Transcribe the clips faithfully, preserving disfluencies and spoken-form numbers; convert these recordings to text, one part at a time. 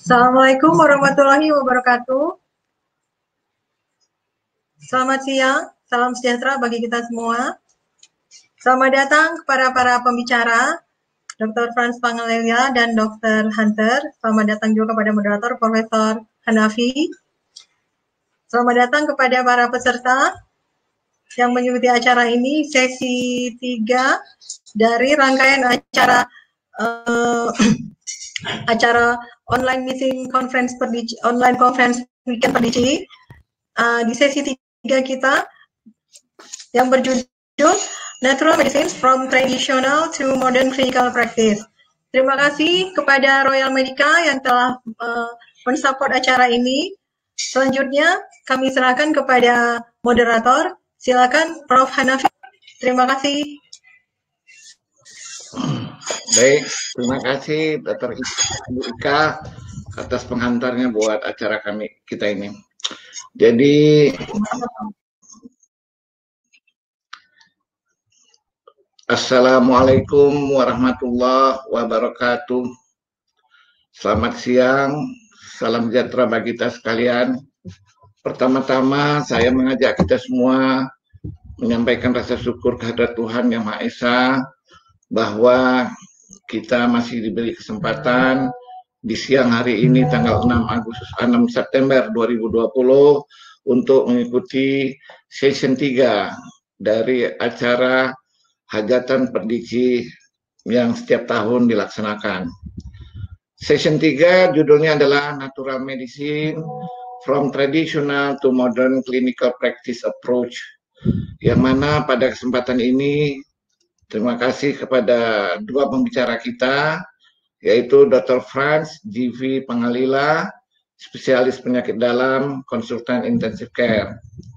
Assalamualaikum warahmatullahi wabarakatuh. Selamat siang, salam sejahtera bagi kita semua. Selamat datang kepada para pembicara, doktor Frans Pangalelia dan doktor Hunter. Selamat datang juga kepada moderator Profesor Hanafi. Selamat datang kepada para peserta yang mengikuti acara ini, sesi tiga dari rangkaian acara uh, acara online meeting conference Perdici, online conference weekend Perdici. Uh, di sesi tiga kita yang berjudul Natural Medicine from Traditional to Modern Clinical Practice. Terima kasih kepada Royal Medica yang telah uh, mensupport acara ini. Selanjutnya kami serahkan kepada moderator. Silakan Prof Hanafi. Terima kasih. Baik, terima kasih dokter Ika atas penghantarnya buat acara kami kita ini. Jadi Assalamualaikum warahmatullahi wabarakatuh. Selamat siang, salam sejahtera bagi kita sekalian. Pertama-tama saya mengajak kita semua menyampaikan rasa syukur kehadirat Tuhan Yang Maha Esa bahwa kita masih diberi kesempatan di siang hari ini tanggal enam Agustus enam September dua ribu dua puluh untuk mengikuti season tiga dari acara Hajatan Perdici yang setiap tahun dilaksanakan. Season tiga judulnya adalah Natural Medicine from Traditional to Modern Clinical Practice Approach, yang mana pada kesempatan ini terima kasih kepada dua pembicara kita, yaitu doktor Frans G V Pangalila, spesialis penyakit dalam, konsultan intensive care.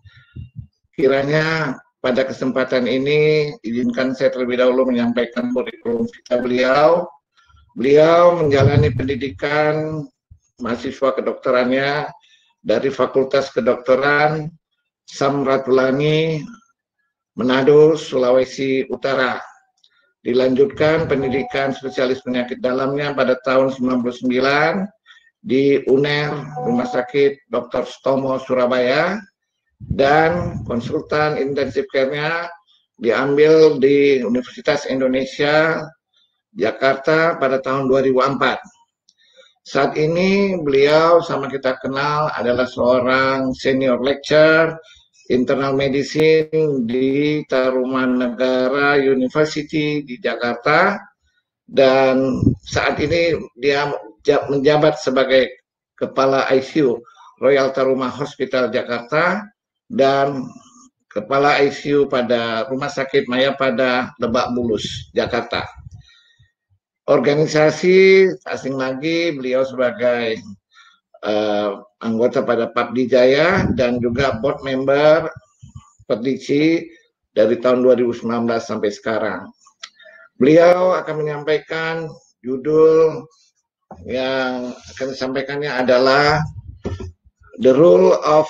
Kiranya pada kesempatan ini izinkan saya terlebih dahulu menyampaikan kurikulum vitae beliau. Beliau menjalani pendidikan mahasiswa kedokterannya dari Fakultas Kedokteran Samratulangi, Manado, Sulawesi Utara. Dilanjutkan pendidikan spesialis penyakit dalamnya pada tahun sembilan puluh sembilan di U N E R, Rumah Sakit doktor Stomo, Surabaya, dan konsultan intensif care-nya diambil di Universitas Indonesia, Jakarta pada tahun dua ribu empat. Saat ini beliau sama kita kenal adalah seorang senior lecturer internal medicine di Tarumanegara University di Jakarta, dan saat ini dia menjabat sebagai kepala I C U Royal Taruma Hospital Jakarta dan kepala I C U pada Rumah Sakit Mayapada Lebak Bulus, Jakarta. Organisasi asing lagi, beliau sebagai uh, anggota pada Papdi Jaya dan juga board member Perdici dari tahun dua ribu sembilan belas sampai sekarang. Beliau akan menyampaikan judul yang akan disampaikannya adalah The Role of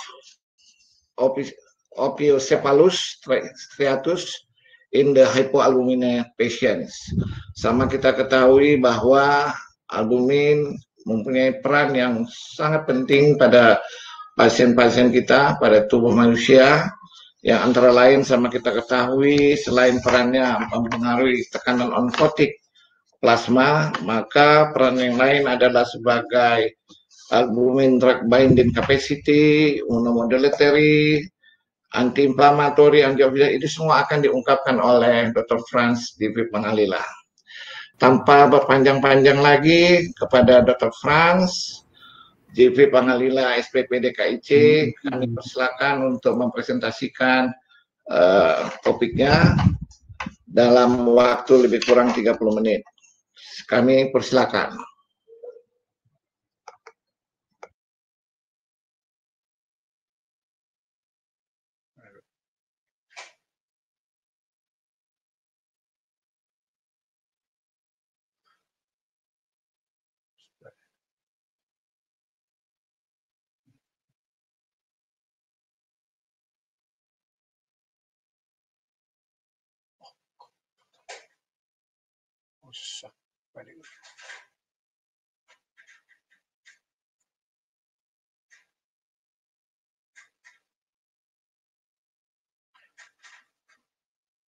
Opiocephalus striatus in the hypoalbuminemia patients. Sama kita ketahui bahwa albumin mempunyai peran yang sangat penting pada pasien-pasien kita, pada tubuh manusia, yang antara lain sama kita ketahui selain perannya mempengaruhi tekanan onkotik plasma, maka peran yang lain adalah sebagai albumin drug binding capacity, immunomodulatory, anti-inflammatory, antioksidan, itu semua akan diungkapkan oleh doktor Frans G V Pangalila. Tanpa berpanjang-panjang lagi, kepada doktor Frans G V Pangalila S P P D K I C, kami persilakan untuk mempresentasikan uh, topiknya dalam waktu lebih kurang tiga puluh menit. Kami persilakan.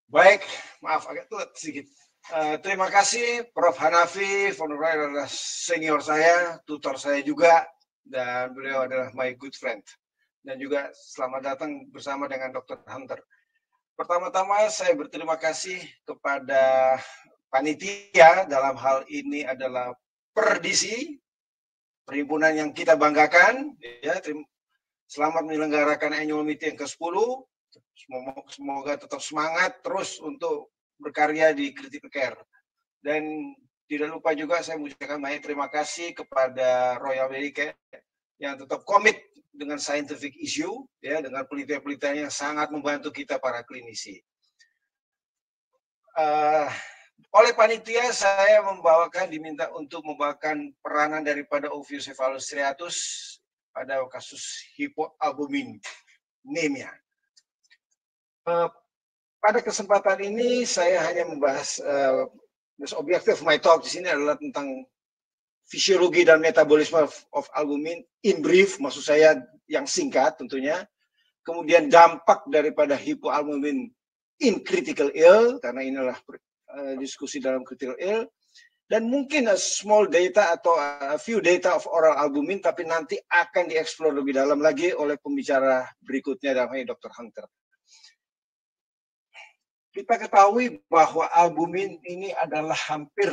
Baik, maaf agak telat sedikit. Uh, terima kasih Prof Hanafi, Fondorai adalah senior saya, tutor saya juga, dan beliau adalah my good friend. Dan juga selamat datang bersama dengan dokter Hunter. Pertama-tama saya berterima kasih kepada panitia, dalam hal ini adalah Perdisi, perhimpunan yang kita banggakan. Ya, selamat menyelenggarakan annual meeting yang ke sepuluh. Semoga tetap semangat terus untuk berkarya di Critical Care. Dan tidak lupa juga saya mengucapkan banyak terima kasih kepada Royal Medicare yang tetap komit dengan scientific issue, ya, dengan penelitian-penelitian yang sangat membantu kita para klinisi. Uh, oleh panitia saya membawakan diminta untuk membawakan peranan daripada Ophiucephalus striatus pada kasus hipoalbuminemia. Uh, pada kesempatan ini saya hanya membahas uh, objektif my talk di sini adalah tentang fisiologi dan metabolisme of, of albumin in brief, maksud saya yang singkat tentunya. Kemudian dampak daripada hipoalbumin in critical ill, karena inilah uh, diskusi dalam critical ill, dan mungkin a small data atau a few data of oral albumin, tapi nanti akan dieksplor lebih dalam lagi oleh pembicara berikutnya, dalam hal ini dokter Hunter. Kita ketahui bahwa albumin ini adalah hampir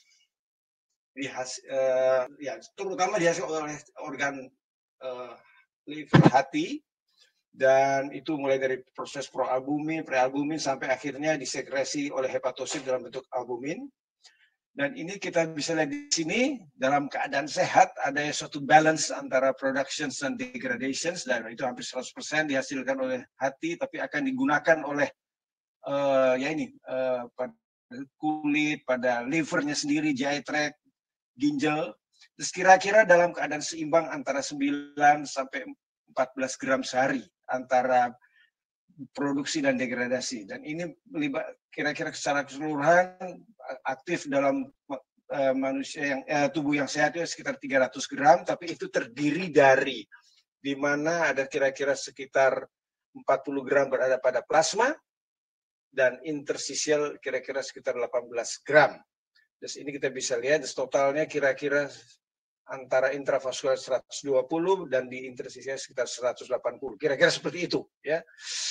dihas, uh, ya, terutama dihasilkan oleh organ uh, liver hati, dan itu mulai dari proses proalbumin, prealbumin, sampai akhirnya disekresi oleh hepatosit dalam bentuk albumin. Dan ini kita bisa lihat di sini, dalam keadaan sehat ada suatu balance antara productions dan degradations, dan itu hampir seratus persen dihasilkan oleh hati, tapi akan digunakan oleh Uh, ya ini uh, pada kulit, pada livernya sendiri, G I tract, ginjal. Terus kira-kira dalam keadaan seimbang antara sembilan sampai empat belas gram sehari antara produksi dan degradasi. Dan ini kira-kira secara keseluruhan aktif dalam uh, manusia yang uh, tubuh yang sehat itu sekitar tiga ratus gram, tapi itu terdiri dari di mana ada kira-kira sekitar empat puluh gram berada pada plasma, dan interstisial kira-kira sekitar delapan belas gram. Terus ini kita bisa lihat totalnya kira-kira antara intravaskular seratus dua puluh dan di interstisial sekitar seratus delapan puluh. Kira-kira seperti itu, ya.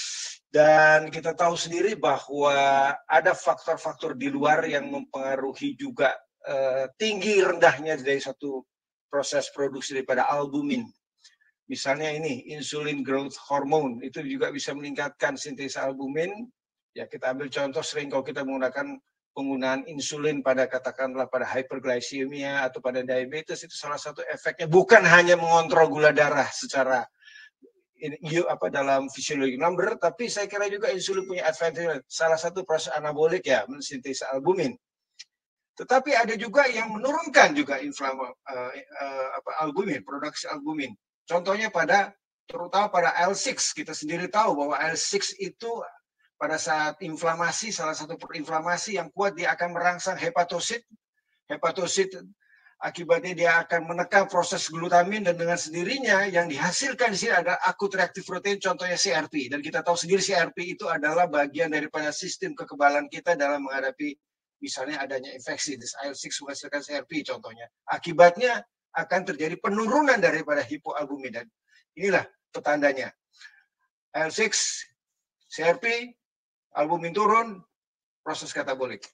Dan kita tahu sendiri bahwa ada faktor-faktor di luar yang mempengaruhi juga eh, tinggi rendahnya dari satu proses produksi daripada albumin. Misalnya ini insulin growth hormone, itu juga bisa meningkatkan sintesa albumin. Ya, kita ambil contoh sering kalau kita menggunakan penggunaan insulin pada katakanlah pada hyperglycemia atau pada diabetes, itu salah satu efeknya bukan hanya mengontrol gula darah secara ini apa dalam fisiologi number, tapi saya kira juga insulin punya advantage, salah satu proses anabolik ya, mensintesa albumin. Tetapi ada juga yang menurunkan juga inflama uh, uh, apa albumin, produksi albumin. Contohnya pada terutama pada I L six, kita sendiri tahu bahwa I L six itu pada saat inflamasi, salah satu perinflamasi yang kuat, dia akan merangsang hepatosit. Hepatosit akibatnya dia akan menekan proses glutamin, dan dengan sendirinya yang dihasilkan di sini adalah akut reaktif protein, contohnya C R P. Dan kita tahu sendiri C R P itu adalah bagian daripada sistem kekebalan kita dalam menghadapi misalnya adanya infeksi. I L six menghasilkan C R P contohnya. Akibatnya akan terjadi penurunan daripada hipoalbumin. Dan inilah petandanya. I L six, C R P, albumin turun, proses katabolik.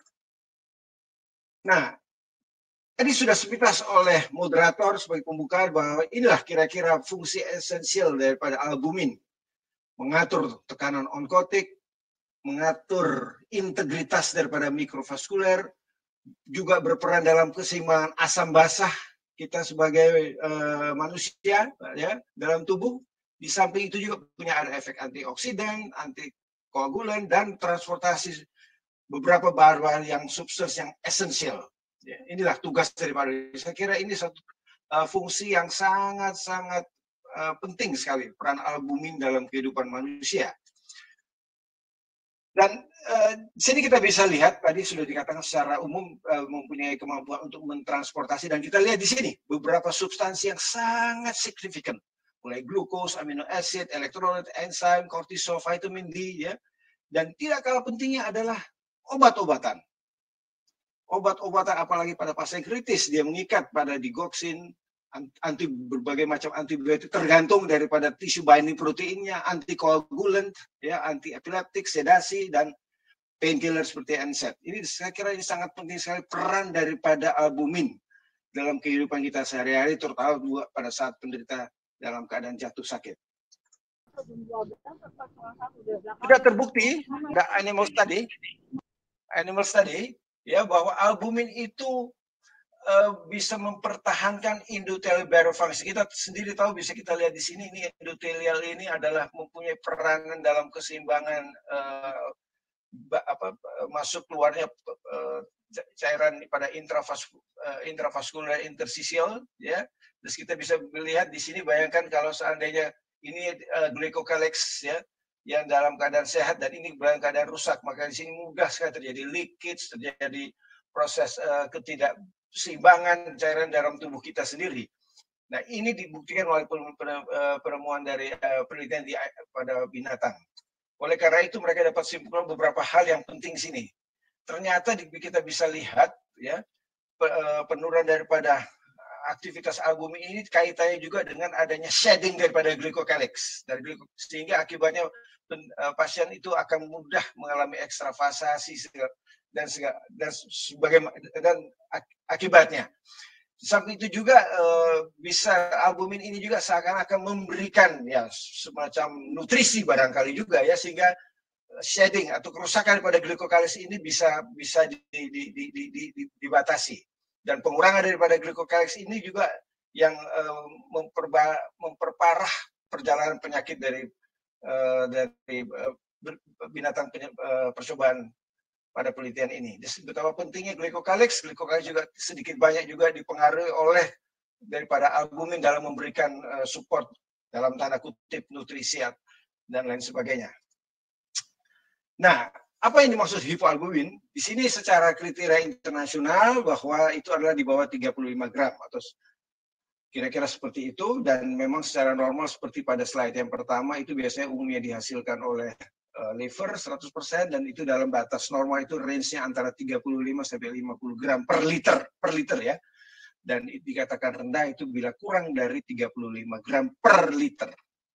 Nah, tadi sudah sepintas oleh moderator sebagai pembukaan bahwa inilah kira-kira fungsi esensial daripada albumin. Mengatur tekanan onkotik, mengatur integritas daripada mikrovaskuler, juga berperan dalam keseimbangan asam basah kita sebagai uh, manusia ya dalam tubuh. Di samping itu juga punya ada efek antioksidan, anti koagulan, dan transportasi beberapa bahan-bahan yang substans yang esensial. Ya, inilah tugas daripada. Saya kira ini satu uh, fungsi yang sangat-sangat uh, penting sekali, peran albumin dalam kehidupan manusia. Dan uh, di sini kita bisa lihat, tadi sudah dikatakan secara umum uh, mempunyai kemampuan untuk mentransportasi, dan kita lihat di sini beberapa substansi yang sangat signifikan. Mulai glukos, amino acid, elektrolit, enzim, kortisol, vitamin D, ya. Dan tidak kalah pentingnya adalah obat-obatan. Obat-obatan apalagi pada pasien kritis, dia mengikat pada digoxin, anti berbagai macam antibiotik tergantung daripada tisu binding proteinnya, antikoagulant, ya, anti epileptik, sedasi, dan painkiller seperti N SAID. Ini saya kira ini sangat penting sekali peran daripada albumin dalam kehidupan kita sehari-hari, terutama pada saat penderita dalam keadaan jatuh sakit. Sudah terbukti, ada animal study, animal study, ya, bahwa albumin itu uh, bisa mempertahankan endothelial barrier function. Kita sendiri tahu, bisa kita lihat di sini, ini endothelial ini adalah mempunyai peranan dalam keseimbangan uh, apa masuk keluarnya uh, cairan pada intravaskular, uh, intravaskular interstitial, ya. Terus kita bisa melihat di sini, bayangkan kalau seandainya ini uh, glycocalyx, ya, yang dalam keadaan sehat dan ini dalam keadaan rusak, maka di sini mudah sekali terjadi leakage, terjadi proses uh, ketidakseimbangan cairan dalam tubuh kita sendiri. Nah, ini dibuktikan oleh penemuan dari uh, penelitian di, pada binatang. Oleh karena itu mereka dapat simpulkan beberapa hal yang penting sini. Ternyata kita bisa lihat, ya, penurunan daripada aktivitas albumin ini kaitannya juga dengan adanya shedding daripada glycocalyx, dari gliko, sehingga akibatnya pen, uh, pasien itu akan mudah mengalami ekstravasasi dan dan sebagai dan akibatnya. Samping itu juga uh, bisa albumin ini juga seakan-akan memberikan, ya, semacam nutrisi barangkali juga, ya, sehingga shedding atau kerusakan pada glycocalyx ini bisa bisa di, di, di, di, di, di, dibatasi. Dan pengurangan daripada glycocalyx ini juga yang uh, memperba, memperparah perjalanan penyakit dari uh, dari uh, binatang uh, percobaan pada penelitian ini. Jadi, betapa pentingnya glycocalyx, glycocalyx juga sedikit banyak juga dipengaruhi oleh daripada albumin dalam memberikan uh, support dalam tanda kutip nutrisi dan lain sebagainya. Nah, apa yang dimaksud hipoalbumin? Di sini secara kriteria internasional bahwa itu adalah di bawah tiga puluh lima gram atau kira-kira seperti itu, dan memang secara normal seperti pada slide yang pertama itu biasanya umumnya dihasilkan oleh uh, liver seratus persen, dan itu dalam batas normal itu range-nya antara tiga puluh lima sampai lima puluh gram per liter, per liter, ya. Dan dikatakan rendah itu bila kurang dari tiga puluh lima gram per liter.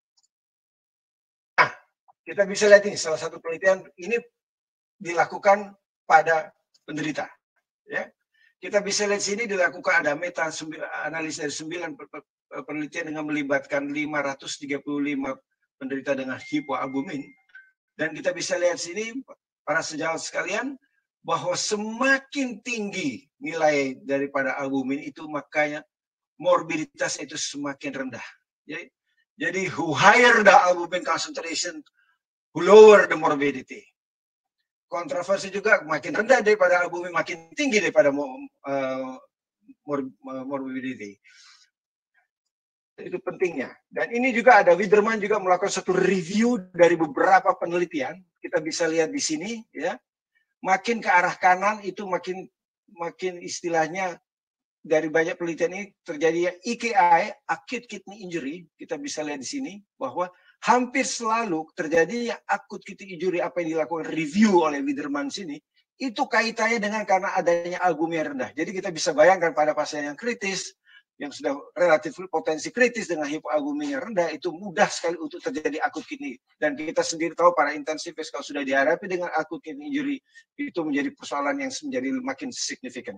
Nah, kita bisa lihat ini salah satu penelitian ini dilakukan pada penderita, ya. Kita bisa lihat sini dilakukan ada meta analis dari sembilan penelitian dengan melibatkan lima ratus tiga puluh lima penderita dengan hipoalbumin, dan kita bisa lihat sini para sejawat sekalian bahwa semakin tinggi nilai daripada albumin itu, makanya morbiditas itu semakin rendah. Jadi, jadi who higher the albumin concentration, who lower the morbidity. Kontroversi juga, makin rendah daripada albumin makin tinggi daripada uh, morbidity. Itu pentingnya. Dan ini juga ada Widerman juga melakukan satu review dari beberapa penelitian. Kita bisa lihat di sini, ya. Makin ke arah kanan itu makin makin istilahnya dari banyak penelitian ini terjadi E K I, acute kidney injury. Kita bisa lihat di sini bahwa hampir selalu terjadi akut kidney injury, apa yang dilakukan review oleh Widerman sini, itu kaitannya dengan karena adanya albumin yang rendah. Jadi kita bisa bayangkan pada pasien yang kritis, yang sudah relatif potensi kritis dengan hipoalbumin yang rendah, itu mudah sekali untuk terjadi akut kidney. Dan kita sendiri tahu para intensivis kalau sudah dihadapi dengan akut kidney injury, itu menjadi persoalan yang menjadi makin signifikan.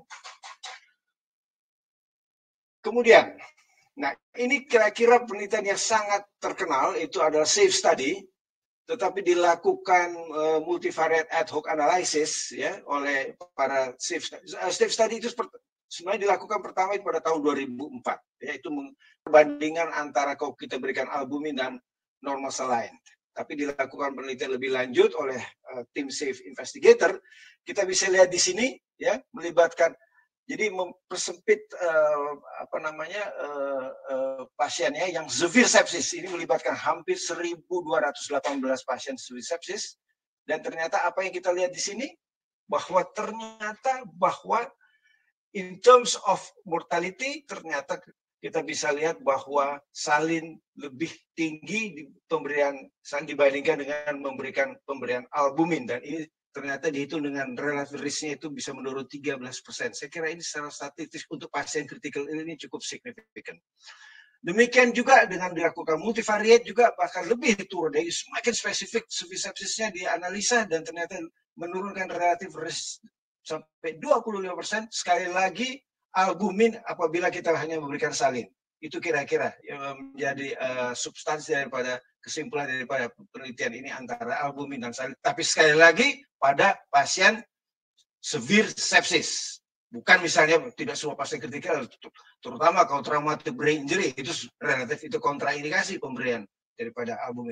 Kemudian, nah, ini kira-kira penelitian yang sangat terkenal, itu adalah SAFE study, tetapi dilakukan uh, multivariate ad hoc analysis, ya, oleh para SAFE study. Uh, SAFE study itu sebenarnya dilakukan pertama itu pada tahun dua ribu empat, yaitu perbandingan antara kalau kita berikan albumin dan normal saline. Tapi dilakukan penelitian lebih lanjut oleh uh, tim SAFE investigator. Kita bisa lihat di sini, ya, melibatkan. Jadi mempersempit uh, apa namanya uh, uh, pasiennya yang severe sepsis, ini melibatkan hampir seribu dua ratus delapan belas pasien severe sepsis, dan ternyata apa yang kita lihat di sini bahwa ternyata bahwa in terms of mortality ternyata kita bisa lihat bahwa salin lebih tinggi di pemberian salin dibandingkan dengan memberikan pemberian albumin, dan ini ternyata dihitung dengan relative risk-nya itu bisa menurun tiga belas persen. Saya kira ini secara statistik untuk pasien critical ill ini cukup signifikan. Demikian juga dengan dilakukan multivariate juga bahkan lebih turun, jadi semakin spesifik sepsisnya dianalisa dan ternyata menurunkan relative risk sampai dua puluh lima persen. Sekali lagi albumin apabila kita hanya memberikan salin. Itu kira-kira yang menjadi uh, substansi daripada kesimpulan daripada penelitian ini antara albumin dan salin. Tapi sekali lagi pada pasien severe sepsis. Bukan misalnya tidak semua pasien kritikal, terutama kalau traumatic brain injury, itu relatif, itu kontraindikasi pemberian daripada albumin.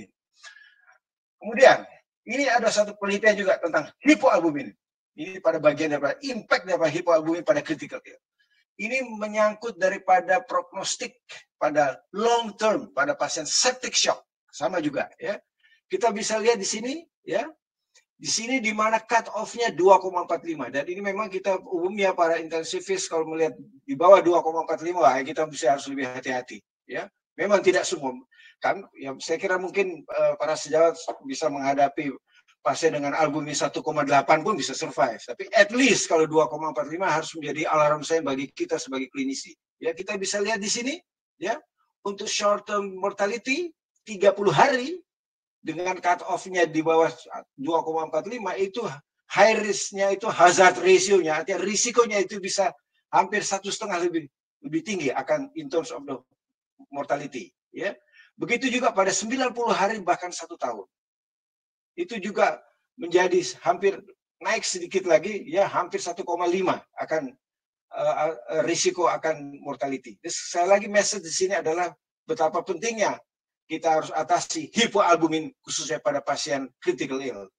Kemudian, ini ada satu penelitian juga tentang hipoalbumin. Ini pada bagian daripada impact daripada hipoalbumin pada critical ill. Ini menyangkut daripada prognostik pada long term pada pasien septic shock, sama juga ya. Kita bisa lihat di sini ya. Di sini di mana cut off-nya dua koma empat lima, dan ini memang kita umumnya para intensivis kalau melihat di bawah dua koma empat lima ya kita bisa harus lebih hati-hati ya. Memang tidak semua kan ya, saya kira mungkin uh, para sejawat bisa menghadapi pasien dengan albumin satu koma delapan pun bisa survive, tapi at least kalau dua koma empat lima harus menjadi alarm sign bagi kita sebagai klinisi. Ya, kita bisa lihat di sini ya, untuk short term mortality tiga puluh hari dengan cut off-nya di bawah dua koma empat lima itu high risk-nya itu hazard ratio-nya, artinya risikonya itu bisa hampir satu setengah lebih lebih tinggi akan in terms of the mortality. Ya, begitu juga pada sembilan puluh hari bahkan satu tahun. Itu juga menjadi hampir naik sedikit lagi, ya hampir satu koma lima akan uh, risiko akan mortality. Jadi, sekali lagi message di sini adalah betapa pentingnya kita harus atasi hipoalbumin khususnya pada pasien critical ill.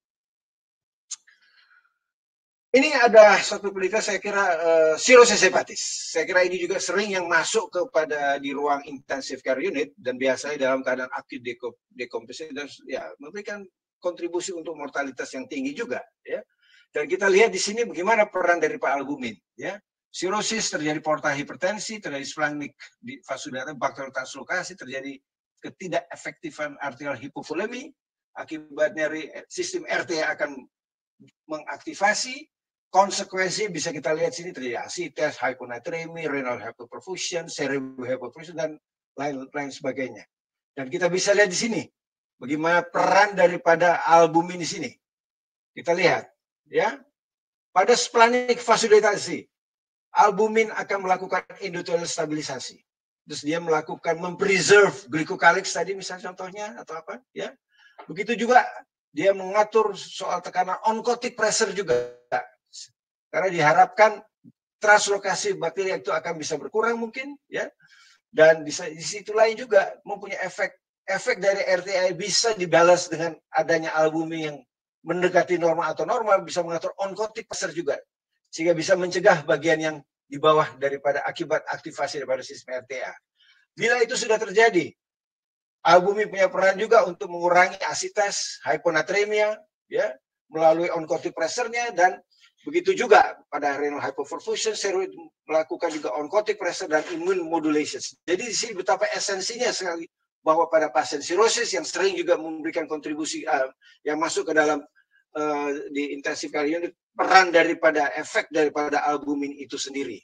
Ini ada satu penelitian saya kira uh, cirrhosis hepatis. Saya kira ini juga sering yang masuk kepada di ruang intensive care unit dan biasanya dalam keadaan acute decomposition dan ya memberikan kontribusi untuk mortalitas yang tinggi juga ya. Dan kita lihat di sini bagaimana peran dari Pak albumin ya. Cirrhosis terjadi portal hipertensi, terjadi splenic vasodilator, bakteri translokasi, terjadi ketidakefektifan arterial hipovolemi, akibatnya sistem R T A akan mengaktifasi, konsekuensi bisa kita lihat sini terjadi asites, hyponatremia, renal hypoperfusion, cerebral hypoperfusion dan lain-lain sebagainya. Dan kita bisa lihat di sini bagaimana peran daripada albumin di sini. Kita lihat ya. Pada splenic vasodilatasi, albumin akan melakukan endothelial stabilisasi. Terus dia melakukan mempreserve glycocalyx tadi misalnya contohnya atau apa ya. Begitu juga dia mengatur soal tekanan oncotic pressure juga. Karena diharapkan translokasi bakteri itu akan bisa berkurang mungkin ya. Dan di, di situ lain juga mempunyai efek efek dari R T A bisa dibalas dengan adanya albumin yang mendekati normal atau normal, bisa mengatur oncotic pressure juga. Sehingga bisa mencegah bagian yang di bawah daripada akibat aktivasi daripada sistem R T A. Bila itu sudah terjadi, albumin punya peran juga untuk mengurangi asites, hyponatremia, ya, melalui oncotic pressure-nya, dan begitu juga pada renal hypoperfusion, steroid melakukan juga oncotic pressure dan immune modulation. Jadi di sini betapa esensinya sekali bahwa pada pasien cirrhosis yang sering juga memberikan kontribusi uh, yang masuk ke dalam uh, di intensive care unit, peran daripada efek daripada albumin itu sendiri.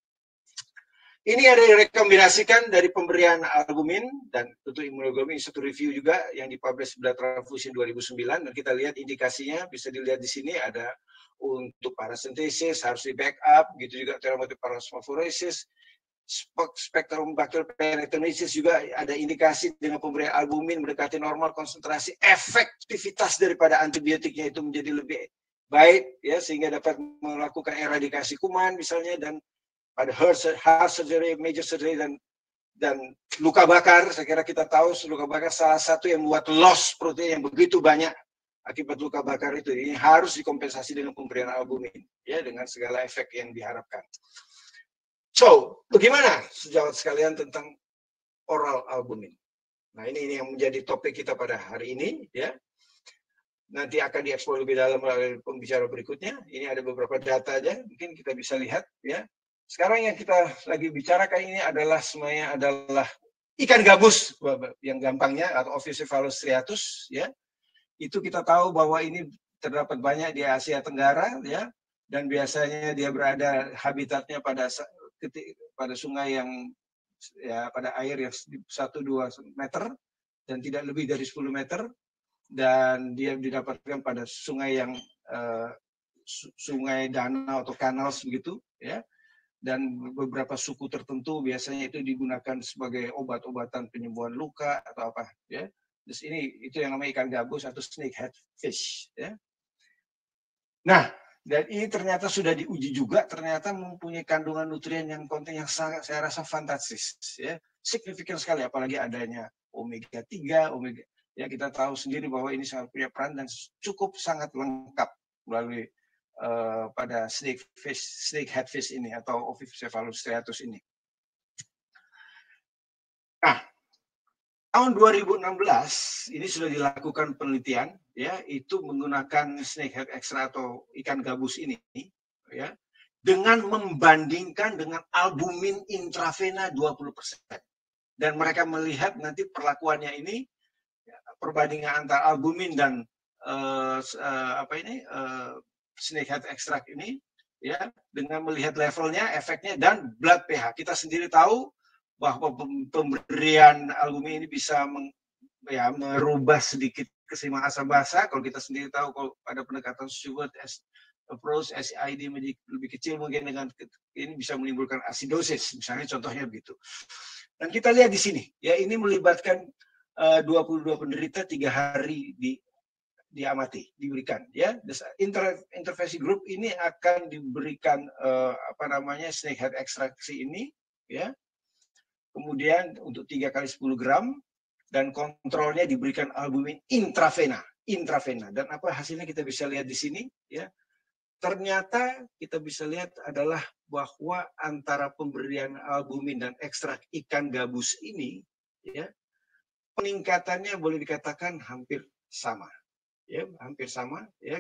Ini ada direkomendasikan dari pemberian albumin dan tentu imunoglobulin, satu review juga yang dipublish Blood Transfusion dua ribu sembilan, dan kita lihat indikasinya bisa dilihat di sini ada untuk paracentesis harus di backup, gitu juga thermotic parosmophoresis, spektrum bakteri peritonitis juga ada indikasi dengan pemberian albumin mendekati normal konsentrasi, efektivitas daripada antibiotiknya itu menjadi lebih baik ya, sehingga dapat melakukan eradikasi kuman misalnya, dan pada heart surgery, major surgery dan dan luka bakar. Saya kira kita tahu luka bakar salah satu yang membuat loss protein yang begitu banyak akibat luka bakar itu. Ini harus dikompensasi dengan pemberian albumin ya, dengan segala efek yang diharapkan. So, bagaimana sejawat sekalian tentang oral albumin? Nah, ini, ini yang menjadi topik kita pada hari ini ya. Nanti akan dieksplor lebih dalam melalui pembicara berikutnya. Ini ada beberapa data aja, mungkin kita bisa lihat ya. sekarang yang kita lagi bicarakan ini adalah semuanya adalah ikan gabus yang gampangnya, atau Ophiucephalus striatus, ya. Itu kita tahu bahwa ini terdapat banyak di Asia Tenggara, ya, dan biasanya dia berada habitatnya pada pada sungai yang, ya, pada air yang satu dua meter dan tidak lebih dari sepuluh meter, dan dia didapatkan pada sungai yang uh, sungai, danau atau kanal begitu, ya. Dan beberapa suku tertentu biasanya itu digunakan sebagai obat-obatan penyembuhan luka atau apa, ya. Terus ini itu yang namanya ikan gabus atau snakehead fish, ya. Nah, dan ini ternyata sudah diuji juga, ternyata mempunyai kandungan nutrien yang konten yang sangat, saya rasa fantastis, ya, signifikan sekali, apalagi adanya omega tiga, omega, ya, kita tahu sendiri bahwa ini sangat punya peran dan cukup sangat lengkap melalui Uh, pada snake fish, snakehead fish ini atau Ophiucephalus striatus ini. Nah, tahun dua ribu enam belas ini sudah dilakukan penelitian, ya, itu menggunakan snakehead extra atau ikan gabus ini, ya, dengan membandingkan dengan albumin intravena dua puluh persen. Dan mereka melihat nanti perlakuannya ini, ya, perbandingan antara albumin dan uh, uh, apa ini uh, snakehead extract ini, ya, dengan melihat levelnya, efeknya, dan blood pH. Kita sendiri tahu bahwa pemberian albumin ini bisa meng, ya, merubah sedikit keseimbangan asam basa. Kalau kita sendiri tahu kalau pada pendekatan Stewart approach, S I D lebih kecil mungkin, dengan ini bisa menimbulkan acidosis, misalnya, contohnya begitu. Dan kita lihat di sini, ya, ini melibatkan uh, dua puluh dua penderita tiga hari di diamati, diberikan, ya. Inter, intervensi grup ini akan diberikan uh, apa namanya snakehead ekstraksi ini, ya. Kemudian untuk tiga kali sepuluh gram, dan kontrolnya diberikan albumin intravena, intravena. Dan apa hasilnya kita bisa lihat di sini, ya. Ternyata kita bisa lihat adalah bahwa antara pemberian albumin dan ekstrak ikan gabus ini, ya, peningkatannya boleh dikatakan hampir sama. Ya, hampir sama, ya.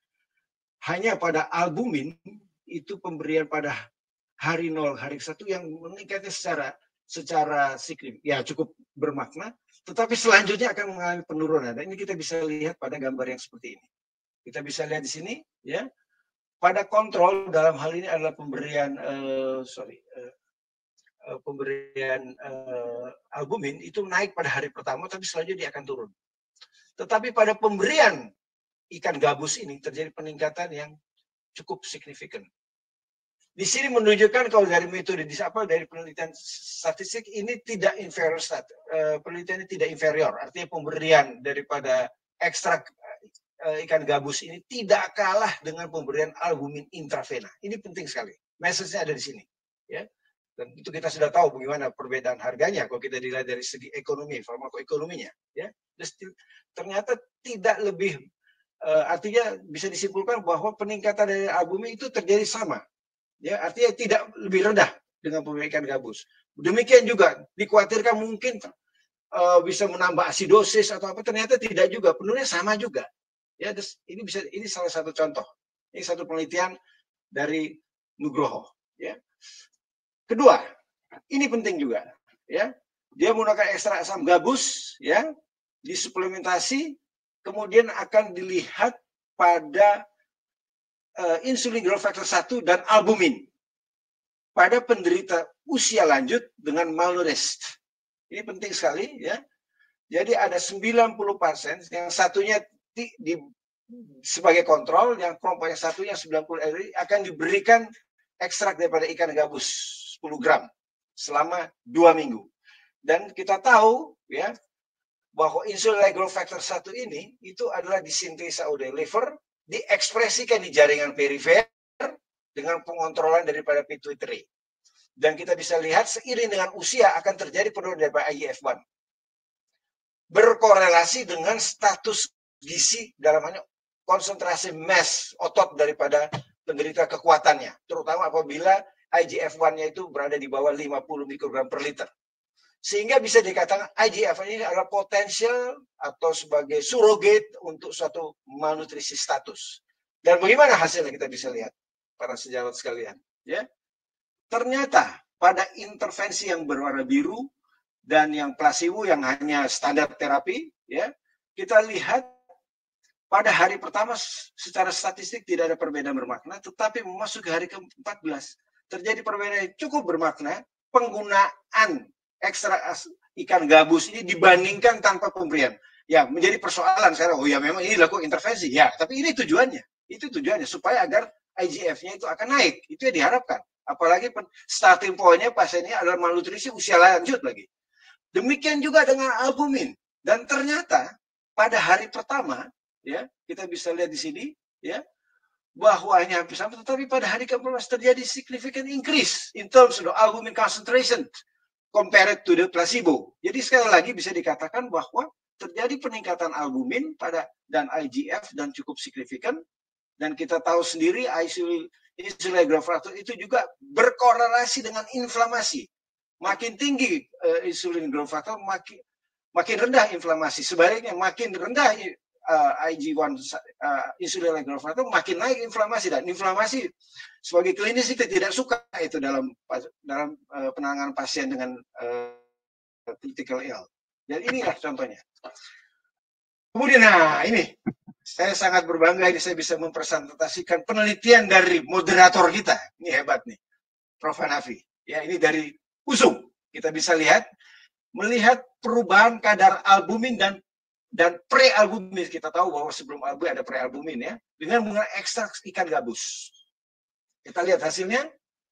Hanya pada albumin itu pemberian pada hari nol, hari satu yang meningkatnya secara secara signifikan, ya, cukup bermakna, tetapi selanjutnya akan mengalami penurunan. Dan ini kita bisa lihat pada gambar yang seperti ini. Kita bisa lihat di sini, ya, pada kontrol dalam hal ini adalah pemberian uh, sorry uh, uh, pemberian uh, albumin itu naik pada hari pertama, tapi selanjutnya dia akan turun. Tetapi pada pemberian ikan gabus ini terjadi peningkatan yang cukup signifikan. Di sini menunjukkan kalau dari metode apa dari penelitian statistik ini tidak inferior, uh, penelitian ini tidak inferior, artinya pemberian daripada ekstrak uh, ikan gabus ini tidak kalah dengan pemberian albumin intravena. Ini penting sekali. Message-nya ada di sini, ya. Dan itu kita sudah tahu bagaimana perbedaan harganya kalau kita dilihat dari segi ekonomi, farmakoekonominya, ya. Ternyata tidak lebih, uh, artinya bisa disimpulkan bahwa peningkatan dari albumin itu terjadi sama, ya, artinya tidak lebih rendah dengan pemberian gabus. Demikian juga dikhawatirkan mungkin uh, bisa menambah asidosis atau apa, ternyata tidak juga, penuhnya sama juga, ya. Ini bisa, ini salah satu contoh, ini satu penelitian dari Nugroho, ya. Kedua, ini penting juga, ya. Dia menggunakan ekstrak asam gabus, ya, disuplementasi, kemudian akan dilihat pada uh, insulin growth factor satu dan albumin pada penderita usia lanjut dengan malnourished. Ini penting sekali, ya. Jadi ada sembilan puluh persen, yang satunya di, di sebagai kontrol, yang kelompok yang satunya sembilan puluh persen akan diberikan ekstrak daripada ikan gabus sepuluh gram selama dua minggu. Dan kita tahu, ya, bahwa insulin growth factor satu ini itu adalah disintesa oleh liver, diekspresikan di jaringan perifer dengan pengontrolan daripada pituitary. Dan kita bisa lihat seiring dengan usia akan terjadi penurunan daripada I G F satu. Berkorelasi dengan status gizi dalam hal konsentrasi mass otot daripada penderita kekuatannya, terutama apabila I G F satu-nya itu berada di bawah lima puluh mikrogram per liter. Sehingga bisa dikatakan I G F ini adalah potensial atau sebagai surrogate untuk suatu malnutrisi status. Dan bagaimana hasilnya kita bisa lihat, para sejawat sekalian, ya. ternyata pada intervensi yang berwarna biru dan yang placebo yang hanya standar terapi, ya, kita lihat pada hari pertama secara statistik tidak ada perbedaan bermakna, tetapi memasuki hari ke empat belas terjadi perbedaan yang cukup bermakna. Penggunaan ekstrak ikan gabus ini dibandingkan tanpa pemberian, ya menjadi persoalan sekarang. Oh ya, memang ini dilakukan intervensi, ya, tapi ini tujuannya, itu tujuannya supaya agar I G F-nya itu akan naik, itu yang diharapkan. Apalagi starting point-nya pasiennya adalah malnutrisi usia lanjut lagi. Demikian juga dengan albumin. Dan ternyata pada hari pertama, ya, kita bisa lihat di sini, ya, bahwa hanya hampir sama, tetapi pada hari ke empat belas terjadi significant increase in terms of albumin concentration compared to the placebo. Jadi sekali lagi bisa dikatakan bahwa terjadi peningkatan albumin pada dan I G F dan cukup signifikan. Dan kita tahu sendiri insulin growth factor itu juga berkorelasi dengan inflamasi. Makin tinggi uh, insulin growth factor, makin makin rendah inflamasi. Sebaliknya makin rendah uh, I G one uh, insulin growth factor, makin naik inflamasi. Dan inflamasi sebagai klinis kita tidak suka itu dalam dalam uh, penanganan pasien dengan uh, critical ill. Dan inilah contohnya. Kemudian, nah ini. Saya sangat berbangga ini saya bisa mempresentasikan penelitian dari moderator kita. Ini hebat nih, Profesor Hanafi. Ya, ini dari U S U M. Kita bisa lihat, melihat perubahan kadar albumin dan dan prealbumin. Kita tahu bahwa sebelum albumin ada prealbumin, ya, dengan menggunakan ekstrak ikan gabus. Kita lihat hasilnya,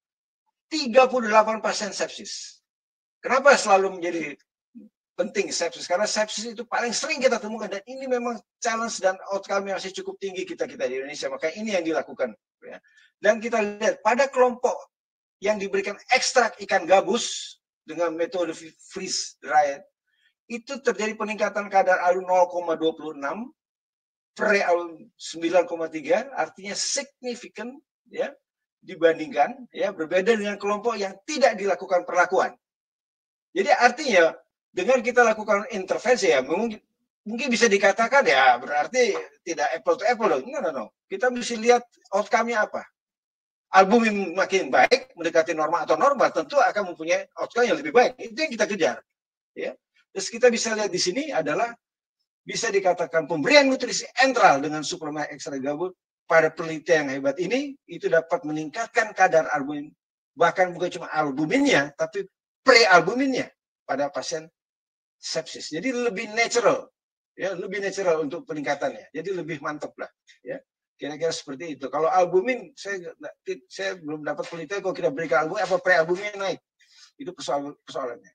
tiga puluh delapan pasien sepsis. Kenapa selalu menjadi penting sepsis? Karena sepsis itu paling sering kita temukan, dan ini memang challenge dan outcome yang masih cukup tinggi kita kita di Indonesia. Maka ini yang dilakukan, ya. Dan kita lihat pada kelompok yang diberikan ekstrak ikan gabus dengan metode freeze dried, itu terjadi peningkatan kadar albumin nol koma dua puluh enam, pre-albumin sembilan koma tiga, artinya signifikan, ya, dibandingkan, ya, berbeda dengan kelompok yang tidak dilakukan perlakuan. Jadi artinya dengan kita lakukan intervensi, ya, mungkin, mungkin bisa dikatakan, ya, berarti tidak apple to apple. No, no, no. Kita mesti lihat outcome-nya apa. Albumin makin baik, mendekati normal atau normal, tentu akan mempunyai outcome yang lebih baik. Itu yang kita kejar. Ya. Terus kita bisa lihat di sini adalah, bisa dikatakan pemberian nutrisi enteral dengan suplemen ekstra gabus pada penelitian yang hebat ini, itu dapat meningkatkan kadar albumin. Bahkan bukan cuma albuminnya, tapi pre-albuminnya pada pasien sepsis. Jadi lebih natural, ya, lebih natural untuk peningkatannya. Jadi lebih mantap lah, ya. Kira-kira seperti itu. Kalau albumin, saya saya belum dapat penelitian kalau kita berikan albumin apa pre-albumin naik. Itu persoalan persoalannya.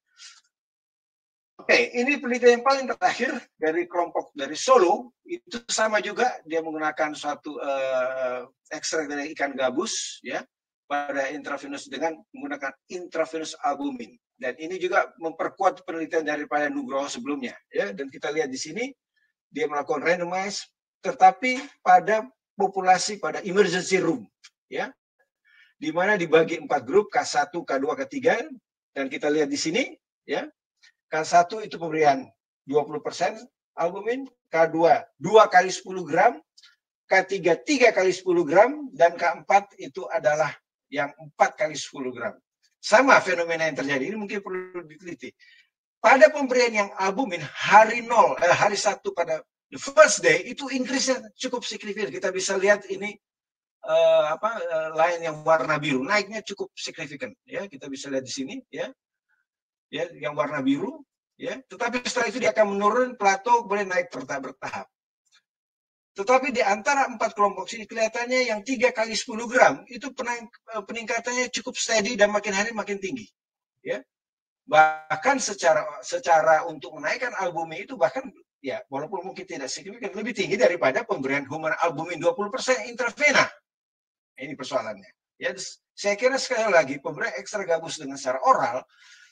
Oke, ini penelitian yang paling terakhir dari kelompok dari Solo, itu sama juga, dia menggunakan suatu uh, ekstrak dari ikan gabus, ya, pada intravenous dengan menggunakan intravenous albumin. Dan ini juga memperkuat penelitian daripada Nugroho sebelumnya, ya. Dan kita lihat di sini dia melakukan randomize, tetapi pada populasi pada emergency room, ya, di mana dibagi empat grup, K satu, K dua, K tiga, dan kita lihat di sini, ya, K satu itu pemberian dua puluh persen albumin, K dua dua kali sepuluh gram, K tiga tiga kali sepuluh gram, dan K empat itu adalah yang empat kali sepuluh gram. Sama fenomena yang terjadi, ini mungkin perlu diteliti. Pada pemberian yang albumin hari nol, eh, hari satu pada the first day, itu increase-nya cukup signifikan. Kita bisa lihat ini uh, apa uh, line yang warna biru, naiknya cukup signifikan. Ya, kita bisa lihat di sini, ya, ya, yang warna biru, ya. Tetapi setelah itu dia akan menurun, plateau, kemudian naik bertahap. Tetapi di antara empat kelompok sini kelihatannya yang tiga kali sepuluh gram itu peningkatannya cukup steady dan makin hari makin tinggi. Ya. Bahkan secara secara untuk menaikkan albumin itu bahkan, ya, walaupun mungkin tidak signifikan, lebih tinggi daripada pemberian human albumin dua puluh persen intravena. Ini persoalannya. Ya, saya kira sekali lagi pemberian ekstra gabus dengan secara oral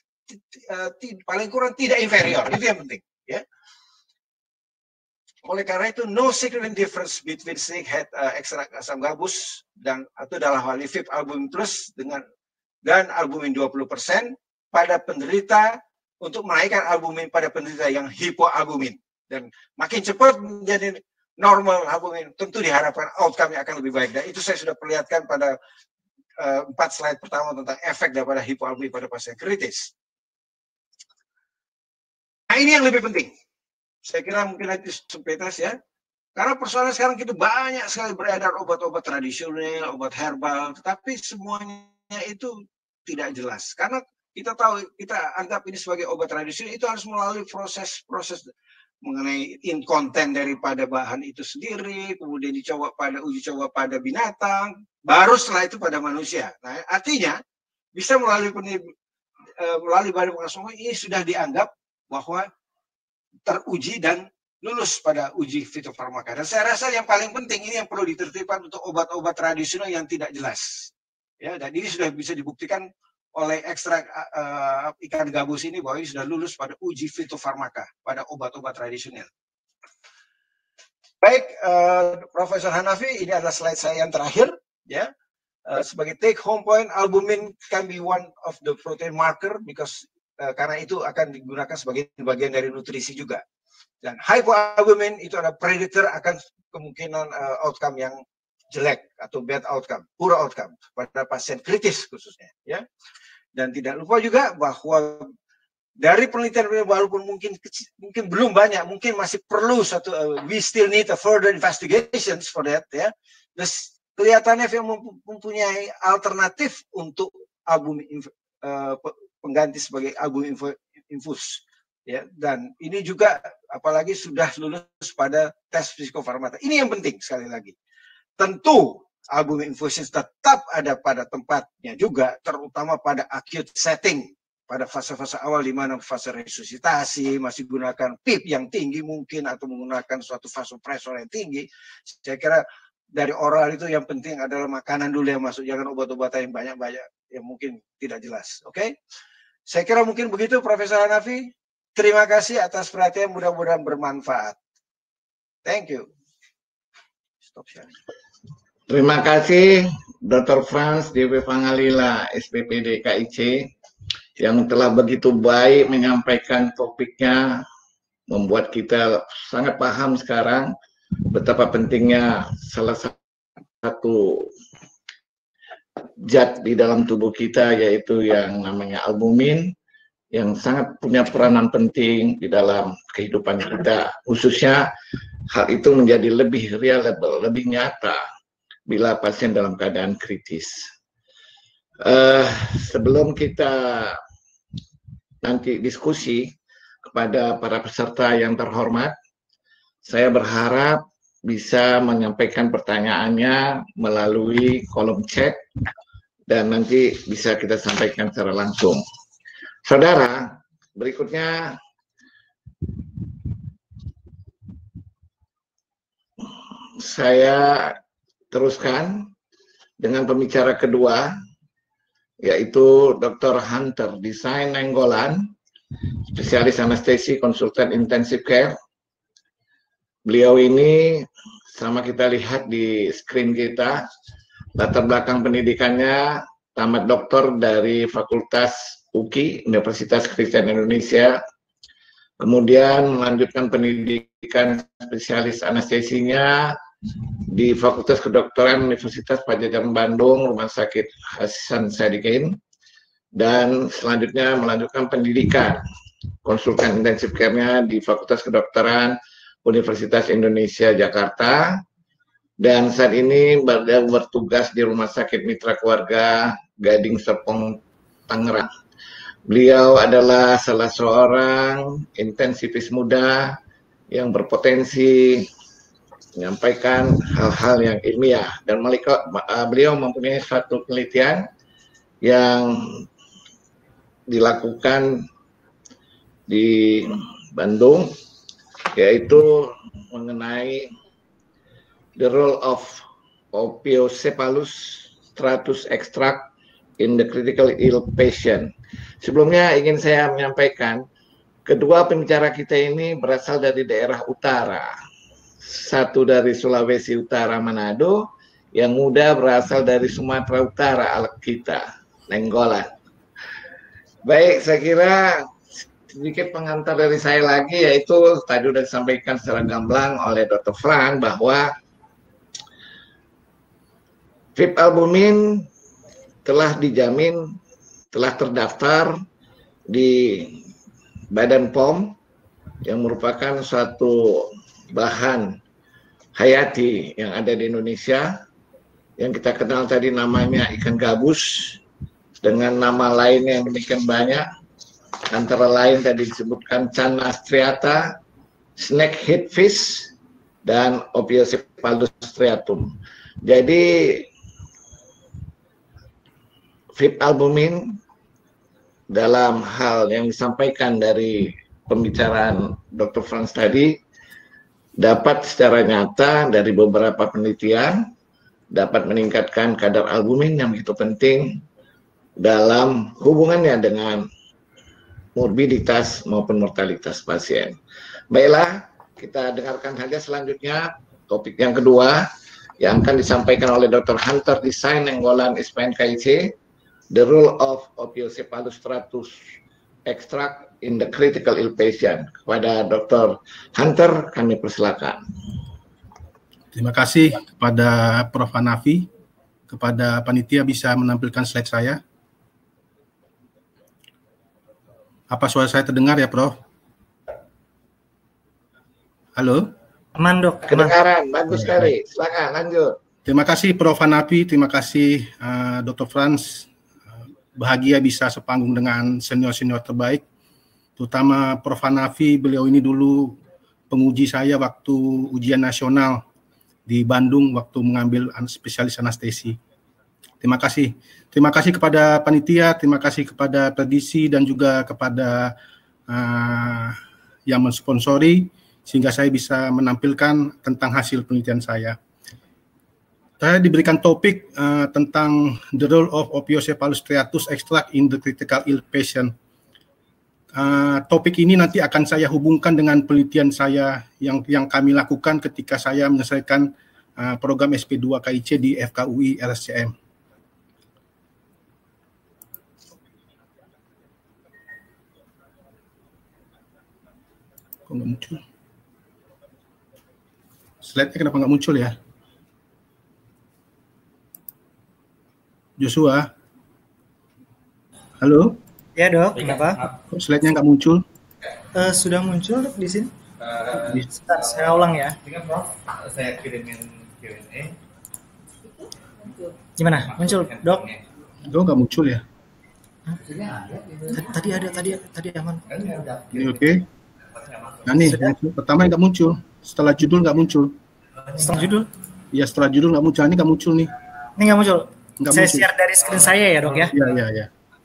paling kurang tidak inferior, itu yang penting. Ya. Oleh karena itu, no significant difference between snake head uh, ekstrak asam gabus dan atau dalam hal V I P albumin plus dengan dan albumin dua puluh persen pada penderita untuk menaikkan albumin pada penderita yang hipoalbumin. Dan makin cepat menjadi normal albumin, tentu diharapkan outcome-nya akan lebih baik. Dan itu saya sudah perlihatkan pada uh, empat slide pertama tentang efek daripada hipoalbumi pada pasien kritis. Nah ini yang lebih penting. Saya kira mungkin itu sempetas ya. Karena persoalan sekarang kita banyak sekali beredar obat-obat tradisional, obat herbal, tetapi semuanya itu tidak jelas. Karena kita tahu, kita anggap ini sebagai obat tradisional, itu harus melalui proses-proses mengenai inkonten daripada bahan itu sendiri, kemudian dicoba pada uji coba pada binatang, baru setelah itu pada manusia. Nah, artinya bisa melalui melalui badan pengawas ini sudah dianggap bahwa teruji dan lulus pada uji fitofarmaka. Dan saya rasa yang paling penting ini yang perlu ditertibkan untuk obat-obat tradisional yang tidak jelas. Ya, dan ini sudah bisa dibuktikan oleh ekstrak uh, ikan gabus ini bahwa ini sudah lulus pada uji fitofarmaka pada obat-obat tradisional. Baik, uh, Profesor Hanafi, ini adalah slide saya yang terakhir. Ya, uh, sebagai take home point, albumin can be one of the protein marker because uh, karena itu akan digunakan sebagai bagian dari nutrisi juga. Dan hypoalbumin itu adalah predictor akan kemungkinan uh, outcome yang jelek atau bad outcome, poor outcome pada pasien kritis khususnya, ya. Dan tidak lupa juga bahwa dari penelitian walaupun mungkin kecil, mungkin belum banyak, mungkin masih perlu satu, uh, we still need a further investigations for that, ya. Terus kelihatannya mempunyai alternatif untuk albumin uh, pengganti sebagai albumin infus. Ya, dan ini juga apalagi sudah lulus pada tes psikofarmaka. Ini yang penting sekali lagi. Tentu albumin infusion tetap ada pada tempatnya juga, terutama pada acute setting, pada fase-fase awal di mana fase resusitasi masih gunakan P I P yang tinggi mungkin atau menggunakan suatu vasopresor yang tinggi. Saya kira dari oral itu yang penting adalah makanan dulu yang masuk, jangan obat-obatan yang banyak-banyak yang mungkin tidak jelas. Oke, okay? Saya kira mungkin begitu, Profesor Hanafi. Terima kasih atas perhatian, mudah-mudahan bermanfaat. Thank you. Stop sharing. Terima kasih Doktor Frans D W Pangalila, S P P D K I C, yang telah begitu baik menyampaikan topiknya, membuat kita sangat paham sekarang betapa pentingnya salah satu zat di dalam tubuh kita, yaitu yang namanya albumin, yang sangat punya peranan penting di dalam kehidupan kita. Khususnya hal itu menjadi lebih reliable, lebih nyata bila pasien dalam keadaan kritis. Uh, sebelum kita nanti diskusi kepada para peserta yang terhormat, saya berharap bisa menyampaikan pertanyaannya melalui kolom chat dan nanti bisa kita sampaikan secara langsung. Saudara, berikutnya saya teruskan dengan pembicara kedua, yaitu Doktor Hunter Desain Nainggolan, spesialis anestesi, konsultan intensive care. Beliau ini, sama kita lihat di screen kita, latar belakang pendidikannya tamat doktor dari Fakultas U K I, Universitas Kristen Indonesia, kemudian melanjutkan pendidikan spesialis anestesinya di Fakultas Kedokteran Universitas Padjadjaran Bandung, Rumah Sakit Hasan Sadikin, dan selanjutnya melanjutkan pendidikan konsultan intensif care-nya di Fakultas Kedokteran Universitas Indonesia Jakarta, dan saat ini bertugas di Rumah Sakit Mitra Keluarga Gading Serpong, Tangerang. Beliau adalah salah seorang intensifis muda yang berpotensi menyampaikan hal-hal yang ilmiah, dan beliau mempunyai suatu penelitian yang dilakukan di Bandung, yaitu mengenai the role of Opiocephalus stratus extract in the critical ill patient. Sebelumnya ingin saya menyampaikan, kedua pembicara kita ini berasal dari daerah utara. Satu dari Sulawesi Utara Manado, yang muda berasal dari Sumatera Utara kita, Nainggolan. Baik, saya kira sedikit pengantar dari saya lagi, yaitu tadi sudah disampaikan secara gamblang oleh Doktor Frans bahwa V I P albumin telah dijamin, telah terdaftar di Badan P O M yang merupakan suatu bahan hayati yang ada di Indonesia, yang kita kenal tadi namanya ikan gabus, dengan nama lain yang demikian banyak, antara lain tadi disebutkan Channa striata, snakehead fish, dan Ophiucephalus striatum. Jadi fipalbumin dalam hal yang disampaikan dari pembicaraan dokter Frans tadi dapat secara nyata dari beberapa penelitian dapat meningkatkan kadar albumin yang begitu penting dalam hubungannya dengan morbiditas maupun mortalitas pasien. Baiklah, kita dengarkan saja selanjutnya topik yang kedua yang akan disampaikan oleh dokter Hunter Desain Nenggolan S P N K I C, The Role of Ophiucephalus striatus Extract in the Critical Ill Patient. Kepada dokter Hunter kami persilakan. Terima kasih kepada Prof Hanafi, kepada panitia bisa menampilkan slide saya. Apa suara saya terdengar ya, Prof? Halo? Aman, Dok. Kedengaran, bagus sekali. Silakan lanjut. Terima kasih Prof Hanafi, terima kasih uh, dokter Frans. Bahagia bisa sepanggung dengan senior-senior terbaik, terutama Prof Hanafi. Beliau ini dulu penguji saya waktu ujian nasional di Bandung waktu mengambil spesialis anestesi. Terima kasih. Terima kasih kepada panitia, terima kasih kepada Predisi dan juga kepada uh, yang mensponsori sehingga saya bisa menampilkan tentang hasil penelitian saya. Saya diberikan topik uh, tentang the role of Ophiucephalus striatus extract in the critical ill patient. Uh, topik ini nanti akan saya hubungkan dengan penelitian saya yang yang kami lakukan ketika saya menyelesaikan uh, program S P dua K I C di F K U I R S C M. Kok nggak muncul? Slide-nya kenapa nggak muncul ya? Joshua? Halo? Ya, Dok. Kenapa? Kok slide-nya nggak muncul? Uh, sudah muncul, Dok, di sini. Uh, Sebentar, saya ulang ya. Saya kirimin Q and A. Gimana? Muncul, Dok? Kok nggak muncul ya? Hah? Tadi ada, tadi tadi aman. Ini oke. Okay. Nah nih, yang pertama nggak muncul. Setelah judul nggak muncul. Setelah judul? Ya, setelah judul nggak muncul. Ini nggak muncul nih. Ini nggak muncul? Nggak saya muncul. Share dari screen saya ya, Dok ya? Iya, iya, iya.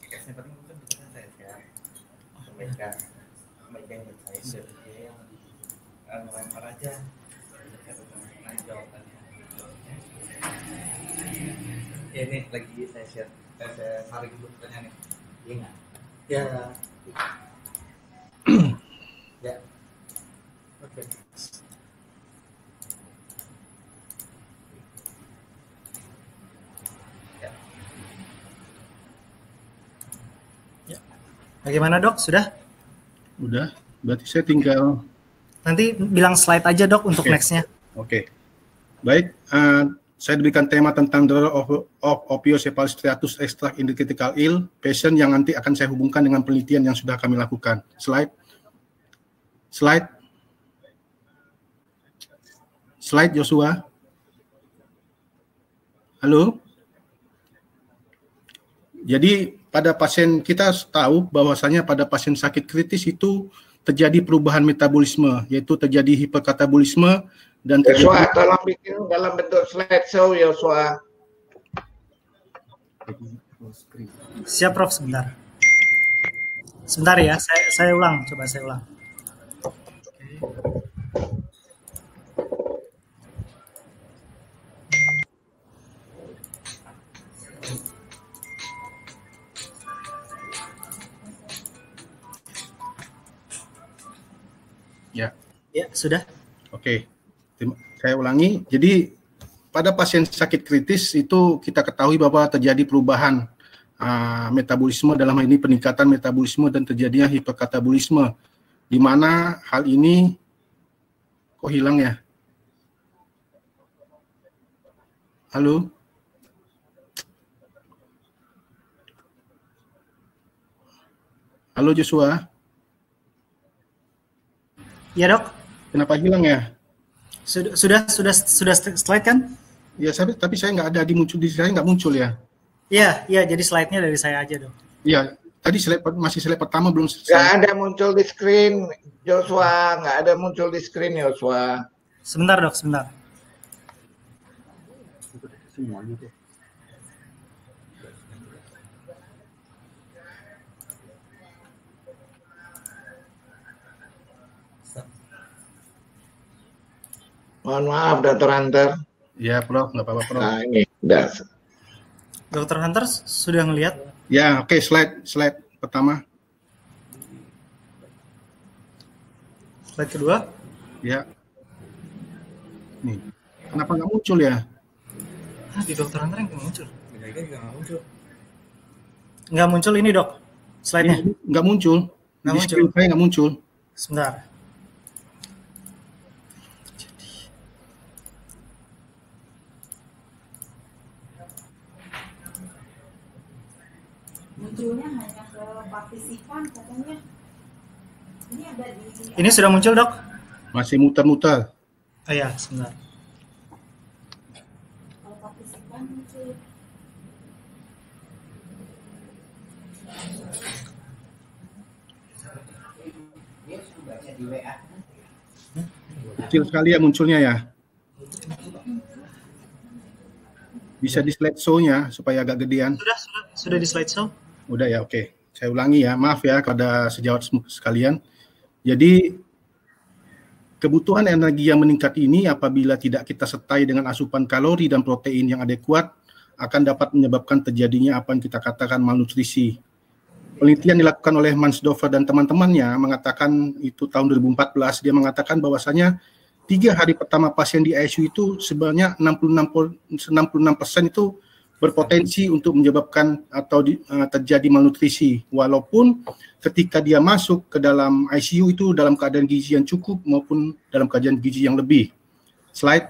Ini lagi saya share, saya tarik dulu pertanyaan nih. Iya nggak? Ya. Ya. Oke. Bagaimana, Dok? Sudah? Udah. Berarti saya tinggal. Nanti bilang slide aja, Dok, untuk okay. next-nya. Oke. Okay. Baik. Uh, saya diberikan tema tentang the role of, of Ophiucephalus striatus extract in the critical ill patient yang nanti akan saya hubungkan dengan penelitian yang sudah kami lakukan. Slide. Slide. Slide, Joshua. Halo. Jadi pada pasien kita tahu bahwasanya pada pasien sakit kritis itu terjadi perubahan metabolisme, yaitu terjadi hiperkatabolisme dan terjadi... Yosua, tolong bikin dalam bentuk slideshow, Yosua. Siap, Prof, sebentar. Sebentar ya, saya, saya ulang, coba saya ulang. Ya. Ya, sudah. Oke. Saya ulangi. Jadi pada pasien sakit kritis itu kita ketahui bahwa terjadi perubahan uh, metabolisme, dalam hal ini peningkatan metabolisme dan terjadinya hiperkatabolisme, di mana hal ini kok hilang ya? Halo? Halo Joshua. Ya dok. Kenapa hilang ya? Sudah sudah sudah sudah slide kan? Ya, tapi, tapi saya nggak ada di muncul di saya nggak muncul ya. Iya, iya. Jadi slide-nya dari saya aja dok. Iya, tadi slide masih slide pertama belum Nggak selesai. ada muncul di screen, Joshua. Nggak ada muncul di screen, Joshua. Sebentar dok, sebentar. Semuanya tuh. Mohon maaf, dokter Hunter. Ya, Prof, nggak apa-apa, Prof. Nah, ini udah. dokter Hunter sudah ngelihat? Ya, oke, okay, slide slide pertama. Slide kedua? Ya. Nih, kenapa nggak muncul ya? Ah, di dokter Hunter yang nggak muncul. Mereka juga nggak muncul. Nggak muncul ini dok, slide-nya. Ini nggak muncul. Nggak Di muncul. screen saya nggak muncul. Sebentar. Munculnya hanya ke partisipan katanya. Ini ada di Ini sudah muncul dok? Masih muter-muter. Oh ya, sebentar. kalau partisipan muncul. Kecil sekali ya munculnya ya. Bisa di slide show-nya supaya agak gedean. Sudah, sudah, sudah di slide show. Udah ya, oke. Saya ulangi ya, maaf ya kepada sejawat sekalian. Jadi kebutuhan energi yang meningkat ini apabila tidak kita sertai dengan asupan kalori dan protein yang adekuat akan dapat menyebabkan terjadinya apa yang kita katakan malnutrisi. Penelitian dilakukan oleh Mansdorfer dan teman-temannya mengatakan itu tahun dua ribu empat belas, dia mengatakan bahwasanya tiga hari pertama pasien di I C U itu sebenarnya enam puluh enam persen itu berpotensi untuk menyebabkan atau di, uh, terjadi malnutrisi, walaupun ketika dia masuk ke dalam I C U itu dalam keadaan gizi yang cukup maupun dalam keadaan gizi yang lebih. Slide.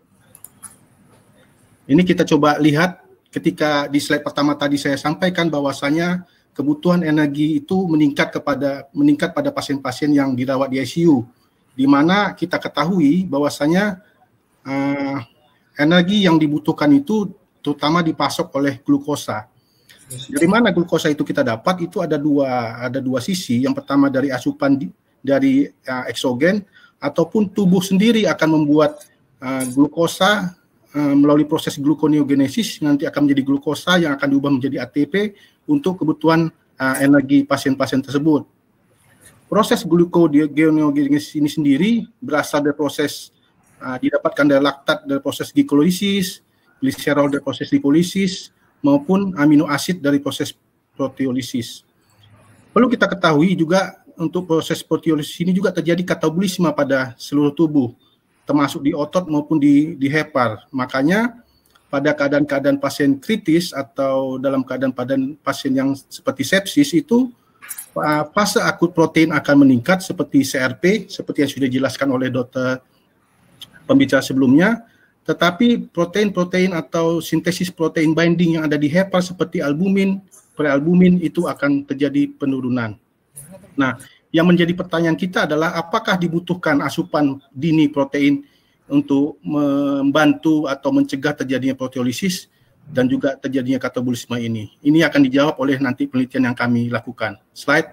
Ini kita coba lihat ketika di slide pertama tadi saya sampaikan bahwasanya kebutuhan energi itu meningkat kepada meningkat pada pasien-pasien yang dirawat di I C U, di mana kita ketahui bahwasanya uh, energi yang dibutuhkan itu terutama dipasok oleh glukosa. Dari mana glukosa itu kita dapat? Itu ada dua ada dua sisi. Yang pertama dari asupan di, dari uh, eksogen, ataupun tubuh sendiri akan membuat uh, glukosa uh, melalui proses gluconeogenesis, nanti akan menjadi glukosa yang akan diubah menjadi A T P untuk kebutuhan uh, energi pasien-pasien tersebut. Proses gluconeogenesis ini sendiri berasal dari proses uh, didapatkan dari laktat dari proses glikolisis, gliserol dari proses lipolisis, maupun amino asid dari proses proteolisis. Perlu kita ketahui juga untuk proses proteolisis ini juga terjadi katabolisme pada seluruh tubuh, termasuk di otot maupun di, di hepar. Makanya pada keadaan-keadaan pasien kritis atau dalam keadaan-keadaan pasien yang seperti sepsis itu fase akut protein akan meningkat seperti C R P, seperti yang sudah dijelaskan oleh dokter pembicara sebelumnya. Tetapi protein-protein atau sintesis protein binding yang ada di hepar seperti albumin, prealbumin itu akan terjadi penurunan. Nah, yang menjadi pertanyaan kita adalah apakah dibutuhkan asupan dini protein untuk membantu atau mencegah terjadinya proteolisis dan juga terjadinya katabolisme ini. Ini akan dijawab oleh nanti penelitian yang kami lakukan. Slide.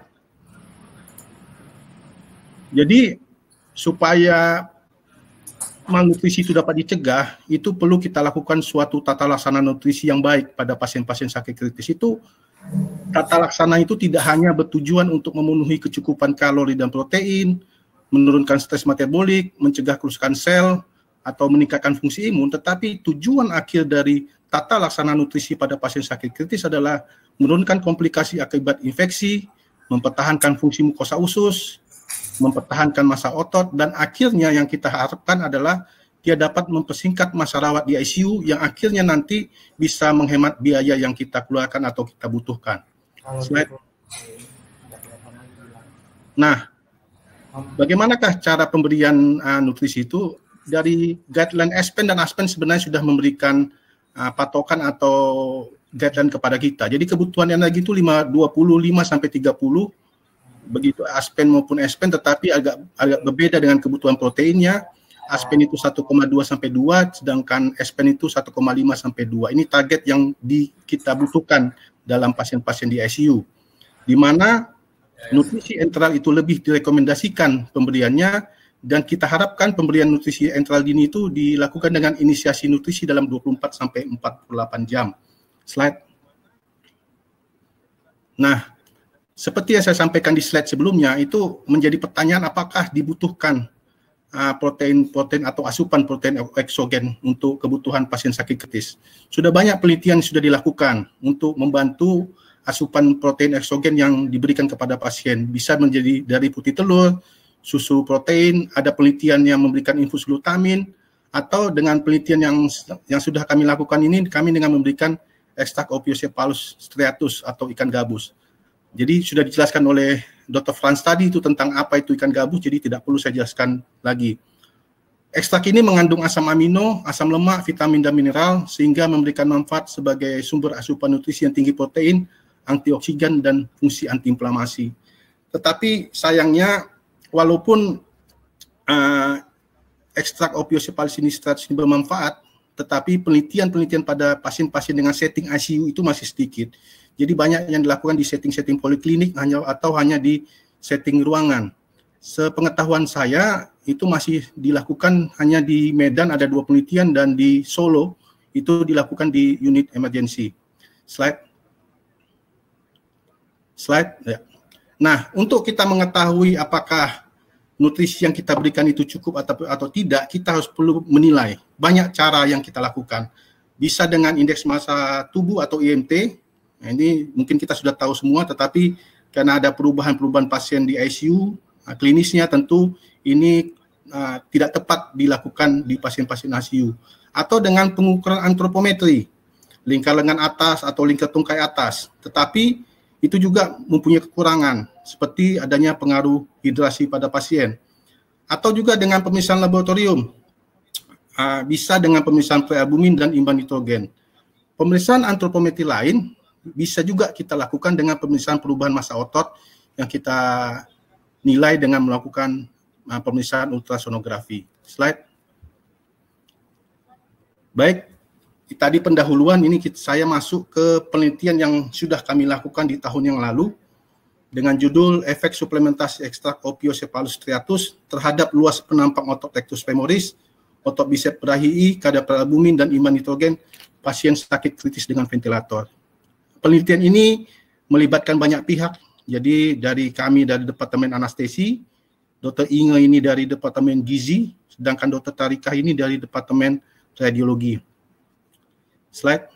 Jadi supaya malnutrisi itu dapat dicegah, itu perlu kita lakukan suatu tata laksana nutrisi yang baik pada pasien-pasien sakit kritis. Itu tata laksana itu tidak hanya bertujuan untuk memenuhi kecukupan kalori dan protein, menurunkan stres metabolik, mencegah kerusakan sel, atau meningkatkan fungsi imun, tetapi tujuan akhir dari tata laksana nutrisi pada pasien sakit kritis adalah menurunkan komplikasi akibat infeksi, mempertahankan fungsi mukosa usus, mempertahankan massa otot, dan akhirnya yang kita harapkan adalah dia dapat mempersingkat masa rawat di I C U yang akhirnya nanti bisa menghemat biaya yang kita keluarkan atau kita butuhkan. Slide. Nah, bagaimanakah cara pemberian uh, nutrisi itu? Dari guideline ASPEN dan ASPEN sebenarnya sudah memberikan uh, patokan atau guideline kepada kita. Jadi kebutuhan energi itu dua puluh lima sampai tiga puluh begitu aspen maupun espen, tetapi agak agak berbeda dengan kebutuhan proteinnya. Aspen itu satu koma dua sampai dua, sedangkan espen itu satu koma lima sampai dua. Ini target yang di, kita butuhkan dalam pasien-pasien di I C U, di mana nutrisi enteral itu lebih direkomendasikan pemberiannya, dan kita harapkan pemberian nutrisi enteral dini itu dilakukan dengan inisiasi nutrisi dalam dua puluh empat sampai empat puluh delapan jam. Slide. Nah, seperti yang saya sampaikan di slide sebelumnya, itu menjadi pertanyaan apakah dibutuhkan protein-protein uh, atau asupan protein eksogen untuk kebutuhan pasien sakit kritis. Sudah banyak penelitian sudah dilakukan untuk membantu asupan protein eksogen yang diberikan kepada pasien. Bisa menjadi dari putih telur, susu protein, ada penelitian yang memberikan infus glutamin, atau dengan penelitian yang yang sudah kami lakukan ini, kami dengan memberikan ekstrak Ophiucephalus striatus atau ikan gabus. Jadi sudah dijelaskan oleh dokter Frans tadi itu tentang apa itu ikan gabus, jadi tidak perlu saya jelaskan lagi. Ekstrak ini mengandung asam amino, asam lemak, vitamin dan mineral, sehingga memberikan manfaat sebagai sumber asupan nutrisi yang tinggi protein, antioksidan, dan fungsi antiinflamasi. Tetapi sayangnya, walaupun uh, ekstrak Ophiucephalus striatus ini bermanfaat, tetapi penelitian-penelitian pada pasien-pasien dengan setting I C U itu masih sedikit. Jadi banyak yang dilakukan di setting-setting poliklinik hanya atau hanya di setting ruangan. Sepengetahuan saya itu masih dilakukan hanya di Medan ada dua penelitian, dan di Solo itu dilakukan di unit emergency. Slide. Slide. Ya. Nah, untuk kita mengetahui apakah nutrisi yang kita berikan itu cukup atau atau tidak, kita harus perlu menilai. Banyak cara yang kita lakukan. Bisa dengan indeks massa tubuh atau I M T. Nah, ini mungkin kita sudah tahu semua, tetapi karena ada perubahan-perubahan pasien di I C U, klinisnya tentu ini uh, tidak tepat dilakukan di pasien-pasien I C U. Atau dengan pengukuran antropometri, lingkar lengan atas atau lingkar tungkai atas. Tetapi itu juga mempunyai kekurangan, seperti adanya pengaruh hidrasi pada pasien. Atau juga dengan pemeriksaan laboratorium, uh, bisa dengan pemeriksaan prealbumin dan imbang nitrogen. Pemeriksaan antropometri lain bisa juga kita lakukan dengan pemeriksaan perubahan massa otot yang kita nilai dengan melakukan uh, pemeriksaan ultrasonografi. Slide. Baik, tadi pendahuluan ini kita, saya masuk ke penelitian yang sudah kami lakukan di tahun yang lalu dengan judul efek suplementasi ekstrak Ophiucephalus striatus terhadap luas penampang otot rectus femoris, otot bicep brachii, kadar prealbumin dan imbang nitrogen pasien sakit kritis dengan ventilator. Penelitian ini melibatkan banyak pihak, jadi dari kami dari Departemen Anestesi, dokter Inge ini dari Departemen Gizi, sedangkan dokter Tarikah ini dari Departemen Radiologi. Slide.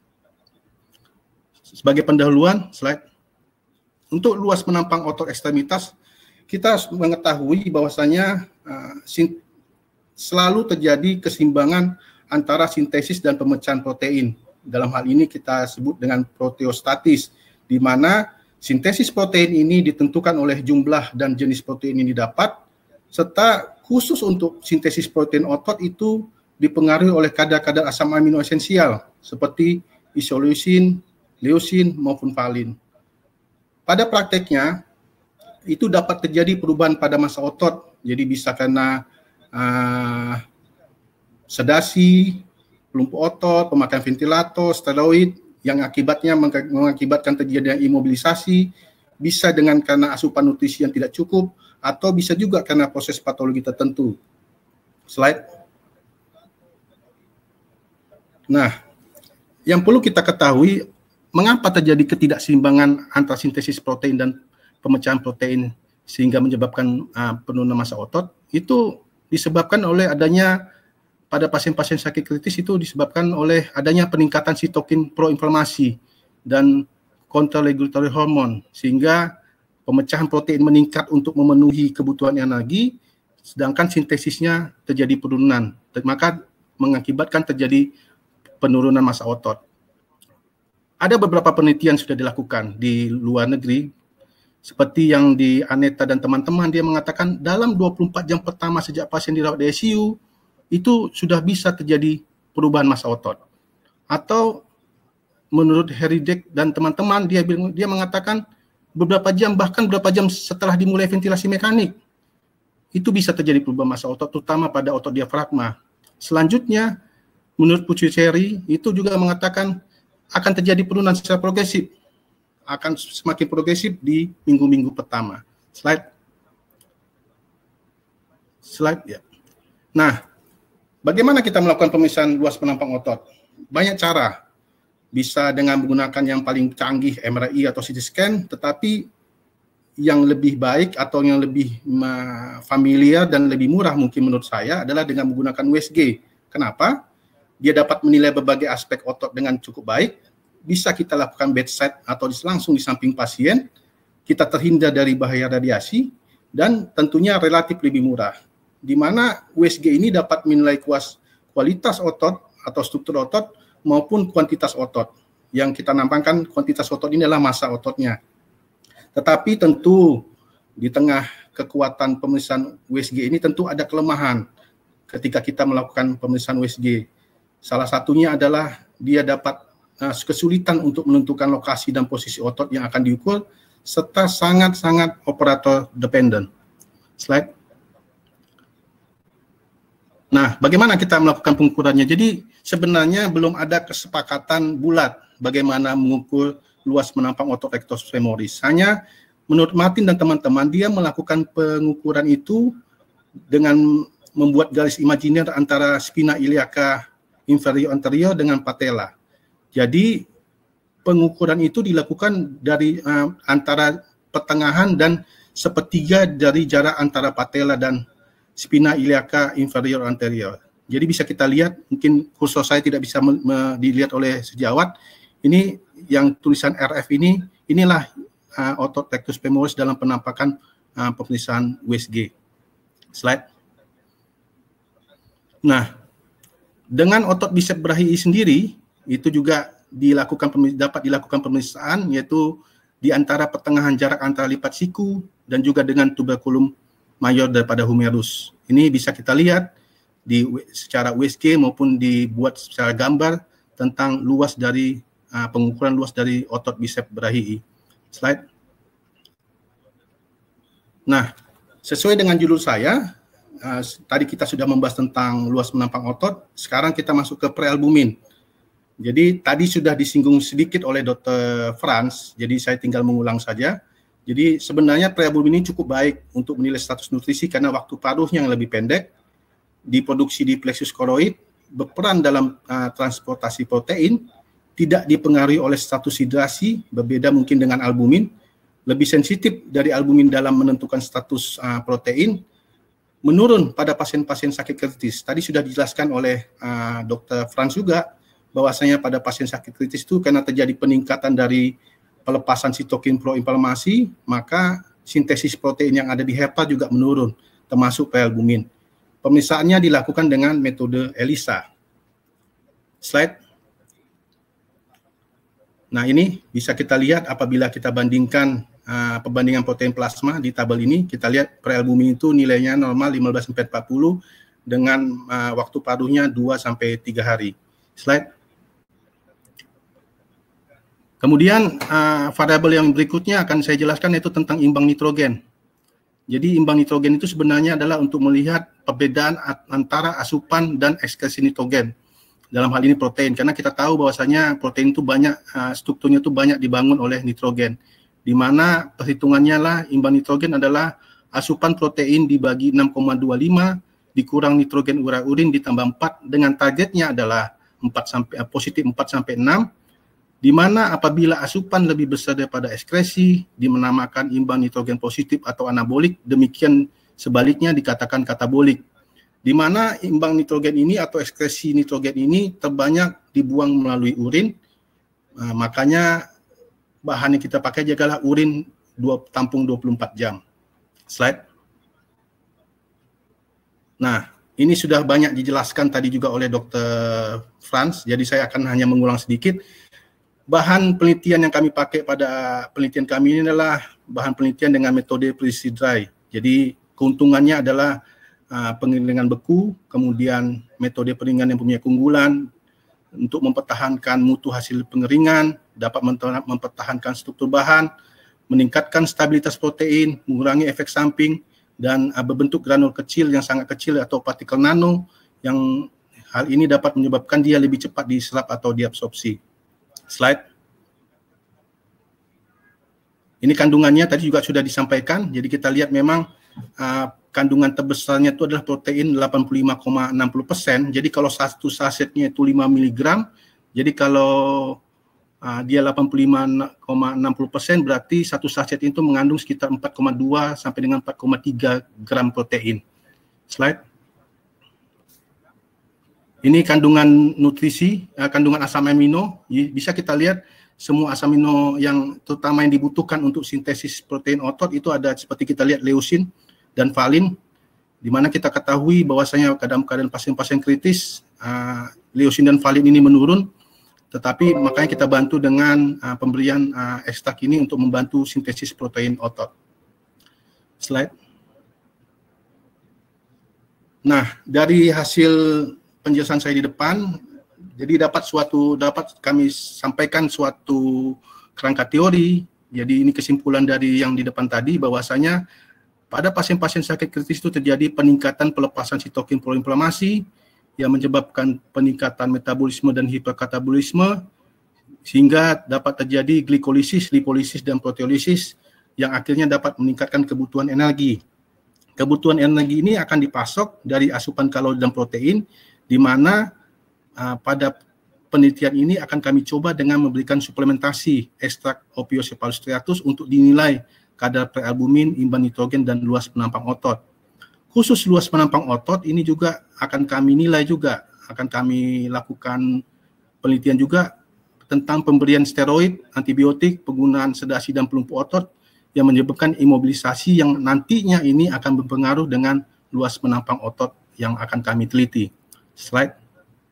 Sebagai pendahuluan, slide. Untuk luas penampang otot ekstremitas, kita harus mengetahui bahwasanya uh, selalu terjadi keseimbangan antara sintesis dan pemecahan protein. Dalam hal ini kita sebut dengan proteostatis, di mana sintesis protein ini ditentukan oleh jumlah dan jenis protein yang didapat, serta khusus untuk sintesis protein otot itu dipengaruhi oleh kadar-kadar asam amino esensial seperti isoleucin, leucin maupun valin. Pada prakteknya itu dapat terjadi perubahan pada massa otot, jadi bisa karena uh, sedasi, lumpuh otot, pemakaian ventilator, steroid yang akibatnya mengakibatkan terjadinya imobilisasi, bisa dengan karena asupan nutrisi yang tidak cukup, atau bisa juga karena proses patologi tertentu. Slide. Nah, yang perlu kita ketahui, mengapa terjadi ketidakseimbangan antara sintesis protein dan pemecahan protein sehingga menyebabkan uh, penurunan massa otot, itu disebabkan oleh adanya pada pasien-pasien sakit kritis itu disebabkan oleh adanya peningkatan sitokin proinflamasi dan counter-regulatory hormone, sehingga pemecahan protein meningkat untuk memenuhi kebutuhan energi, sedangkan sintesisnya terjadi penurunan, maka mengakibatkan terjadi penurunan massa otot. Ada beberapa penelitian sudah dilakukan di luar negeri, seperti yang di Aneta dan teman-teman, dia mengatakan dalam dua puluh empat jam pertama sejak pasien dirawat di I C U, itu sudah bisa terjadi perubahan massa otot. Atau menurut Heridek dan teman-teman, dia dia mengatakan beberapa jam, bahkan beberapa jam setelah dimulai ventilasi mekanik. Itu bisa terjadi perubahan massa otot, terutama pada otot diafragma. Selanjutnya, menurut Puccieri, itu juga mengatakan akan terjadi penurunan secara progresif. Akan semakin progresif di minggu-minggu pertama. Slide. Slide, ya. Nah, bagaimana kita melakukan pemeriksaan luas penampang otot? Banyak cara. Bisa dengan menggunakan yang paling canggih M R I atau C T scan, tetapi yang lebih baik atau yang lebih familiar dan lebih murah mungkin menurut saya adalah dengan menggunakan U S G. Kenapa? Dia dapat menilai berbagai aspek otot dengan cukup baik, bisa kita lakukan bedside atau langsung di samping pasien, kita terhindar dari bahaya radiasi, dan tentunya relatif lebih murah. Di mana U S G ini dapat menilai kualitas otot atau struktur otot maupun kuantitas otot. Yang kita nampakkan kuantitas otot ini adalah massa ototnya. Tetapi tentu di tengah kekuatan pemeriksaan U S G ini tentu ada kelemahan ketika kita melakukan pemeriksaan U S G. Salah satunya adalah dia dapat uh, kesulitan untuk menentukan lokasi dan posisi otot yang akan diukur, serta sangat-sangat operator dependent. Slide. Nah, bagaimana kita melakukan pengukurannya? Jadi sebenarnya belum ada kesepakatan bulat bagaimana mengukur luas menampang otot rectus femoris. Hanya menurut Martin dan teman-teman, dia melakukan pengukuran itu dengan membuat garis imajiner antara spina iliaca inferior anterior dengan patella. Jadi pengukuran itu dilakukan dari uh, antara pertengahan dan sepertiga dari jarak antara patella dan spina iliaca inferior anterior. Jadi bisa kita lihat, mungkin kursor saya tidak bisa me- me- dilihat oleh sejawat. Ini yang tulisan R F ini, inilah uh, otot rectus femoris dalam penampakan uh, pemeriksaan U S G. Slide. Nah, dengan otot bisep brachii sendiri, itu juga dilakukan dapat dilakukan pemeriksaan, yaitu di antara pertengahan jarak antara lipat siku dan juga dengan tuberculum mayor daripada humerus. Ini bisa kita lihat di secara U S G maupun dibuat secara gambar tentang luas dari uh, pengukuran luas dari otot bisep brachii. Slide. Nah, sesuai dengan judul saya, uh, tadi kita sudah membahas tentang luas menampang otot, sekarang kita masuk ke prealbumin. Jadi tadi sudah disinggung sedikit oleh dokter Frans, jadi saya tinggal mengulang saja. Jadi sebenarnya prealbumin ini cukup baik untuk menilai status nutrisi karena waktu paruhnya yang lebih pendek, diproduksi di plexus choroid, berperan dalam uh, transportasi protein, tidak dipengaruhi oleh status hidrasi, berbeda mungkin dengan albumin, lebih sensitif dari albumin dalam menentukan status uh, protein, menurun pada pasien-pasien sakit kritis. Tadi sudah dijelaskan oleh uh, dokter Frans juga, bahwasanya pada pasien sakit kritis itu karena terjadi peningkatan dari pelepasan sitokin proinflamasi, maka sintesis protein yang ada di hepa juga menurun, termasuk prealbumin. Pemeriksaannya dilakukan dengan metode ELISA. Slide. Nah, ini bisa kita lihat apabila kita bandingkan uh, perbandingan protein plasma di tabel ini, kita lihat prealbumin itu nilainya normal lima belas sampai empat puluh dengan uh, waktu paruhnya dua sampai tiga hari. Slide. Kemudian uh, variabel yang berikutnya akan saya jelaskan yaitu tentang imbang nitrogen. Jadi imbang nitrogen itu sebenarnya adalah untuk melihat perbedaan antara asupan dan ekskresi nitrogen. Dalam hal ini protein, karena kita tahu bahwasanya protein itu banyak, uh, strukturnya itu banyak dibangun oleh nitrogen. Di mana perhitungannya lah imbang nitrogen adalah asupan protein dibagi enam koma dua lima dikurang nitrogen urea urin ditambah empat dengan targetnya adalah empat sampai uh, positif empat sampai enam. Di mana apabila asupan lebih besar daripada ekskresi, dinamakan imbang nitrogen positif atau anabolik, demikian sebaliknya dikatakan katabolik. Di mana imbang nitrogen ini atau ekskresi nitrogen ini terbanyak dibuang melalui urin, nah, makanya bahan yang kita pakai adalah urin dua, tampung dua puluh empat jam. Slide. Nah, ini sudah banyak dijelaskan tadi juga oleh dokter Frans, jadi saya akan hanya mengulang sedikit. Bahan penelitian yang kami pakai pada penelitian kami ini adalah bahan penelitian dengan metode freeze dry. Jadi keuntungannya adalah uh, pengeringan beku, kemudian metode pengeringan yang punya keunggulan untuk mempertahankan mutu hasil pengeringan, dapat mempertahankan struktur bahan, meningkatkan stabilitas protein, mengurangi efek samping, dan uh, berbentuk granul kecil yang sangat kecil atau partikel nano yang hal ini dapat menyebabkan dia lebih cepat diserap atau diabsorpsi. Slide. Ini kandungannya tadi juga sudah disampaikan, jadi kita lihat memang uh, kandungan terbesarnya itu adalah protein delapan puluh lima koma enam puluh persen, jadi kalau satu sasetnya itu lima miligram, jadi kalau uh, dia delapan puluh lima koma enam puluh persen berarti satu saset itu mengandung sekitar empat koma dua sampai dengan empat koma tiga gram protein. Slide. Ini kandungan nutrisi, uh, kandungan asam amino, bisa kita lihat semua asam amino yang terutama yang dibutuhkan untuk sintesis protein otot itu ada seperti kita lihat leusin dan valin, di mana kita ketahui bahwasanya keadaan-keadaan pasien-pasien kritis uh, leusin dan valin ini menurun, tetapi makanya kita bantu dengan uh, pemberian uh, ekstrak ini untuk membantu sintesis protein otot. Slide. Nah, dari hasil penjelasan saya di depan, jadi dapat suatu dapat kami sampaikan suatu kerangka teori. Jadi ini kesimpulan dari yang di depan tadi bahwasanya pada pasien-pasien sakit kritis itu terjadi peningkatan pelepasan sitokin proinflamasi yang menyebabkan peningkatan metabolisme dan hiperkatabolisme sehingga dapat terjadi glikolisis, lipolisis dan proteolisis yang akhirnya dapat meningkatkan kebutuhan energi. Kebutuhan energi ini akan dipasok dari asupan kalori dan protein, di mana Uh, pada penelitian ini akan kami coba dengan memberikan suplementasi ekstrak Ophiosephalus striatus untuk dinilai kadar prealbumin, imbang nitrogen, dan luas penampang otot. Khusus luas penampang otot ini juga akan kami nilai juga, akan kami lakukan penelitian juga tentang pemberian steroid, antibiotik, penggunaan sedasi dan pelumpuh otot yang menyebabkan imobilisasi yang nantinya ini akan berpengaruh dengan luas penampang otot yang akan kami teliti. Slide.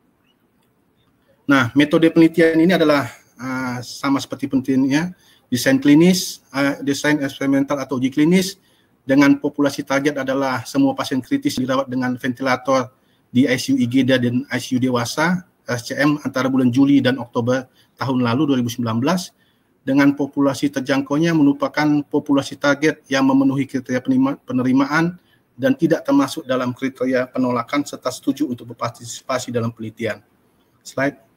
Nah, metode penelitian ini adalah uh, sama seperti penelitiannya, desain klinis, uh, desain eksperimental atau uji klinis, dengan populasi target adalah semua pasien kritis dirawat dengan ventilator di I C U I G D A dan I C U dewasa, R C M antara bulan Juli dan Oktober tahun lalu dua ribu sembilan belas, dengan populasi terjangkaunya merupakan populasi target yang memenuhi kriteria penerimaan dan tidak termasuk dalam kriteria penolakan serta setuju untuk berpartisipasi dalam penelitian. Slide.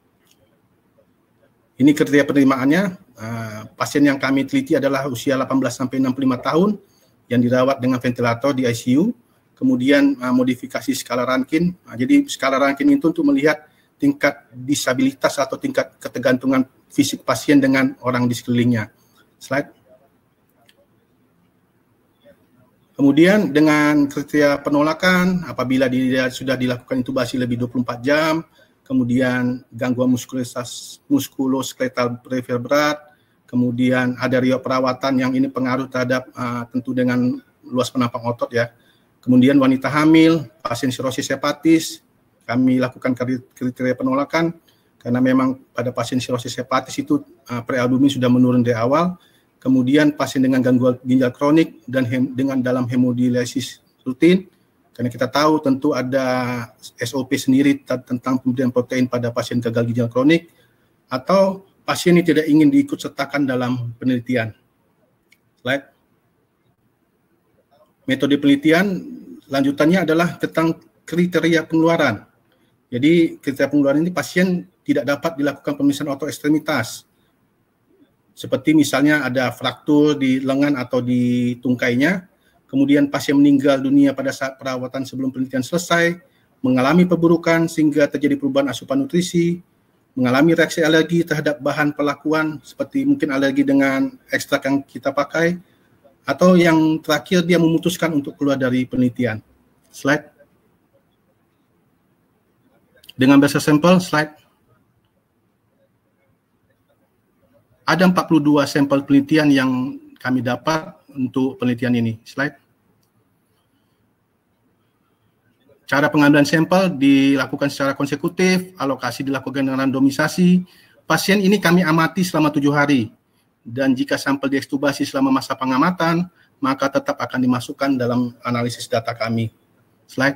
Ini kriteria penerimaannya, uh, pasien yang kami teliti adalah usia delapan belas sampai enam puluh lima tahun yang dirawat dengan ventilator di I C U, kemudian uh, modifikasi skala Rankin. Nah, jadi skala Rankin itu untuk melihat tingkat disabilitas atau tingkat ketergantungan fisik pasien dengan orang di sekelilingnya. Slide. Kemudian dengan kriteria penolakan, apabila dia sudah dilakukan intubasi lebih dua puluh empat jam, kemudian gangguan muskuloskeletal perifer berat, kemudian ada riwayat perawatan yang ini pengaruh terhadap uh, tentu dengan luas penampang otot ya. Kemudian wanita hamil, pasien sirosis hepatis, kami lakukan kriteria penolakan karena memang pada pasien sirosis hepatis itu uh, prealbumin sudah menurun dari awal. Kemudian pasien dengan gangguan ginjal kronik dan hem, dengan dalam hemodialisis rutin. Karena kita tahu tentu ada S O P sendiri tentang pemberian protein pada pasien gagal ginjal kronik atau pasien ini tidak ingin diikut sertakan dalam penelitian. Slide. Metode penelitian lanjutannya adalah tentang kriteria pengeluaran. Jadi kriteria pengeluaran ini pasien tidak dapat dilakukan pemeriksaan autoekstremitas. Seperti misalnya ada fraktur di lengan atau di tungkainya, kemudian pasien meninggal dunia pada saat perawatan sebelum penelitian selesai, mengalami perburukan sehingga terjadi perubahan asupan nutrisi, mengalami reaksi alergi terhadap bahan perlakuan seperti mungkin alergi dengan ekstrak yang kita pakai, atau yang terakhir dia memutuskan untuk keluar dari penelitian. Slide. Dengan berdasar sampel, slide. Ada empat puluh dua sampel penelitian yang kami dapat untuk penelitian ini. Slide. Cara pengambilan sampel dilakukan secara konsekutif, alokasi dilakukan dengan randomisasi. Pasien ini kami amati selama tujuh hari. Dan jika sampel diekstubasi selama masa pengamatan, maka tetap akan dimasukkan dalam analisis data kami. Slide.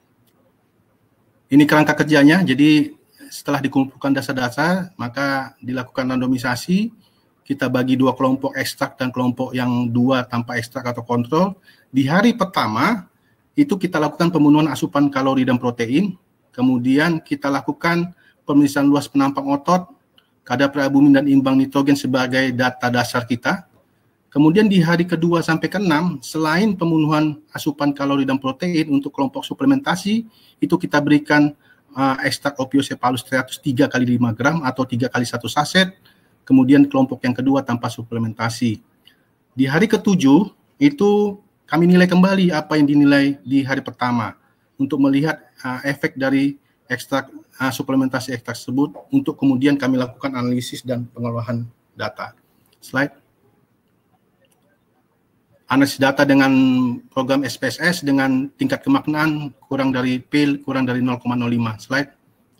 Ini kerangka kerjanya, jadi setelah dikumpulkan data-data, maka dilakukan randomisasi, kita bagi dua kelompok ekstrak dan kelompok yang dua tanpa ekstrak atau kontrol. Di hari pertama itu kita lakukan pembunuhan asupan kalori dan protein, kemudian kita lakukan pemeriksaan luas penampang otot, kadar prealbumin dan imbang nitrogen sebagai data dasar kita. Kemudian di hari kedua sampai keenam, selain pembunuhan asupan kalori dan protein untuk kelompok suplementasi, itu kita berikan uh, ekstrak Ophiosepalus striatus tiga kali lima gram atau tiga kali satu saset. Kemudian kelompok yang kedua tanpa suplementasi. Di hari ketujuh itu kami nilai kembali apa yang dinilai di hari pertama untuk melihat uh, efek dari ekstrak uh, suplementasi ekstrak tersebut, untuk kemudian kami lakukan analisis dan pengolahan data. Slide. Analisis data dengan program S P S S dengan tingkat kemaknaan kurang dari P kurang dari nol koma nol lima. Slide.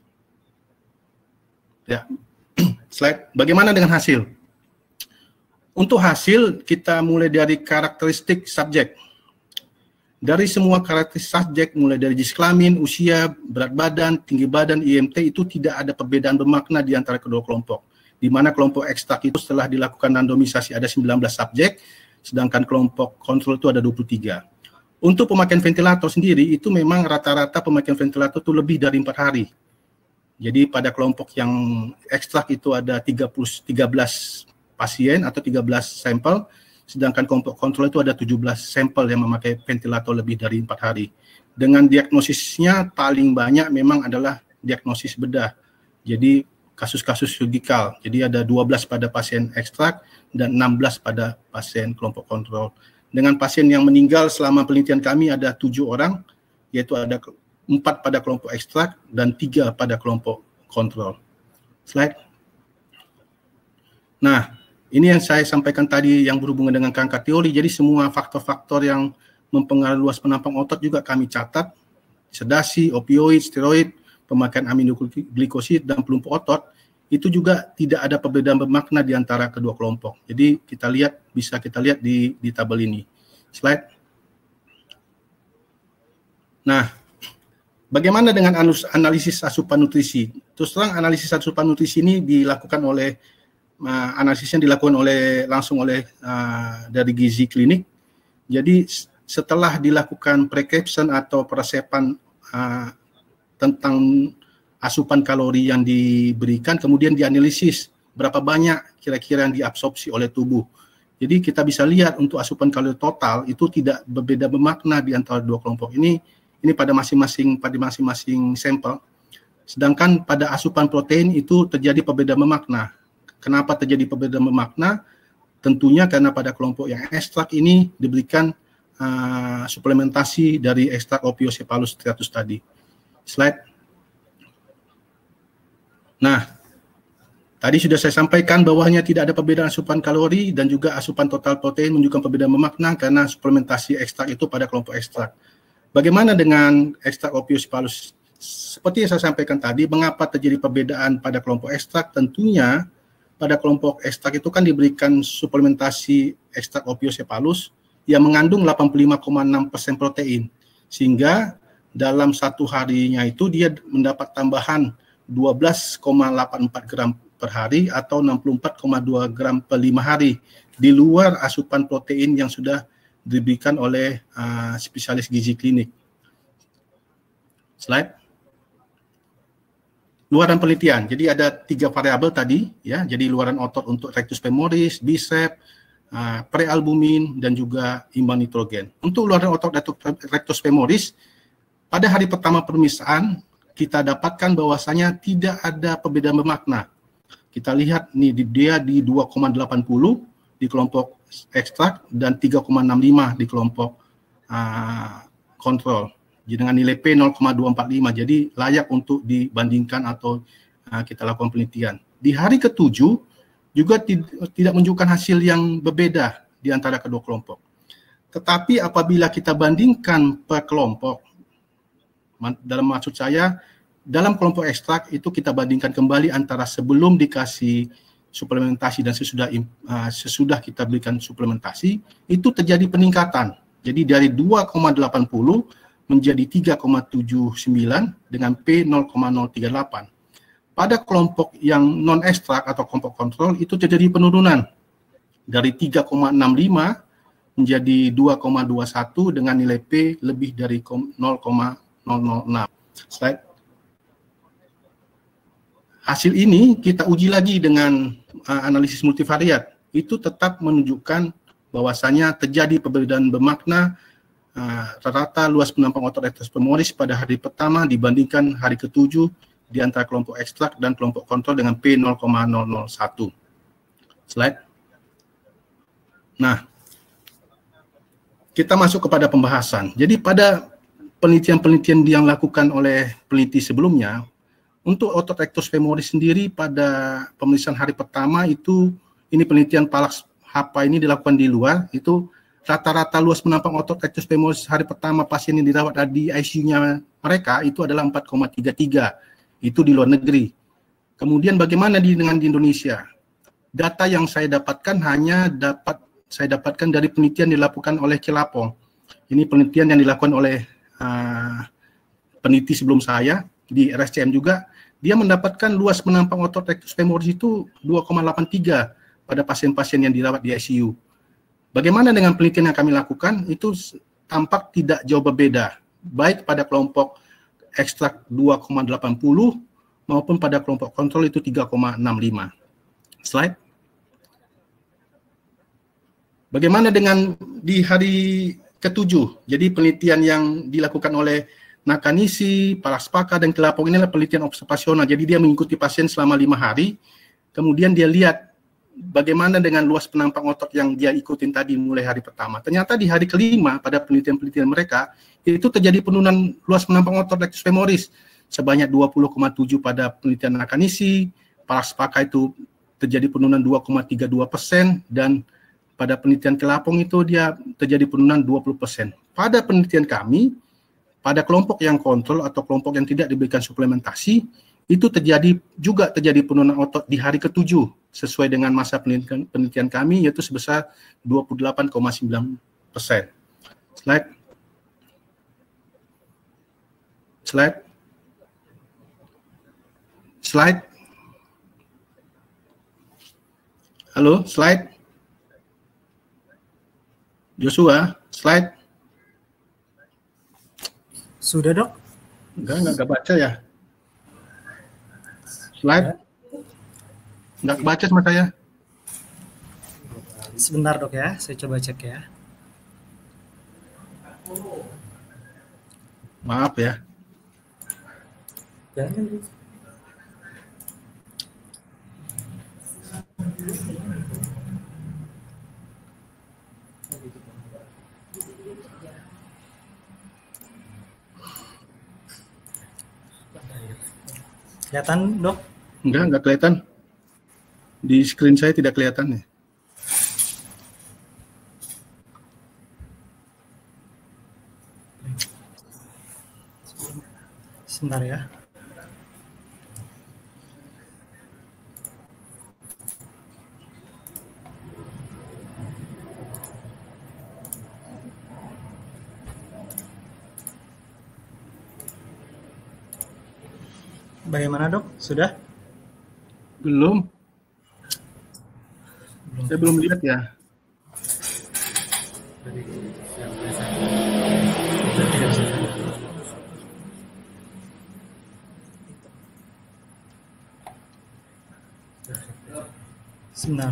Ya. Slide. Bagaimana dengan hasil? Untuk hasil, kita mulai dari karakteristik subjek. Dari semua karakteristik subjek, mulai dari jenis kelamin, usia, berat badan, tinggi badan, I M T, itu tidak ada perbedaan bermakna di antara kedua kelompok. Di mana kelompok ekstrak itu setelah dilakukan randomisasi ada sembilan belas subjek, sedangkan kelompok kontrol itu ada dua puluh tiga. Untuk pemakaian ventilator sendiri, itu memang rata-rata pemakaian ventilator itu lebih dari empat hari. Jadi pada kelompok yang ekstrak itu ada tiga belas pasien atau tiga belas sampel, sedangkan kelompok kontrol itu ada tujuh belas sampel yang memakai ventilator lebih dari empat hari. Dengan diagnosisnya paling banyak memang adalah diagnosis bedah. Jadi kasus-kasus surgikal. Jadi ada dua belas pada pasien ekstrak dan enam belas pada pasien kelompok kontrol. Dengan pasien yang meninggal selama penelitian kami ada tujuh orang, yaitu ada empat pada kelompok ekstrak dan tiga pada kelompok kontrol. Slide. Nah, ini yang saya sampaikan tadi yang berhubungan dengan kerangka teori. Jadi semua faktor-faktor yang mempengaruhi luas penampang otot juga kami catat. Sedasi, opioid, steroid, pemakaian aminoglykosid dan pelumpuh otot, itu juga tidak ada perbedaan bermakna di antara kedua kelompok. Jadi kita lihat, bisa kita lihat di, di tabel ini. Slide. Nah, bagaimana dengan analisis asupan nutrisi? Terus terang analisis asupan nutrisi ini dilakukan oleh uh, analisisnya dilakukan oleh langsung oleh uh, dari gizi klinik. Jadi setelah dilakukan prescription atau peresepan uh, tentang asupan kalori yang diberikan, kemudian dianalisis berapa banyak kira-kira yang diabsorpsi oleh tubuh. Jadi kita bisa lihat untuk asupan kalori total itu tidak berbeda bermakna di antara dua kelompok ini. Ini pada masing-masing pada masing-masing sampel. Sedangkan pada asupan protein itu terjadi perbedaan bermakna. Kenapa terjadi perbedaan bermakna? Tentunya karena pada kelompok yang ekstrak ini diberikan uh, suplementasi dari ekstrak Ophiosepalus striatus tadi. Slide. Nah, tadi sudah saya sampaikan bahwanya tidak ada perbedaan asupan kalori dan juga asupan total protein menunjukkan perbedaan bermakna karena suplementasi ekstrak itu pada kelompok ekstrak. Bagaimana dengan ekstrak Ophiosepalus? Seperti yang saya sampaikan tadi, mengapa terjadi perbedaan pada kelompok ekstrak? Tentunya pada kelompok ekstrak itu kan diberikan suplementasi ekstrak Ophiosepalus yang mengandung delapan puluh lima koma enam persen protein, sehingga dalam satu harinya itu dia mendapat tambahan dua belas koma delapan empat gram per hari atau enam puluh empat koma dua gram per lima hari di luar asupan protein yang sudah diberikan oleh uh, spesialis gizi klinik. Slide. Luaran penelitian. Jadi ada tiga variabel tadi, ya. Jadi luaran otot untuk rectus femoris, bicep, uh, prealbumin dan juga imbang nitrogen. Untuk luaran otot rectus femoris, pada hari pertama pemeriksaan kita dapatkan bahwasanya tidak ada perbedaan bermakna. Kita lihat nih dia di dua koma delapan nol di kelompok ekstrak dan tiga koma enam lima di kelompok uh, kontrol. Jadi dengan nilai P nol koma dua empat lima, jadi layak untuk dibandingkan atau uh, kita lakukan penelitian. Di hari ketujuh juga tidak menunjukkan hasil yang berbeda di antara kedua kelompok. Tetapi apabila kita bandingkan per kelompok, dalam maksud saya, dalam kelompok ekstrak itu kita bandingkan kembali antara sebelum dikasih suplementasi dan sesudah uh, sesudah kita berikan suplementasi, itu terjadi peningkatan. Jadi dari dua koma delapan nol menjadi tiga koma tujuh sembilan dengan P nol koma nol tiga delapan. pada kelompok yang non ekstrak atau kelompok kontrol itu terjadi penurunan dari tiga koma enam lima menjadi dua koma dua satu dengan nilai P lebih dari nol koma nol nol enam. Slide. Hasil ini kita uji lagi dengan uh, analisis multivariat. Itu tetap menunjukkan bahwasanya terjadi perbedaan bermakna uh, rata-rata luas penampang otot rectus femoris pada hari pertama dibandingkan hari ketujuh di antara kelompok ekstrak dan kelompok kontrol dengan P nol koma nol nol satu. Slide. Nah, kita masuk kepada pembahasan. Jadi pada penelitian-penelitian yang dilakukan oleh peneliti sebelumnya, untuk otot rectus femoris sendiri pada pemeriksaan hari pertama itu, ini penelitian Palax Hapa ini dilakukan di luar, itu rata-rata luas penampang otot rectus femoris hari pertama pasien yang dirawat di I C U-nya mereka itu adalah empat koma tiga tiga, itu di luar negeri. Kemudian bagaimana di, dengan di Indonesia? Data yang saya dapatkan hanya dapat saya dapatkan dari penelitian dilakukan oleh Celapong. Ini penelitian yang dilakukan oleh uh, peneliti sebelum saya, di R S C M juga, dia mendapatkan luas penampang otot rectus femoris itu dua koma delapan tiga pada pasien-pasien yang dirawat di I C U. Bagaimana dengan penelitian yang kami lakukan, itu tampak tidak jauh berbeda, baik pada kelompok ekstrak dua koma delapan nol maupun pada kelompok kontrol itu tiga koma enam lima. Slide. Bagaimana dengan di hari ketujuh? Jadi penelitian yang dilakukan oleh Nakanishi, Palaspaka, dan Celapong ini adalah penelitian observasional. Jadi dia mengikuti pasien selama lima hari, kemudian dia lihat bagaimana dengan luas penampang otot yang dia ikutin tadi mulai hari pertama. Ternyata di hari kelima pada penelitian-penelitian mereka, itu terjadi penurunan luas penampang otot rectus femoris sebanyak dua puluh koma tujuh pada penelitian Nakanishi, Palaspaka itu terjadi penurunan dua koma tiga dua persen, dan pada penelitian Celapong itu dia terjadi penurunan dua puluh persen. Pada penelitian kami, pada kelompok yang kontrol atau kelompok yang tidak diberikan suplementasi, itu terjadi juga terjadi penurunan otot di hari ketujuh sesuai dengan masa penelitian, penelitian kami, yaitu sebesar dua puluh delapan koma sembilan persen. Slide. Slide. Slide. Halo, slide. Joshua, slide. Sudah, Dok? Enggak, enggak, enggak baca ya. Slide. Enggak baca sama saya. Sebentar, Dok ya. Saya coba cek ya. Maaf ya. Kelihatan, Dok? Enggak, enggak kelihatan. Di screen saya tidak kelihatan ya. Sebentar ya. Bagaimana, Dok? Sudah? Belum. belum. Saya belum lihat ya. Sebentar.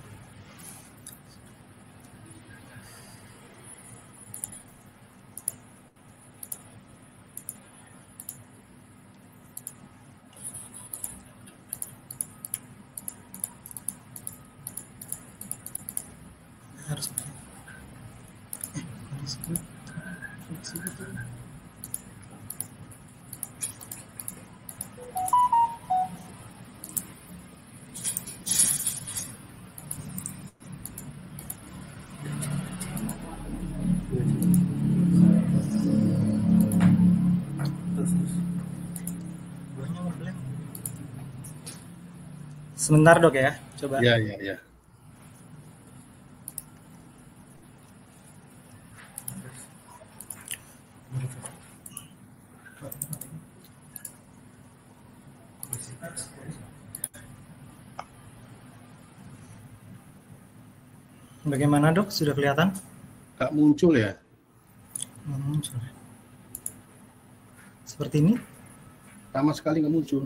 Harus eh, harus Sebentar, Dok ya, coba. Ya, ya, ya. Bagaimana dok? Sudah kelihatan? Tak muncul ya? Nggak muncul. Seperti ini? Sama sekali nggak muncul.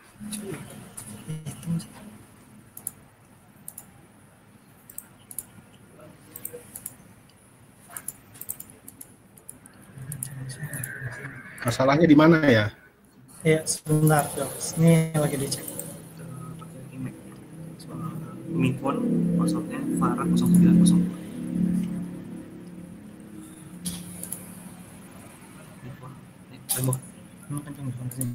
Masalahnya di mana ya? Ya, sebentar dok. Ini lagi dicek. Mikon, passwordnya Farah nol sembilan nol. Tembok. Ini kencang di sini.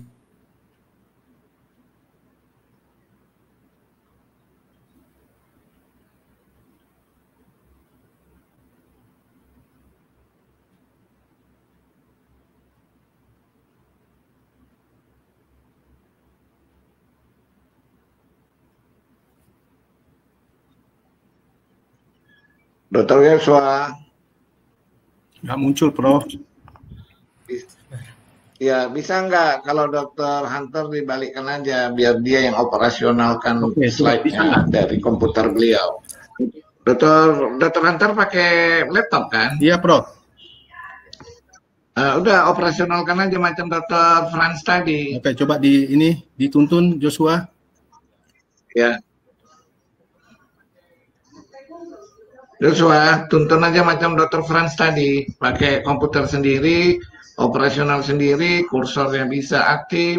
Dokter Yosua. Nggak muncul, Prof. Ya, bisa nggak kalau Dokter Hunter dibalikkan aja biar dia yang operasionalkan Oke, slide-nya dari komputer beliau. Dokter Dokter Hunter pakai laptop kan? Iya, Prof. Uh, udah operasionalkan aja macam Dokter Franz tadi. Oke, coba di ini dituntun Joshua. Ya. Joshua, tuntun aja macam Dokter Franz tadi, pakai komputer sendiri, operasional sendiri, kursornya bisa aktif.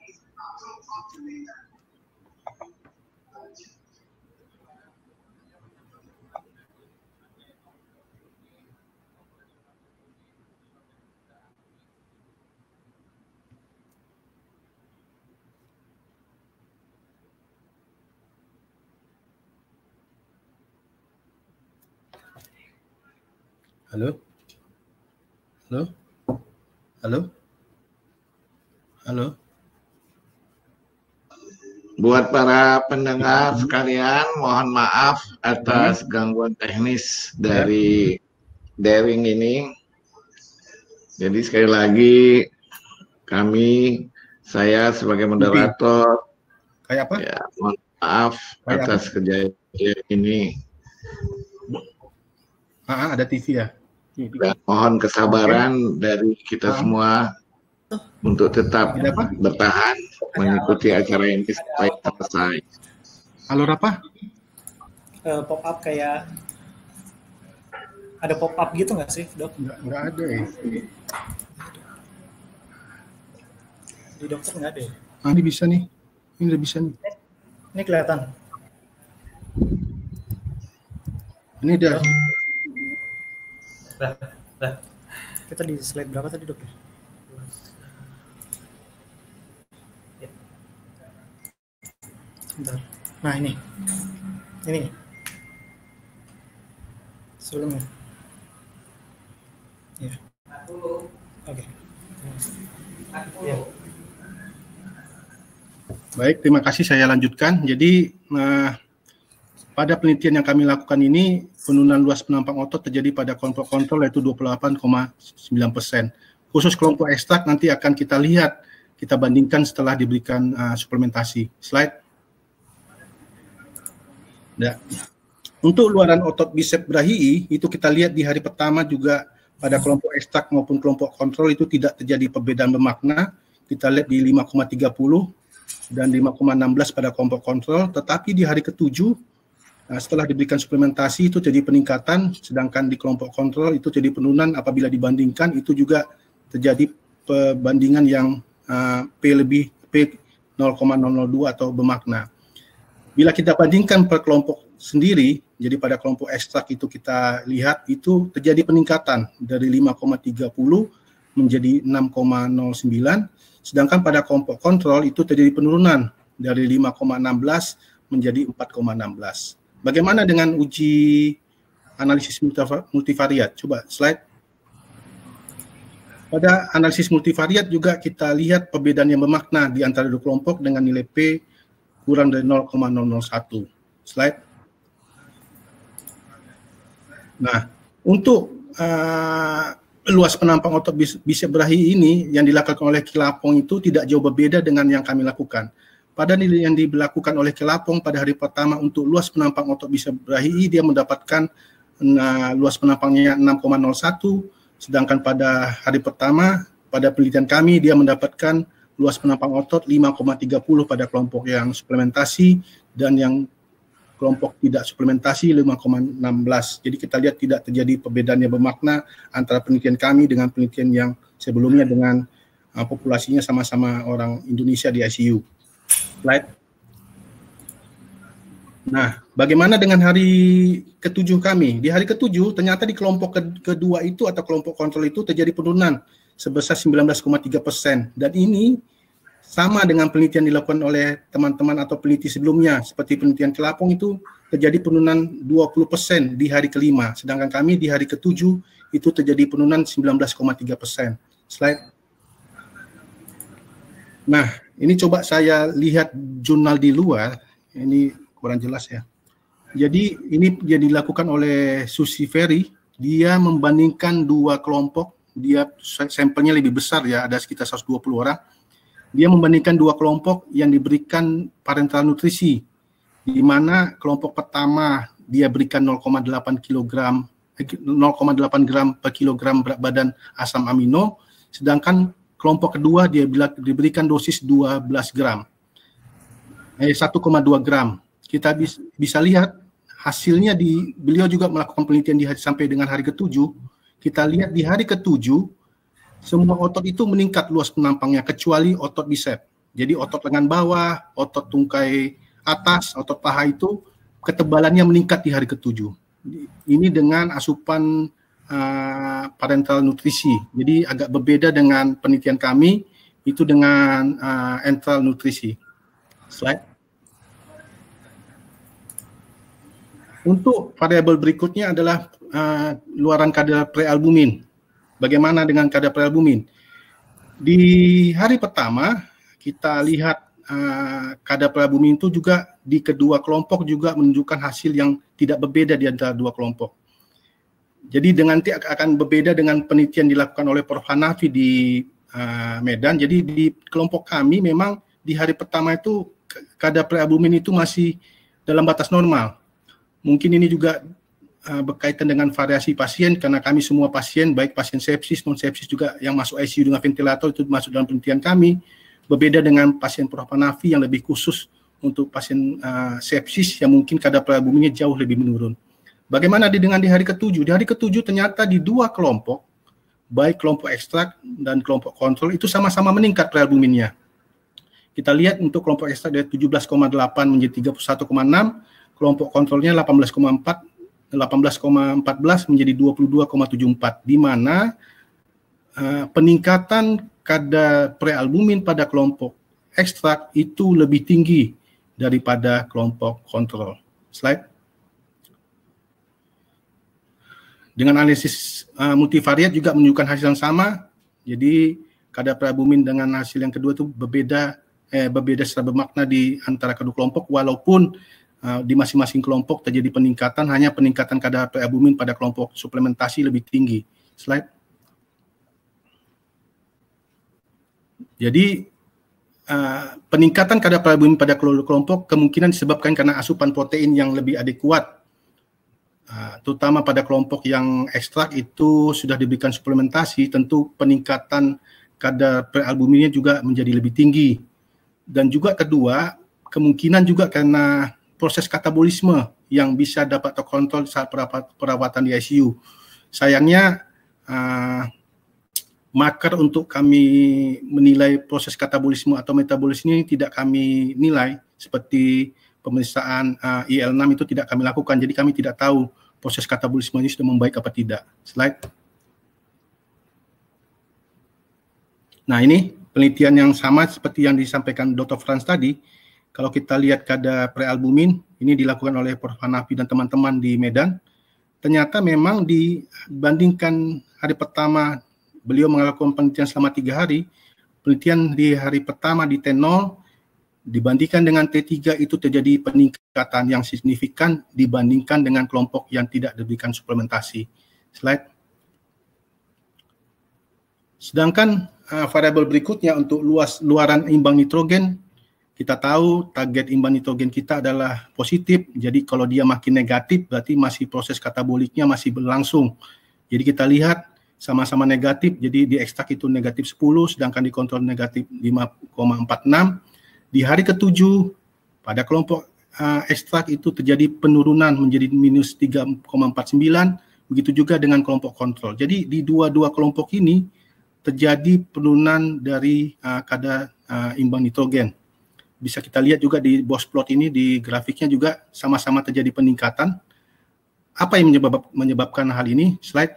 Halo? Halo? Halo? Halo? Buat para pendengar sekalian, mohon maaf atas gangguan teknis dari daring ini. Jadi sekali lagi kami, saya sebagai moderator, kayak apa? Ya, mohon maaf Kayak atas kejadian ini. Ah, ada T V ya? Dan mohon kesabaran dari kita semua untuk tetap bertahan mengikuti acara ini sampai selesai. Alur apa? Uh, pop up kayak ada pop up gitu nggak sih, dok? Nggak, nggak ada ya. Di dokter nggak ada ya? Ah, ini bisa nih. Ini udah bisa nih. Ini kelihatan. Ini udah. Dah, dah. Kita di slide berapa tadi, dok? Ya. Sebentar. Nah, ini. Ini. Sebelumnya. Ya. Oke. Ya. Baik, terima kasih. Saya lanjutkan. Jadi, nah, pada penelitian yang kami lakukan ini, penurunan luas penampang otot terjadi pada kelompok kontrol yaitu dua puluh delapan koma sembilan persen. Khusus kelompok ekstrak nanti akan kita lihat, kita bandingkan setelah diberikan uh, suplementasi. Slide. Ya. Untuk luaran otot bisep brachii, itu kita lihat di hari pertama juga pada kelompok ekstrak maupun kelompok kontrol itu tidak terjadi perbedaan bermakna. Kita lihat di lima koma tiga nol dan lima koma satu enam pada kelompok kontrol, tetapi di hari ketujuh, nah, setelah diberikan suplementasi itu jadi peningkatan, sedangkan di kelompok kontrol itu jadi penurunan. Apabila dibandingkan itu juga terjadi perbandingan yang uh, P lebih P nol koma nol nol dua atau bermakna. Bila kita bandingkan per kelompok sendiri, jadi pada kelompok ekstrak itu kita lihat itu terjadi peningkatan dari lima koma tiga nol menjadi enam koma nol sembilan, sedangkan pada kelompok kontrol itu terjadi penurunan dari lima koma satu enam menjadi empat koma satu enam. Bagaimana dengan uji analisis multivariat? Coba slide. Pada analisis multivariat juga kita lihat perbedaan yang bermakna di antara dua kelompok dengan nilai P kurang dari nol koma nol nol satu. Slide. Nah, untuk uh, luas penampang otot bisep brachii ini yang dilakukan oleh Kilapong itu tidak jauh berbeda dengan yang kami lakukan. Pada nilai yang dilakukan oleh Kelapong pada hari pertama untuk luas penampang otot bisa berahi, dia mendapatkan uh, luas penampangnya enam koma nol satu, sedangkan pada hari pertama pada penelitian kami dia mendapatkan luas penampang otot lima koma tiga nol pada kelompok yang suplementasi, dan yang kelompok tidak suplementasi lima koma satu enam. Jadi kita lihat tidak terjadi perbedaan yang bermakna antara penelitian kami dengan penelitian yang sebelumnya dengan uh, populasinya sama-sama orang Indonesia di I C U. Slide. Nah, bagaimana dengan hari ketujuh kami? Di hari ketujuh, ternyata di kelompok ke kedua itu atau kelompok kontrol itu terjadi penurunan sebesar sembilan belas koma tiga persen. Dan ini sama dengan penelitian dilakukan oleh teman-teman atau peneliti sebelumnya. Seperti penelitian Kelapong itu terjadi penurunan dua puluh persen di hari kelima. Sedangkan kami di hari ketujuh itu terjadi penurunan sembilan belas koma tiga persen. Slide. Nah, ini coba saya lihat jurnal di luar, ini kurang jelas ya. Jadi ini dia dilakukan oleh Susi Ferry, dia membandingkan dua kelompok, dia sampelnya lebih besar ya, ada sekitar seratus dua puluh orang. Dia membandingkan dua kelompok yang diberikan parenteral nutrisi, di mana kelompok pertama dia berikan nol koma delapan kilogram, nol koma delapan gram per kilogram berat badan asam amino, sedangkan kelompok kedua dia diberikan dosis dua belas gram, eh, satu koma dua gram. Kita bis, bisa lihat hasilnya di beliau juga melakukan penelitian di hari, sampai dengan hari ketujuh. Kita lihat di hari ketujuh semua otot itu meningkat luas penampangnya kecuali otot bicep. Jadi otot lengan bawah, otot tungkai atas, otot paha itu ketebalannya meningkat di hari ketujuh. Ini dengan asupan Uh, parenteral nutrisi. Jadi agak berbeda dengan penelitian kami itu dengan uh, enteral nutrisi. Slide. Untuk variabel berikutnya adalah uh, luaran kadar prealbumin. Bagaimana dengan kadar prealbumin? Di hari pertama kita lihat uh, kadar prealbumin itu juga di kedua kelompok juga menunjukkan hasil yang tidak berbeda di antara dua kelompok. Jadi dengan nanti akan berbeda dengan penelitian dilakukan oleh Profesor Hanafi di uh, Medan. Jadi di kelompok kami memang di hari pertama itu kadar prealbumin itu masih dalam batas normal. Mungkin ini juga uh, berkaitan dengan variasi pasien karena kami semua pasien baik pasien sepsis non sepsis juga yang masuk I C U dengan ventilator itu masuk dalam penelitian kami. Berbeda dengan pasien Profesor Hanafi yang lebih khusus untuk pasien uh, sepsis yang mungkin kadar prealbuminnya jauh lebih menurun. Bagaimana dengan di hari ketujuh? Di hari ketujuh ternyata di dua kelompok, baik kelompok ekstrak dan kelompok kontrol itu sama-sama meningkat prealbuminnya. Kita lihat untuk kelompok ekstrak dari tujuh belas koma delapan menjadi tiga puluh satu koma enam, kelompok kontrolnya delapan belas koma empat, delapan belas koma empat belas menjadi dua puluh dua koma tujuh empat, di mana uh, peningkatan kadar prealbumin pada kelompok ekstrak itu lebih tinggi daripada kelompok kontrol. Slide. Dengan analisis uh, multivariat juga menunjukkan hasil yang sama. Jadi kadar prealbumin dengan hasil yang kedua itu berbeda, eh, berbeda secara bermakna di antara kedua kelompok, walaupun uh, di masing-masing kelompok terjadi peningkatan, hanya peningkatan kadar prealbumin pada kelompok suplementasi lebih tinggi. Slide. Jadi uh, peningkatan kadar prealbumin pada kelompok kemungkinan disebabkan karena asupan protein yang lebih adekuat. Uh, terutama pada kelompok yang ekstrak itu sudah diberikan suplementasi, tentu peningkatan kadar prealbuminnya juga menjadi lebih tinggi. Dan juga kedua, kemungkinan juga karena proses katabolisme yang bisa dapat terkontrol saat perawatan di I C U. Sayangnya, uh, marker untuk kami menilai proses katabolisme atau metabolisme ini tidak kami nilai, seperti pemeriksaan uh, I L enam itu tidak kami lakukan, jadi kami tidak tahu proses katabolisme ini sudah membaik apa tidak. Slide. Nah, ini penelitian yang sama seperti yang disampaikan Doktor Frans tadi. Kalau kita lihat kadar prealbumin, ini dilakukan oleh Profesor Hanafi dan teman-teman di Medan. Ternyata memang dibandingkan hari pertama, beliau melakukan penelitian selama tiga hari, penelitian di hari pertama di T nol, dibandingkan dengan T tiga itu terjadi peningkatan yang signifikan dibandingkan dengan kelompok yang tidak diberikan suplementasi. Slide. Sedangkan uh, variabel berikutnya untuk luas luaran imbang nitrogen, Kita tahu target imbang nitrogen kita adalah positif, jadi kalau dia makin negatif berarti masih proses kataboliknya masih berlangsung. Jadi kita lihat sama-sama negatif, jadi di ekstrak itu negatif sepuluh, sedangkan di kontrol negatif lima koma empat enam. Di hari ketujuh, pada kelompok uh, ekstrak itu terjadi penurunan menjadi minus tiga koma empat sembilan, begitu juga dengan kelompok kontrol. Jadi di dua-dua kelompok ini terjadi penurunan dari uh, kadar uh, imbang nitrogen. Bisa kita lihat juga di box plot ini, di grafiknya juga sama-sama terjadi peningkatan. Apa yang menyebab, menyebabkan hal ini? Slide.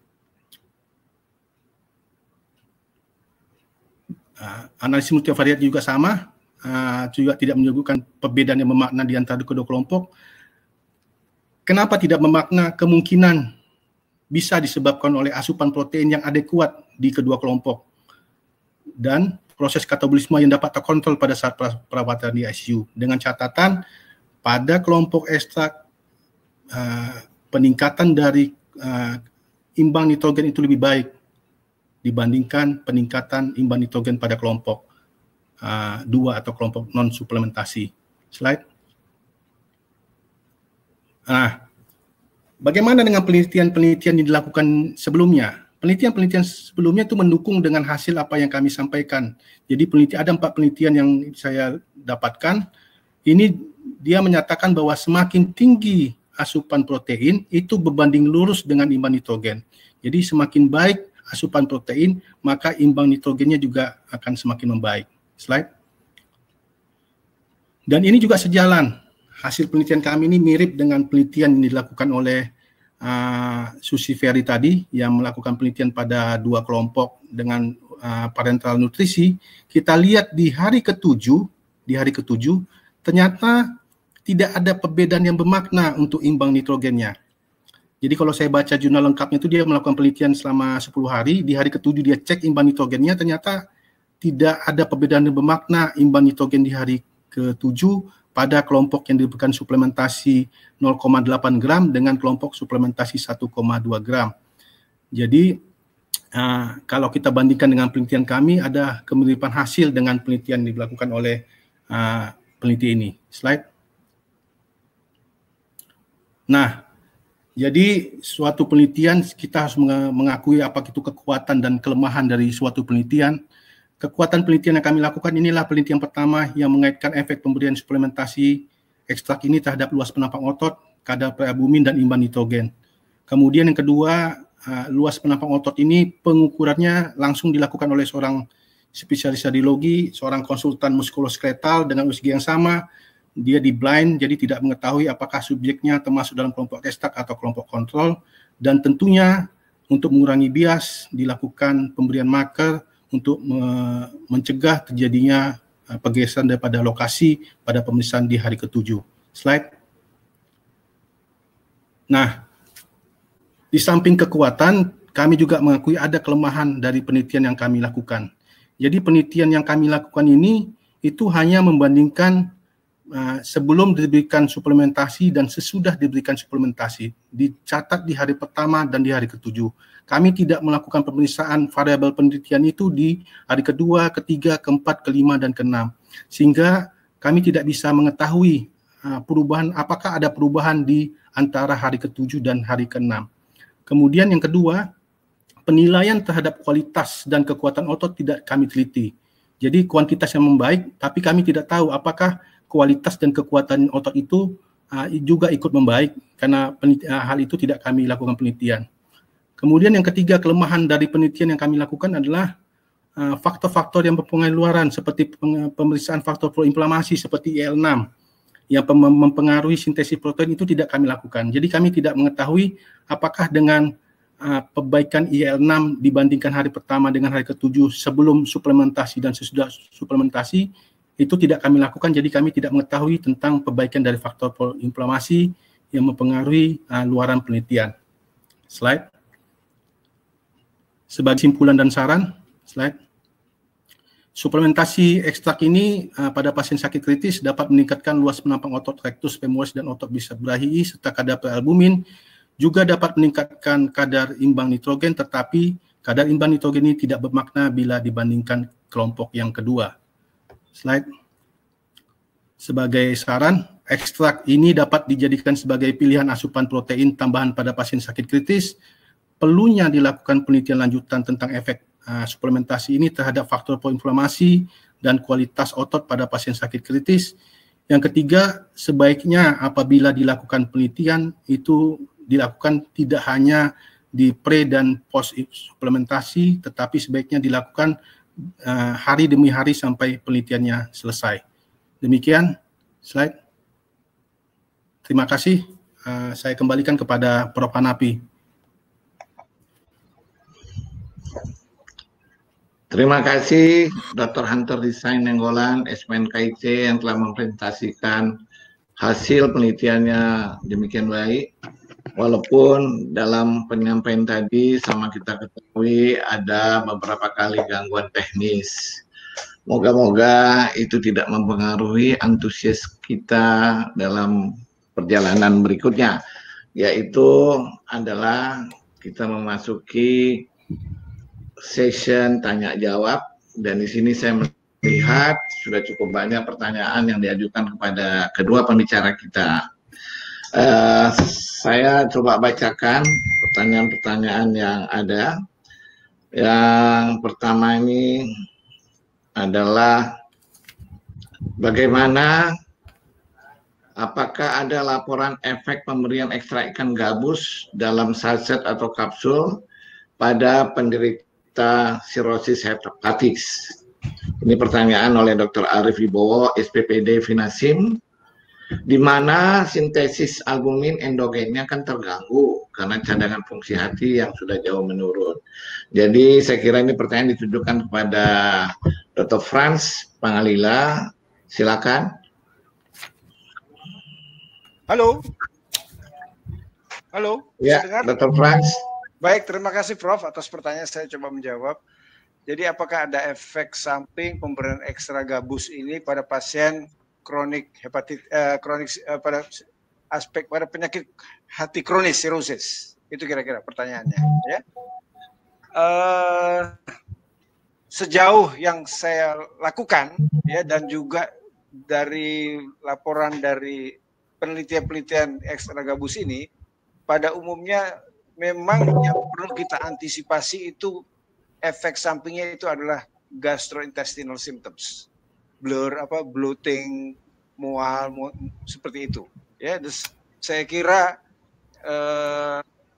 Uh, analisis multivariat juga sama, uh, juga tidak menyebutkan perbedaan yang bermakna di antara kedua kelompok. Kenapa tidak bermakna? Kemungkinan bisa disebabkan oleh asupan protein yang adekuat di kedua kelompok dan proses katabolisme yang dapat terkontrol pada saat perawatan di I C U. Dengan catatan pada kelompok ekstrak uh, peningkatan dari uh, imbang nitrogen itu lebih baik dibandingkan peningkatan imbang nitrogen pada kelompok uh, dua atau kelompok non suplementasi. Slide. Nah, bagaimana dengan penelitian-penelitian yang dilakukan sebelumnya? Penelitian-penelitian sebelumnya itu mendukung dengan hasil apa yang kami sampaikan. Jadi penelitian, ada empat penelitian yang saya dapatkan. Ini dia menyatakan bahwa semakin tinggi asupan protein itu berbanding lurus dengan imbang nitrogen. Jadi semakin baik asupan protein, maka imbang nitrogennya juga akan semakin membaik. Slide. Dan ini juga sejalan. Hasil penelitian kami ini mirip dengan penelitian yang dilakukan oleh Uh, Susi Ferry tadi yang melakukan penelitian pada dua kelompok dengan uh, parenteral nutrisi. Kita lihat di hari ketujuh, di hari ketujuh ternyata tidak ada perbedaan yang bermakna untuk imbang nitrogennya. Jadi kalau saya baca jurnal lengkapnya itu dia melakukan penelitian selama sepuluh hari, di hari ketujuh dia cek imbang nitrogennya, ternyata tidak ada perbedaan yang bermakna imbang nitrogen di hari ketujuh pada kelompok yang diberikan suplementasi nol koma delapan gram dengan kelompok suplementasi satu koma dua gram. Jadi uh, kalau kita bandingkan dengan penelitian kami, ada kemiripan hasil dengan penelitian yang dilakukan oleh uh, peneliti ini. Slide. Nah, jadi suatu penelitian kita harus mengakui apa itu kekuatan dan kelemahan dari suatu penelitian. Kekuatan penelitian yang kami lakukan inilah penelitian pertama yang mengaitkan efek pemberian suplementasi ekstrak ini terhadap luas penampang otot, kadar prealbumin dan imbang nitrogen. Kemudian yang kedua, uh, luas penampang otot ini pengukurannya langsung dilakukan oleh seorang spesialis radiologi, seorang konsultan muskuloskeletal dengan U S G yang sama. Dia di blind, jadi tidak mengetahui apakah subjeknya termasuk dalam kelompok ekstrak atau kelompok kontrol. Dan tentunya untuk mengurangi bias dilakukan pemberian marker untuk me- mencegah terjadinya uh, pergeseran daripada lokasi pada pemeriksaan di hari ketujuh. Slide. Nah, di samping kekuatan, kami juga mengakui ada kelemahan dari penelitian yang kami lakukan. Jadi penelitian yang kami lakukan ini itu hanya membandingkan uh, sebelum diberikan suplementasi dan sesudah diberikan suplementasi. Dicatat di hari pertama dan di hari ketujuh. Kami tidak melakukan pemeriksaan variabel penelitian itu di hari kedua, ketiga, keempat, kelima, dan keenam. Sehingga kami tidak bisa mengetahui uh, perubahan, apakah ada perubahan di antara hari ketujuh dan hari keenam. Kemudian yang kedua, penilaian terhadap kualitas dan kekuatan otot tidak kami teliti. Jadi kuantitas yang membaik, tapi kami tidak tahu apakah kualitas dan kekuatan otot itu uh, juga ikut membaik, karena uh, hal itu tidak kami lakukan penelitian. Kemudian yang ketiga, kelemahan dari penelitian yang kami lakukan adalah uh, faktor-faktor yang mempengaruhi luaran seperti pemeriksaan faktor proinflamasi seperti I L enam yang mempengaruhi sintesis protein itu tidak kami lakukan. Jadi kami tidak mengetahui apakah dengan uh, perbaikan I L enam dibandingkan hari pertama dengan hari ketujuh sebelum suplementasi dan sesudah suplementasi itu tidak kami lakukan. Jadi kami tidak mengetahui tentang perbaikan dari faktor proinflamasi yang mempengaruhi uh, luaran penelitian. Slide. Sebagai simpulan dan saran, slide. Suplementasi ekstrak ini uh, pada pasien sakit kritis dapat meningkatkan luas penampang otot rectus femoris dan otot bicep brachii serta kadar prealbumin, juga dapat meningkatkan kadar imbang nitrogen, tetapi kadar imbang nitrogen ini tidak bermakna bila dibandingkan kelompok yang kedua. Slide. Sebagai saran, ekstrak ini dapat dijadikan sebagai pilihan asupan protein tambahan pada pasien sakit kritis. Perlunya dilakukan penelitian lanjutan tentang efek uh, suplementasi ini terhadap faktor proinflamasi dan kualitas otot pada pasien sakit kritis. Yang ketiga, sebaiknya apabila dilakukan penelitian itu dilakukan tidak hanya di pre dan post suplementasi, tetapi sebaiknya dilakukan uh, hari demi hari sampai penelitiannya selesai. Demikian slide. Terima kasih. Uh, saya kembalikan kepada Profesor Hanafi. Terima kasih Doktor Hunter Desain Nenggolan, S M N K I C yang telah mempresentasikan hasil penelitiannya demikian baik. Walaupun dalam penyampaian tadi sama kita ketahui ada beberapa kali gangguan teknis. Moga-moga itu tidak mempengaruhi antusias kita dalam perjalanan berikutnya, yaitu adalah kita memasuki session tanya jawab, dan di sini saya melihat sudah cukup banyak pertanyaan yang diajukan kepada kedua pembicara kita. Uh, saya coba bacakan pertanyaan-pertanyaan yang ada. Yang pertama ini adalah bagaimana, apakah ada laporan efek pemberian ekstrak ikan gabus dalam saset atau kapsul pada penderita sirosis hepatitis? Ini pertanyaan oleh Doktor Arief Wibowo, S P P D Vinasim, di mana sintesis albumin endogennya kan terganggu karena cadangan fungsi hati yang sudah jauh menurun. Jadi saya kira ini pertanyaan ditujukan kepada Doktor Frans Pangalila. Silakan. Halo. Halo. Ya, Doktor Frans. Baik, terima kasih Prof atas pertanyaan, saya coba menjawab. Jadi apakah ada efek samping pemberian ekstra gabus ini pada pasien kronik hepatitis eh, kronik eh, pada aspek pada penyakit hati kronis sirosis? Itu kira-kira pertanyaannya, ya. Uh, sejauh yang saya lakukan, ya, dan juga dari laporan dari penelitian-penelitian ekstra gabus ini, pada umumnya memang yang perlu kita antisipasi itu efek sampingnya itu adalah gastrointestinal symptoms, blur apa bloating, mual, mual seperti itu. Ya, dus, saya kira eh,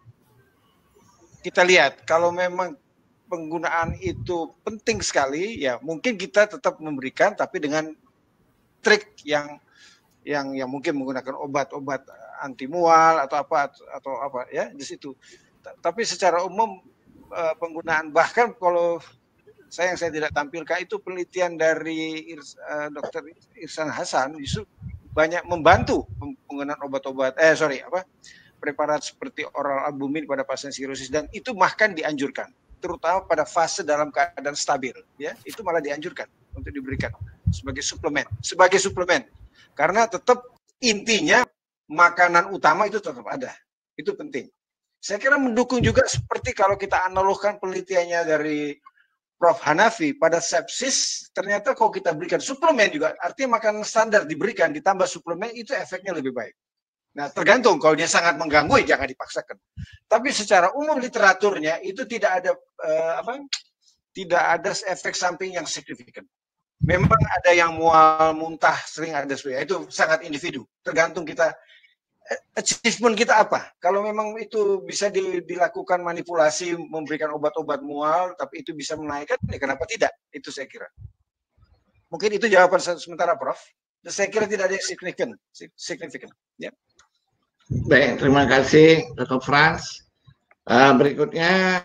kita lihat kalau memang penggunaan itu penting sekali, ya mungkin kita tetap memberikan, tapi dengan trik yang yang yang mungkin menggunakan obat-obat anti mual atau apa atau apa ya di situ. Tapi secara umum penggunaan, bahkan kalau saya yang saya tidak tampilkan itu penelitian dari uh, Dokter Irsan Hasan justru banyak membantu penggunaan obat-obat eh sorry apa preparat seperti oral albumin pada pasien sirosis, dan itu bahkan dianjurkan terutama pada fase dalam keadaan stabil, ya itu malah dianjurkan untuk diberikan sebagai suplemen sebagai suplemen karena tetap intinya makanan utama itu tetap ada, itu penting. Saya kira mendukung juga seperti kalau kita analogkan penelitiannya dari Prof Hanafi pada sepsis, ternyata kalau kita berikan suplemen juga, artinya makanan standar diberikan ditambah suplemen itu efeknya lebih baik. Nah tergantung, kalau dia sangat mengganggu ya jangan dipaksakan. Tapi secara umum literaturnya itu tidak ada eh, apa? Tidak ada efek samping yang signifikan. Memang ada yang mual, muntah, sering ada sebagainya. Itu sangat individu. Tergantung kita achievement kita apa. Kalau memang itu bisa dilakukan manipulasi, memberikan obat-obat mual, tapi itu bisa menaikkan, ya kenapa tidak? Itu saya kira. Mungkin itu jawaban sementara, Prof. Saya kira tidak ada yang signifikan. signifikan. Ya. Baik, terima kasih, Doktor Frans. Uh, berikutnya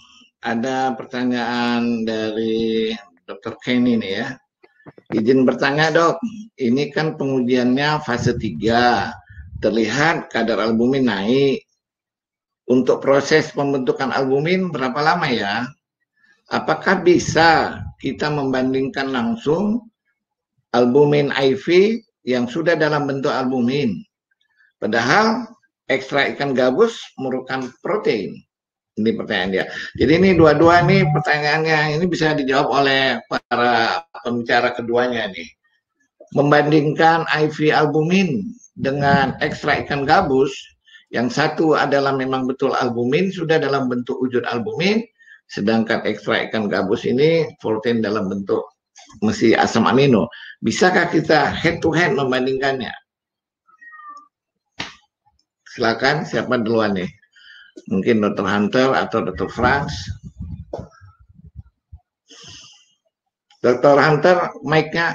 ada pertanyaan dari Dokter Kenny nih ya. Izin bertanya, Dok. Ini kan pengujiannya fase tiga. Terlihat kadar albumin naik. Untuk proses pembentukan albumin berapa lama ya? Apakah bisa kita membandingkan langsung albumin I V yang sudah dalam bentuk albumin? Padahal ekstrak ikan gabus merupakan protein. Ini pertanyaan dia. Jadi ini dua-dua nih pertanyaannya. Ini bisa dijawab oleh para pembicara keduanya nih. membandingkan I V albumin dengan ekstrak ikan gabus, yang satu adalah memang betul albumin, sudah dalam bentuk wujud albumin, sedangkan ekstrak ikan gabus ini protein dalam bentuk mesti asam amino. Bisakah kita head to head membandingkannya? Silakan, siapa duluan nih? Mungkin dokter Hunter atau dokter Franz. dokter Hunter, mic-nya.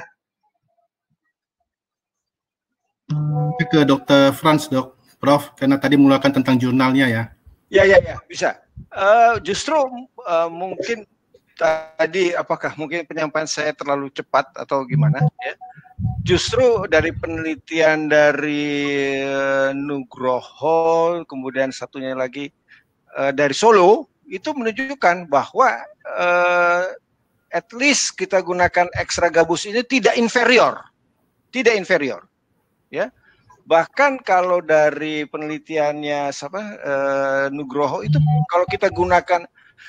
Ke dokter Franz, dok, Prof, karena tadi mulakan tentang jurnalnya ya. Ya, ya, ya, bisa. Uh, justru uh, mungkin tadi apakah mungkin penyampaian saya terlalu cepat atau gimana? Ya. Justru dari penelitian dari uh, Nugroho, kemudian satunya lagi uh, dari Solo, itu menunjukkan bahwa uh, at least kita gunakan ekstra gabus ini tidak inferior, tidak inferior, ya. Bahkan kalau dari penelitiannya siapa uh, Nugroho itu kalau kita gunakan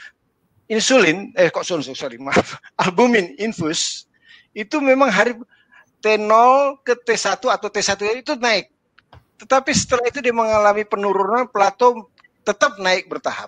insulin, eh kok sorry, sorry maaf, albumin infus itu memang hari T nol ke T satu atau T satu itu naik, tetapi setelah itu dia mengalami penurunan plato tetap naik bertahap.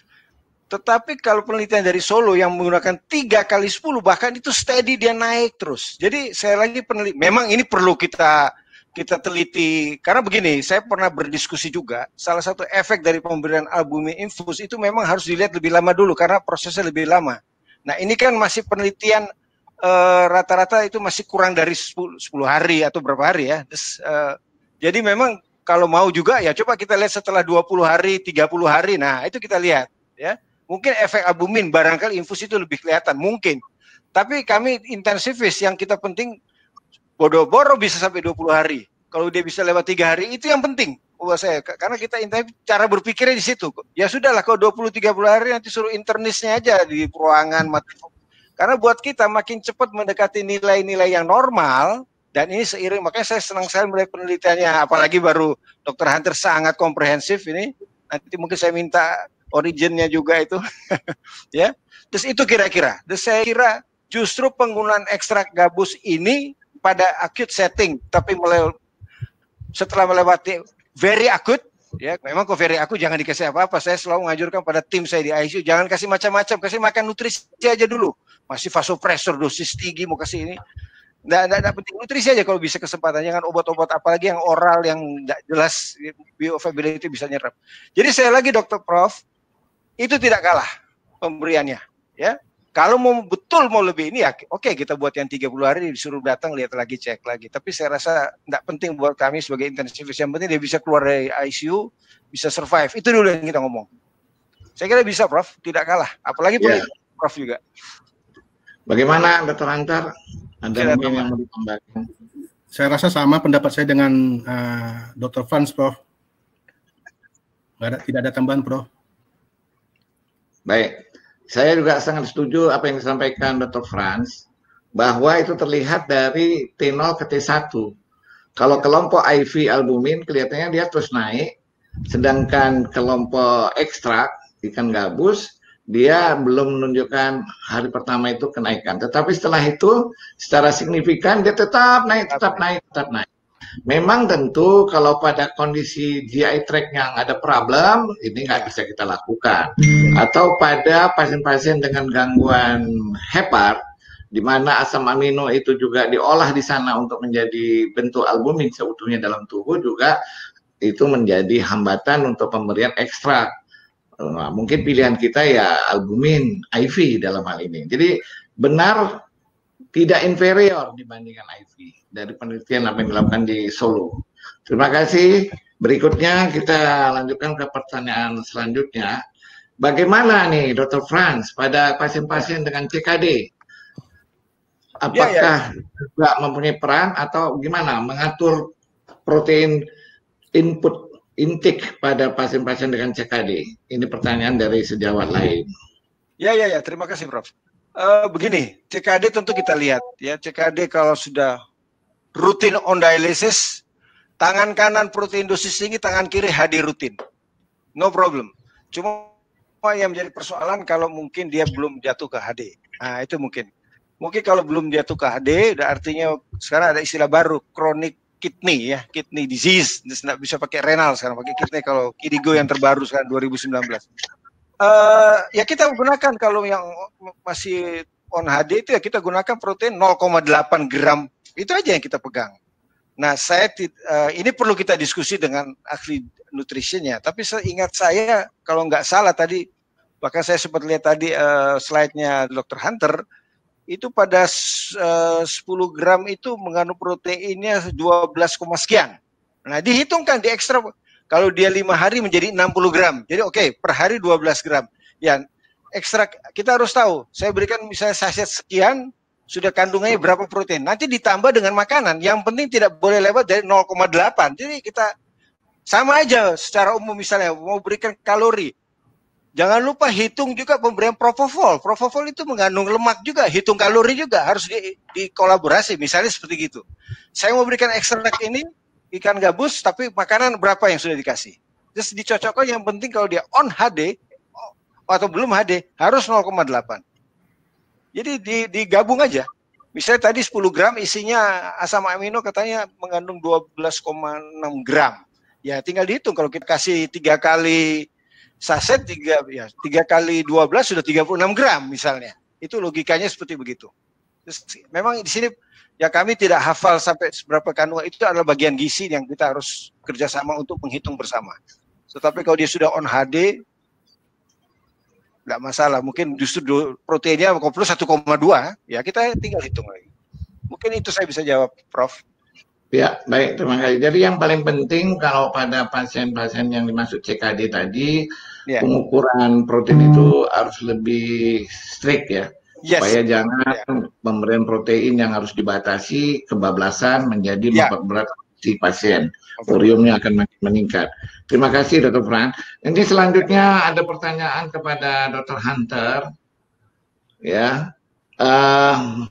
Tetapi kalau penelitian dari Solo yang menggunakan tiga kali sepuluh bahkan itu steady dia naik terus. Jadi saya lagi peneliti, memang ini perlu kita kita teliti karena begini, saya pernah berdiskusi juga. Salah satu efek dari pemberian albumin infus itu memang harus dilihat lebih lama dulu karena prosesnya lebih lama. Nah ini kan masih penelitian rata-rata uh, itu masih kurang dari sepuluh hari atau berapa hari ya. Terus, uh, jadi memang kalau mau juga ya coba kita lihat setelah dua puluh hari, tiga puluh hari. Nah itu kita lihat ya. Mungkin efek albumin barangkali infus itu lebih kelihatan, mungkin. Tapi kami intensivis yang kita penting bodo-boro bisa sampai dua puluh hari. Kalau dia bisa lewat tiga hari itu yang penting buat saya. Karena kita intensif cara berpikirnya di situ. Ya sudahlah kalau dua puluh tiga puluh hari nanti suruh internisnya aja di ruangan mati. Karena buat kita makin cepat mendekati nilai-nilai yang normal dan ini seiring makanya saya senang sekali melihat penelitiannya apalagi baru dokter Hunter sangat komprehensif ini. Nanti mungkin saya minta originnya juga itu, ya. Terus itu kira-kira. Terus saya kira justru penggunaan ekstrak gabus ini pada acute setting, tapi mele setelah melewati very acute, ya. Memang kok very acute jangan dikasih apa-apa. Saya selalu menganjurkan pada tim saya di I C U jangan kasih macam-macam, kasih makan nutrisi aja dulu. Masih vasopressor dosis tinggi mau kasih ini. Nggak, nggak, nggak penting nutrisi aja kalau bisa kesempatan, jangan obat-obat apalagi yang oral yang nggak jelas bioavailability bisa nyerap. Jadi saya lagi dokter Prof itu tidak kalah pemberiannya, ya. Kalau mau betul mau lebih ini ya, oke kita buat yang tiga puluh hari disuruh datang lihat lagi cek lagi. Tapi saya rasa tidak penting buat kami sebagai intensivis. Yang penting dia bisa keluar dari I C U, bisa survive. Itu dulu yang kita ngomong. Saya kira bisa, Prof. Tidak kalah. Apalagi yeah. Prof juga. Bagaimana, dokter Hunter? Ada mungkin yang mau ditambahkan? Saya rasa sama pendapat saya dengan uh, dokter Franz, Prof. Nggak ada, tidak ada tambahan, Prof. Baik, saya juga sangat setuju apa yang disampaikan dokter Franz, bahwa itu terlihat dari T nol ke T satu. Kalau kelompok I V albumin kelihatannya dia terus naik, sedangkan kelompok ekstrak ikan gabus, dia belum menunjukkan hari pertama itu kenaikan. Tetapi setelah itu, secara signifikan dia tetap naik, tetap naik, tetap naik. Memang tentu kalau pada kondisi G I tract yang ada problem, ini nggak bisa kita lakukan. Atau pada pasien-pasien dengan gangguan hepar, di mana asam amino itu juga diolah di sana untuk menjadi bentuk albumin seutuhnya dalam tubuh, juga itu menjadi hambatan untuk pemberian ekstrak. Nah, mungkin pilihan kita ya albumin I V dalam hal ini. Jadi benar tidak inferior dibandingkan I V dari penelitian apa yang dilakukan di Solo. Terima kasih. Berikutnya kita lanjutkan ke pertanyaan selanjutnya. Bagaimana nih dokter Franz pada pasien-pasien dengan C K D? Apakah ya, ya. juga mempunyai peran atau gimana mengatur protein input intake pada pasien-pasien dengan C K D? Ini pertanyaan dari sejawat lain. Ya, ya, ya. Terima kasih, Prof. Uh, begini, C K D tentu kita lihat ya. C K D kalau sudah rutin on dialysis, tangan kanan protein dosis tinggi, tangan kiri H D rutin, no problem. Cuma yang menjadi persoalan kalau mungkin dia belum jatuh ke H D. Nah itu mungkin. Mungkin kalau belum jatuh ke H D, artinya sekarang ada istilah baru, chronic kidney ya, kidney disease. Nggak bisa pakai renal sekarang, pakai kidney kalau Kirigo yang terbaru sekarang dua ribu sembilan belas. Uh, ya kita gunakan kalau yang masih on H D itu ya kita gunakan protein nol koma delapan gram. Itu aja yang kita pegang. Nah, saya uh, ini perlu kita diskusi dengan ahli nutritionnya. Tapi seingat saya kalau nggak salah tadi, bahkan saya sempat lihat tadi uh, slide-nya dokter Hunter, itu pada uh, sepuluh gram itu mengandung proteinnya dua belas, sekian. Nah, dihitungkan di ekstra kalau dia lima hari menjadi enam puluh gram. Jadi oke, okay, per hari dua belas gram. Ya, ekstra kita harus tahu. Saya berikan misalnya saset sekian, sudah kandungannya berapa protein. Nanti ditambah dengan makanan. Yang penting tidak boleh lewat dari nol koma delapan. Jadi kita sama aja secara umum misalnya mau berikan kalori. Jangan lupa hitung juga pemberian propofol. Propofol itu mengandung lemak juga, hitung kalori juga harus di, dikolaborasi. Misalnya seperti gitu. Saya mau berikan ekstrak ini ikan gabus, tapi makanan berapa yang sudah dikasih? Terus dicocokkan. Yang penting kalau dia on H D atau belum H D harus nol koma delapan. Jadi digabung aja. Misalnya tadi sepuluh gram isinya asam amino katanya mengandung dua belas koma enam gram. Ya tinggal dihitung kalau kita kasih tiga kali saset tiga ya tiga kali dua belas sudah tiga puluh enam gram misalnya. Itu logikanya seperti begitu. Terus, memang di sini ya kami tidak hafal sampai seberapa kandungan, itu adalah bagian gizi yang kita harus kerjasama untuk menghitung bersama. Tetapi kalau dia sudah on H D nggak masalah, mungkin justru proteinnya plus satu koma dua ya kita tinggal hitung lagi. Mungkin itu saya bisa jawab, Prof. Ya, baik, terima kasih. Jadi yang paling penting kalau pada pasien-pasien yang dimaksud C K D tadi, yeah. pengukuran protein itu harus lebih strict ya, yes. supaya jangan yeah. pemberian protein yang harus dibatasi kebablasan menjadi yeah. memperberat si pasien. Uriumnya akan makin meningkat. Terima kasih, Dokter Fran. Ini selanjutnya ada pertanyaan kepada Dokter Hunter. Ya. Uh,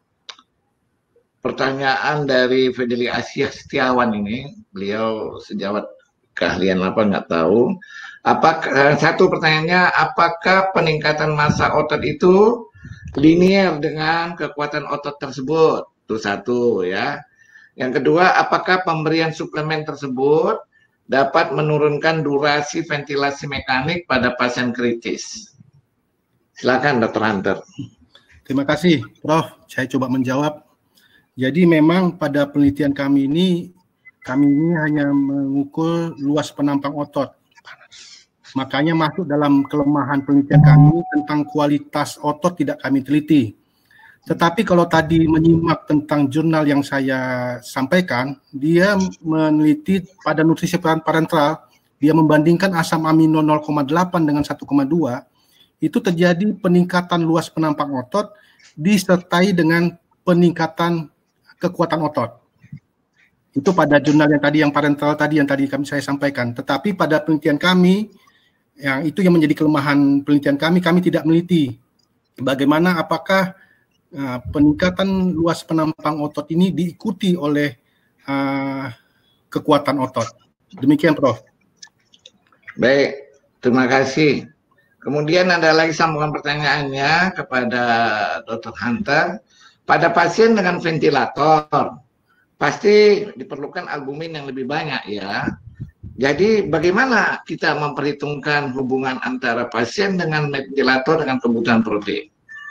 Pertanyaan dari Fedeli Asia Setiawan ini, beliau sejawat keahlian apa nggak tahu. Apakah satu pertanyaannya, apakah peningkatan massa otot itu linier dengan kekuatan otot tersebut? Itu satu ya. Yang kedua, apakah pemberian suplemen tersebut dapat menurunkan durasi ventilasi mekanik pada pasien kritis? Silakan, Dokter Hunter. Terima kasih, Prof. Saya coba menjawab. Jadi memang pada penelitian kami ini, kami ini hanya mengukur luas penampang otot. Makanya masuk dalam kelemahan penelitian kami tentang kualitas otot tidak kami teliti. Tetapi kalau tadi menyimak tentang jurnal yang saya sampaikan, dia meneliti pada nutrisi parenteral, dia membandingkan asam amino nol koma delapan dengan satu koma dua, itu terjadi peningkatan luas penampang otot disertai dengan peningkatan kekuatan otot. Itu pada jurnal yang tadi yang parental tadi yang tadi kami saya sampaikan. Tetapi pada penelitian kami, yang itu yang menjadi kelemahan penelitian kami, kami tidak meneliti bagaimana apakah uh, peningkatan luas penampang otot ini diikuti oleh uh, kekuatan otot. Demikian, Prof. Baik, terima kasih. Kemudian ada lagi sambungan pertanyaannya kepada Dokter Hunter. Pada pasien dengan ventilator, pasti diperlukan albumin yang lebih banyak ya. Jadi bagaimana kita memperhitungkan hubungan antara pasien dengan ventilator dengan kebutuhan protein?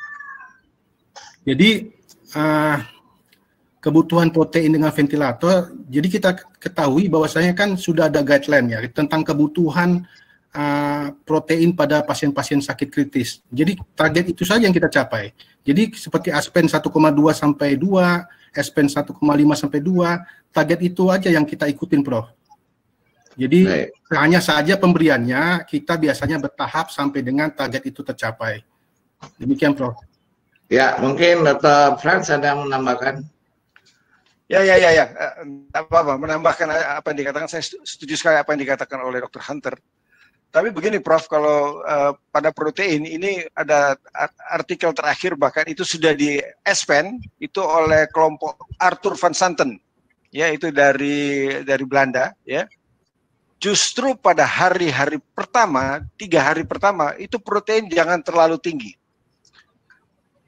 Jadi uh, kebutuhan protein dengan ventilator, jadi kita ketahui bahwasanya kan sudah ada guideline ya tentang kebutuhan uh, protein pada pasien-pasien sakit kritis. Jadi target itu saja yang kita capai. Jadi seperti Aspen satu koma dua sampai dua, Aspen satu koma lima sampai dua, target itu aja yang kita ikutin, Prof. Jadi Baik. hanya saja pemberiannya kita biasanya bertahap sampai dengan target itu tercapai. Demikian, Prof. Ya, mungkin Dokter Frans ada menambahkan. Ya, ya, ya, ya. Apa-apa, menambahkan apa yang dikatakan, saya setuju sekali apa yang dikatakan oleh Dokter Hunter. Tapi begini, Prof, kalau uh, pada protein ini ada artikel terakhir bahkan itu sudah di Aspen itu oleh kelompok Arthur van Santen, ya itu dari dari Belanda, ya. Justru pada hari-hari pertama, tiga hari pertama itu protein jangan terlalu tinggi.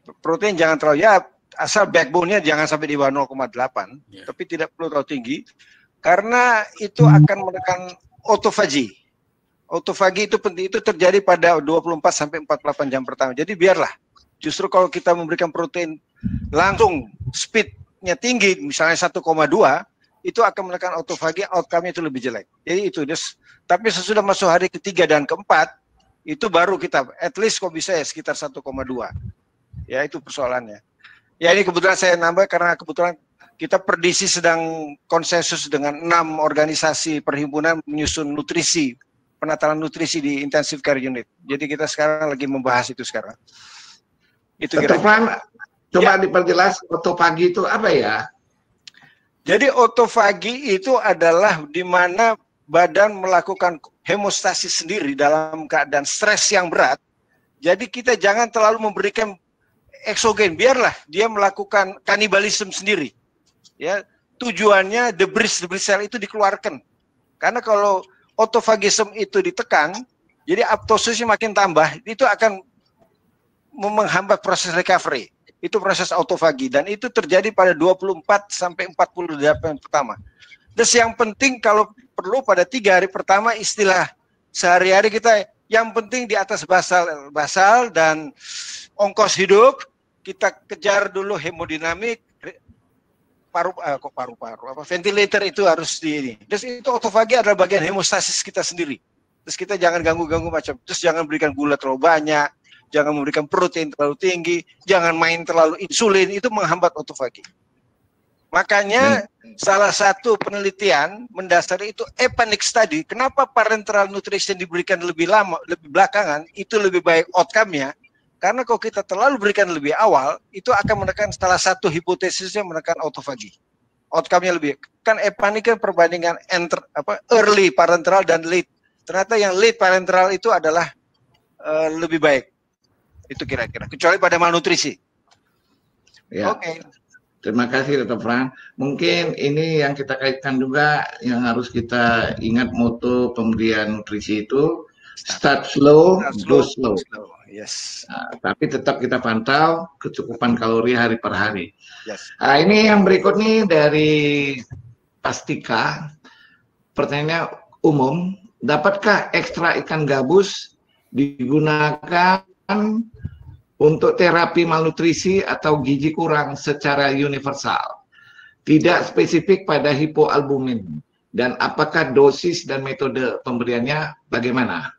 protein jangan terlalu, ya asal backbone-nya jangan sampai di bawah nol koma delapan, yeah. Tapi tidak perlu terlalu tinggi, karena itu akan menekan autofagi. Autofagi itu penting, itu terjadi pada dua puluh empat sampai empat puluh delapan jam pertama. Jadi biarlah, justru kalau kita memberikan protein langsung speed-nya tinggi, misalnya satu koma dua, itu akan menekan autofagi, outcome-nya itu lebih jelek. Jadi itu, just, tapi sesudah masuk hari ketiga dan keempat, itu baru kita, at least kok bisa ya sekitar satu koma dua. Ya itu persoalannya. Ya ini kebetulan saya nambah karena kebetulan kita Perdisi sedang konsensus dengan enam organisasi perhimpunan menyusun nutrisi, penataran nutrisi di intensive care unit. Jadi kita sekarang lagi membahas itu sekarang. Itu Dokter Fran, coba ya. Diperjelas autofagi itu apa ya? Jadi autofagi itu adalah di mana badan melakukan hemostasis sendiri dalam keadaan stres yang berat. Jadi kita jangan terlalu memberikan eksogen, biarlah dia melakukan kanibalisme sendiri. Ya, tujuannya debris-debris sel itu dikeluarkan. Karena kalau autofagisme itu ditekan, jadi apoptosisnya makin tambah, itu akan menghambat proses recovery. Itu proses autofagi dan itu terjadi pada dua puluh empat sampai empat puluh delapan pertama. Terus yang penting kalau perlu pada tiga hari pertama istilah sehari-hari kita yang penting di atas basal basal dan ongkos hidup, kita kejar dulu hemodinamik, paru eh, kok paru-paru apa ventilator itu harus di ini. Terus itu autofagi adalah bagian hemostasis kita sendiri. Terus kita jangan ganggu-ganggu macam. Terus jangan berikan gula terlalu banyak. Jangan memberikan protein terlalu tinggi, jangan main terlalu insulin, itu menghambat autofagi. Makanya hmm. salah satu penelitian mendasari itu Epanik study, kenapa parenteral nutrition diberikan lebih lama, lebih belakangan, itu lebih baik outcome-nya, karena kalau kita terlalu berikan lebih awal, itu akan menekan salah satu hipotesisnya menekan autofagi. Outcome-nya lebih, kan Epanik kan perbandingan enter, apa, early parenteral dan late. Ternyata yang late parenteral itu adalah uh, lebih baik. Itu kira-kira, kecuali pada malnutrisi. Ya. Oke. Okay. Terima kasih Dokter Fran. Mungkin ini yang kita kaitkan juga yang harus kita ingat moto pemberian nutrisi itu start slow, go slow. slow. Yes. Nah, tapi tetap kita pantau kecukupan kalori hari per hari. Yes. Nah, ini yang berikut nih dari Pastika. Pertanyaannya umum, dapatkah ekstra ikan gabus digunakan untuk terapi malnutrisi atau gizi kurang secara universal, tidak spesifik pada hipoalbumin, dan apakah dosis dan metode pemberiannya bagaimana?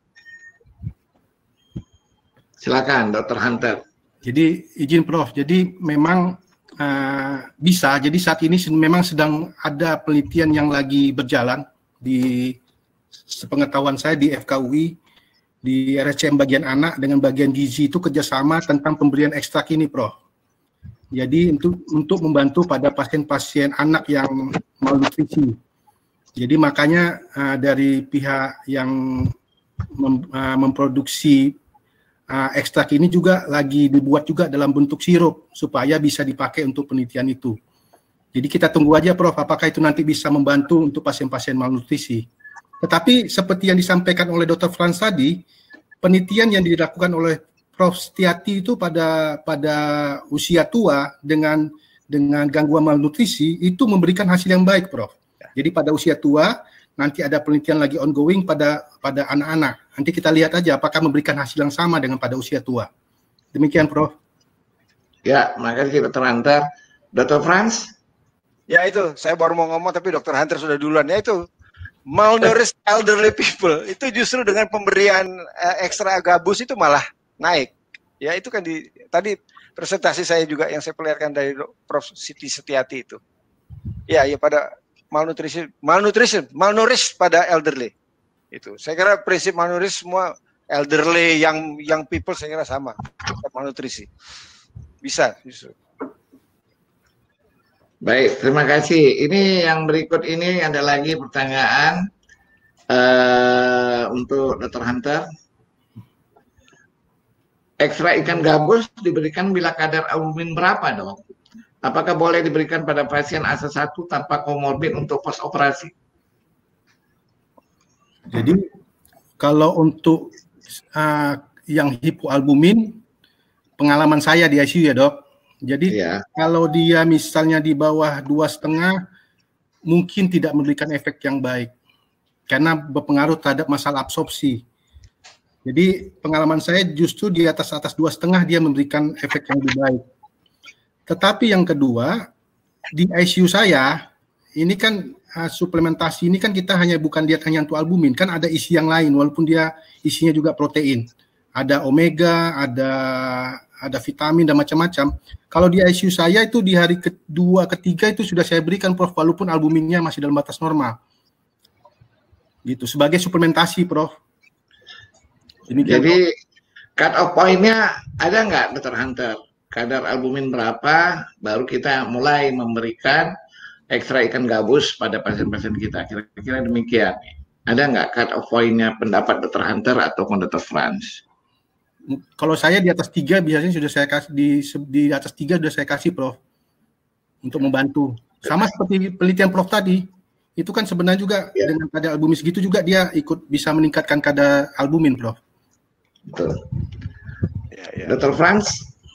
Silakan Dokter Hunter. Jadi izin Prof, jadi memang uh, bisa, jadi saat ini memang sedang ada penelitian yang lagi berjalan di sepengetahuan saya di F K U I, di R S C M bagian anak dengan bagian gizi itu kerjasama tentang pemberian ekstrak ini, Prof. Jadi untuk untuk membantu pada pasien-pasien anak yang malnutrisi. Jadi makanya uh, dari pihak yang mem, uh, memproduksi uh, ekstrak ini juga lagi dibuat juga dalam bentuk sirup supaya bisa dipakai untuk penelitian itu. Jadi kita tunggu aja, Prof, apakah itu nanti bisa membantu untuk pasien-pasien malnutrisi. Tetapi seperti yang disampaikan oleh Dokter Frans tadi, penelitian yang dilakukan oleh Prof Setiati itu pada pada usia tua dengan dengan gangguan malnutrisi itu memberikan hasil yang baik, Prof. Jadi pada usia tua nanti ada penelitian lagi ongoing pada pada anak-anak. Nanti kita lihat aja apakah memberikan hasil yang sama dengan pada usia tua. Demikian, Prof. Ya, makasih Dokter Hunter. Dokter Frans? Ya itu, saya baru mau ngomong tapi Dokter Hunter sudah duluan. Ya itu, malnourished elderly people itu justru dengan pemberian uh, ekstra gabus itu malah naik. Ya itu kan di tadi presentasi saya juga yang saya perlihatkan dari Prof Siti Setiati itu. Ya, ya pada malnutrisi, malnutrition, malnourished pada elderly. Itu. Saya kira prinsip malnourished semua elderly yang young people saya kira sama. Malnutrisi. Bisa, justru. Baik, terima kasih. Ini yang berikut ini ada lagi pertanyaan uh, untuk Dokter Hunter. Ekstra ikan gabus diberikan bila kadar albumin berapa, dok? Apakah boleh diberikan pada pasien A S satu tanpa komorbid untuk pos operasi? Jadi kalau untuk uh, yang hipoalbumin pengalaman saya di I C U ya dok. Jadi Iya. kalau dia misalnya di bawah dua setengah, mungkin tidak memberikan efek yang baik karena berpengaruh terhadap masalah absorpsi. Jadi pengalaman saya justru di atas atas dua setengah dia memberikan efek yang lebih baik. Tetapi yang kedua di I C U saya ini kan uh, suplementasi ini kan kita hanya bukan diet hanya untuk albumin, kan ada isi yang lain walaupun dia isinya juga protein. Ada omega, ada ada vitamin dan macam-macam. Kalau di I C U saya itu di hari kedua, ketiga itu sudah saya berikan Prof, walaupun albuminnya masih dalam batas normal. Gitu, sebagai suplementasi Prof. Demikian, Jadi cut off point-nya ada nggak, Dokter Hunter? Kadar albumin berapa, baru kita mulai memberikan ekstra ikan gabus pada pasien-pasien kita. Kira-kira demikian. Ada nggak cut off point-nya pendapat Dokter Hunter atau Dokter Franz? Kalau saya di atas tiga biasanya sudah saya kasih di di atas tiga sudah saya kasih Prof untuk membantu. Sama seperti penelitian Prof tadi, itu kan sebenarnya juga ya. Dengan kadar albumin segitu juga dia ikut bisa meningkatkan kadar albumin Prof. Betul. Ya, ya. Dokter Franz?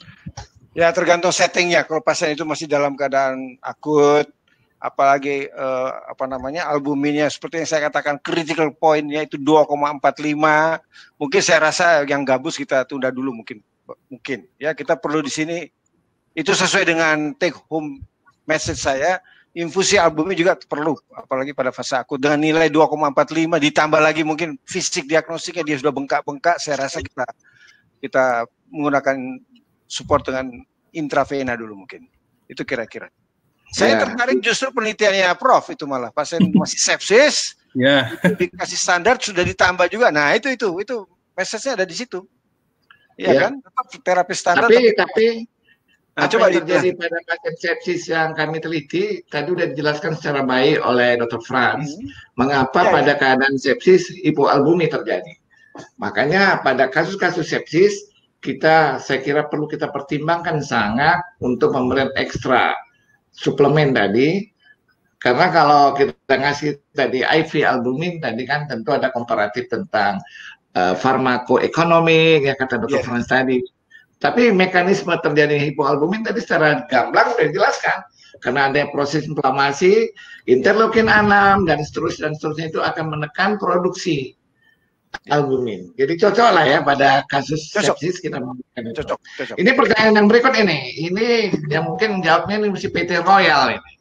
Ya tergantung settingnya. Kalau pasien itu masih dalam keadaan akut, apalagi eh, apa namanya albuminnya seperti yang saya katakan critical point-nya itu dua koma empat lima, mungkin saya rasa yang gabus kita tunda dulu mungkin mungkin ya kita perlu di sini itu sesuai dengan take home message saya, infusi albumin juga perlu apalagi pada fase akut dengan nilai dua koma empat lima ditambah lagi mungkin fisik diagnostiknya dia sudah bengkak-bengkak, saya rasa kita kita menggunakan support dengan intravena dulu mungkin itu kira-kira. Saya ya. tertarik justru penelitiannya Prof itu malah pasien masih sepsis, ya. dikasih standar sudah ditambah juga. Nah itu itu itu message-nya ada di situ, ya, ya. kan? Terapi standar. Tapi tapi, tapi nah, apa coba yang terjadi pada pasien sepsis yang kami teliti tadi sudah dijelaskan secara baik oleh Dokter Franz. Hmm. Mengapa ya, pada ya. keadaan sepsis hipoalbumi terjadi? Makanya pada kasus-kasus sepsis kita saya kira perlu kita pertimbangkan sangat untuk memberikan ekstra suplemen tadi, karena kalau kita ngasih tadi I V albumin tadi kan tentu ada komparatif tentang uh, farmakoekonomi ya kata Dokter Yeah. Franz tadi. Tapi mekanisme terjadi hipoalbumin tadi secara gamblang sudah dijelaskan, karena ada proses inflamasi, interleukin enam dan seterusnya dan seterusnya itu akan menekan produksi albumin. Jadi cocok lah ya pada kasus cocok. sepsis kita memberikan itu. Cocok, cocok. Ini pertanyaan yang berikut ini. Ini yang mungkin jawabnya ini mesti P T Royal ini.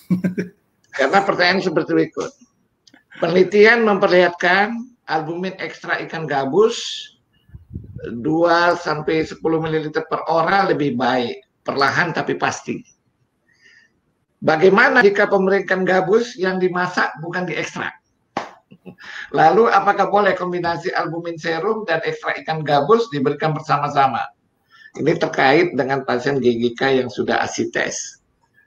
Karena pertanyaan seperti berikut. Penelitian memperlihatkan albumin ekstra ikan gabus dua sampai sepuluh mililiter per oral lebih baik, perlahan tapi pasti. Bagaimana jika pemberian gabus yang dimasak bukan diekstrak? Lalu apakah boleh kombinasi albumin serum dan ekstra ikan gabus diberikan bersama-sama? Ini terkait dengan pasien G G K yang sudah asites.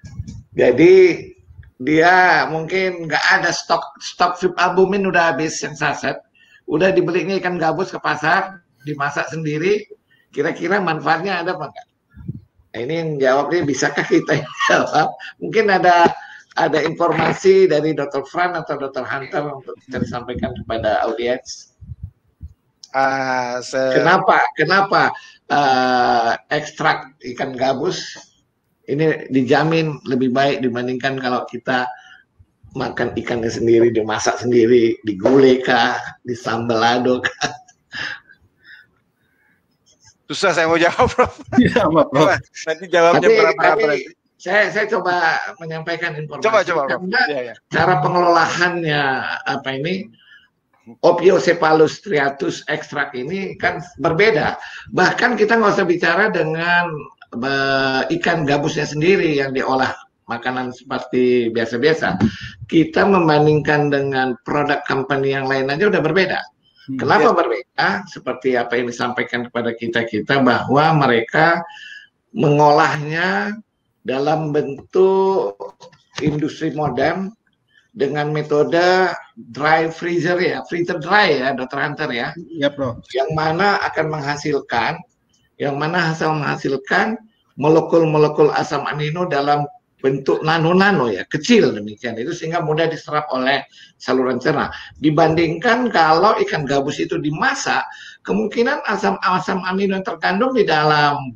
Jadi dia mungkin nggak ada stok stok albumin udah habis yang saset, udah dibelinya ikan gabus ke pasar, dimasak sendiri. Kira-kira manfaatnya ada apa enggak? Nah, ini yang jawabnya bisakah kita jawab? Mungkin ada ada informasi dari Dokter Franz atau Dokter Hunter untuk kita disampaikan kepada audiens. Uh, se kenapa kenapa uh, ekstrak ikan gabus ini dijamin lebih baik dibandingkan kalau kita makan ikannya sendiri, dimasak sendiri, digulai kah, disambalado kah? Susah saya mau jawab, Prof. Iya, Prof. Nanti jawabnya berapa-berapa. Saya, saya coba menyampaikan informasi. Coba, coba, karena ya, ya. cara pengelolaannya apa ini Opiocephalus striatus ekstrak ini kan berbeda. Bahkan kita nggak usah bicara dengan uh, ikan gabusnya sendiri yang diolah makanan seperti biasa-biasa. Kita membandingkan dengan produk company yang lain aja udah berbeda. Hmm, Kenapa ya. berbeda? Seperti apa yang disampaikan kepada kita-kita bahwa mereka mengolahnya dalam bentuk industri modern dengan metode dry freezer ya, freezer dry ya, Dokter Hunter ya. Ya, Bro. Yang mana akan menghasilkan, yang mana hasil menghasilkan molekul-molekul asam amino dalam bentuk nano-nano ya, kecil demikian. Itu sehingga mudah diserap oleh saluran cerna. Dibandingkan kalau ikan gabus itu dimasak, kemungkinan asam-asam amino yang terkandung di dalam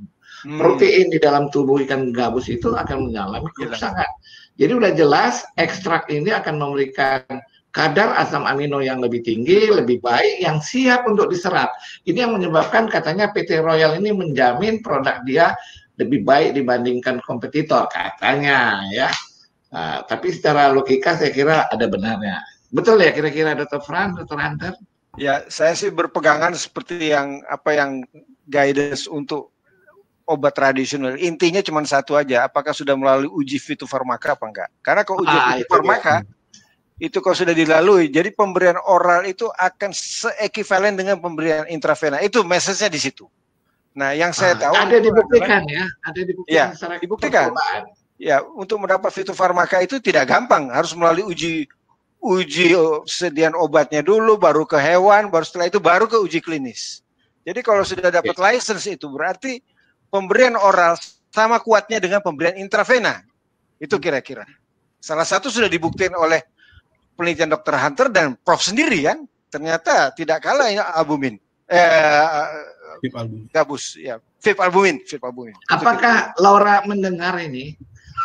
hmm. protein di dalam tubuh ikan gabus itu akan mengalami kerusakan. Jadi udah jelas ekstrak ini akan memberikan kadar asam amino yang lebih tinggi, lebih baik, yang siap untuk diserap. Ini yang menyebabkan katanya P T Royal ini menjamin produk dia lebih baik dibandingkan kompetitor katanya ya. Nah, tapi secara logika saya kira ada benarnya. Betul ya kira-kira dokter Frans, dokter Hunter? Ya, saya sih berpegangan seperti yang apa yang guidance untuk obat tradisional. Intinya cuma satu aja, apakah sudah melalui uji fitofarmaka apa enggak? Karena kalau uji ah, fitofarmaka itu, itu kalau sudah dilalui, jadi pemberian oral itu akan seekivalen dengan pemberian intravena. Itu message-nya di situ. Nah, yang saya ah, tahu ada dibuktikan adalah, ya, ada dibuktikan ya, secara dibuktikan. Ya, untuk mendapat fitofarmaka itu tidak gampang, harus melalui uji uji sediaan obatnya dulu, baru ke hewan, baru setelah itu baru ke uji klinis. Jadi kalau sudah dapat license itu berarti pemberian oral sama kuatnya dengan pemberian intravena. Itu kira-kira. Salah satu sudah dibuktikan oleh penelitian dokter Hunter dan Prof sendiri kan. Ternyata tidak kalah ya albumin. Eh, albumin. Gabus, ya. Vip albumin, Vip albumin. Apakah Laura mendengar ini?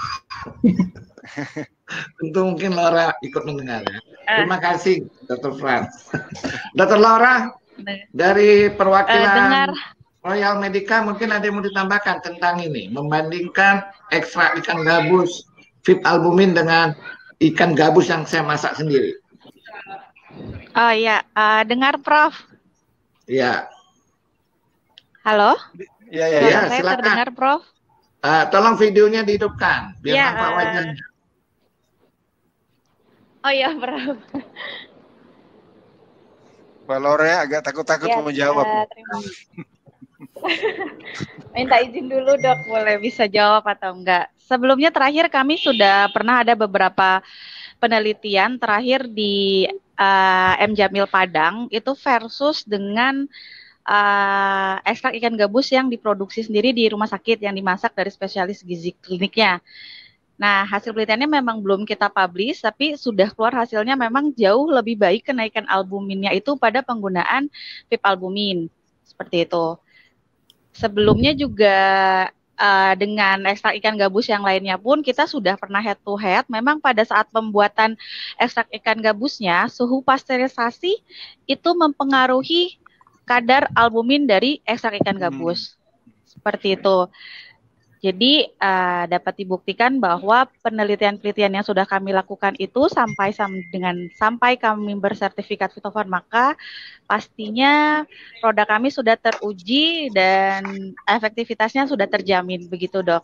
Tentu mungkin Laura ikut mendengar ya. Terima kasih dokter Frans. dokter Laura, dari perwakilan uh, Royal Medica mungkin ada yang mau ditambahkan tentang ini, membandingkan ekstrak ikan gabus Vip albumin dengan ikan gabus yang saya masak sendiri. Oh ya, uh, dengar Prof. Ya. Halo? Ya, ya, ya, saya silakan. terdengar Prof. Uh, tolong videonya dihidupkan biar ya, nampak uh, wajahnya. Oh ya, Prof. Mbak Lore agak takut-takut ya, mau jawab. Uh, terima Minta izin dulu dok, boleh bisa jawab atau enggak. Sebelumnya terakhir kami sudah pernah ada beberapa penelitian terakhir di uh, M Jamil Padang itu versus dengan uh, ekstrak ikan gabus yang diproduksi sendiri di rumah sakit yang dimasak dari spesialis gizi kliniknya. Nah, hasil penelitiannya memang belum kita publish, tapi sudah keluar hasilnya memang jauh lebih baik kenaikan albuminnya itu pada penggunaan Vip albumin. Seperti itu. Sebelumnya juga uh, dengan ekstrak ikan gabus yang lainnya pun kita sudah pernah head to head. Memang pada saat pembuatan ekstrak ikan gabusnya, suhu pasteurisasi itu mempengaruhi kadar albumin dari ekstrak ikan gabus. Hmm. Seperti itu. Jadi uh, dapat dibuktikan bahwa penelitian-penelitian yang sudah kami lakukan itu sampai sam dengan sampai kami bersertifikat fitofarmaka, pastinya produk kami sudah teruji dan efektivitasnya sudah terjamin, begitu dok.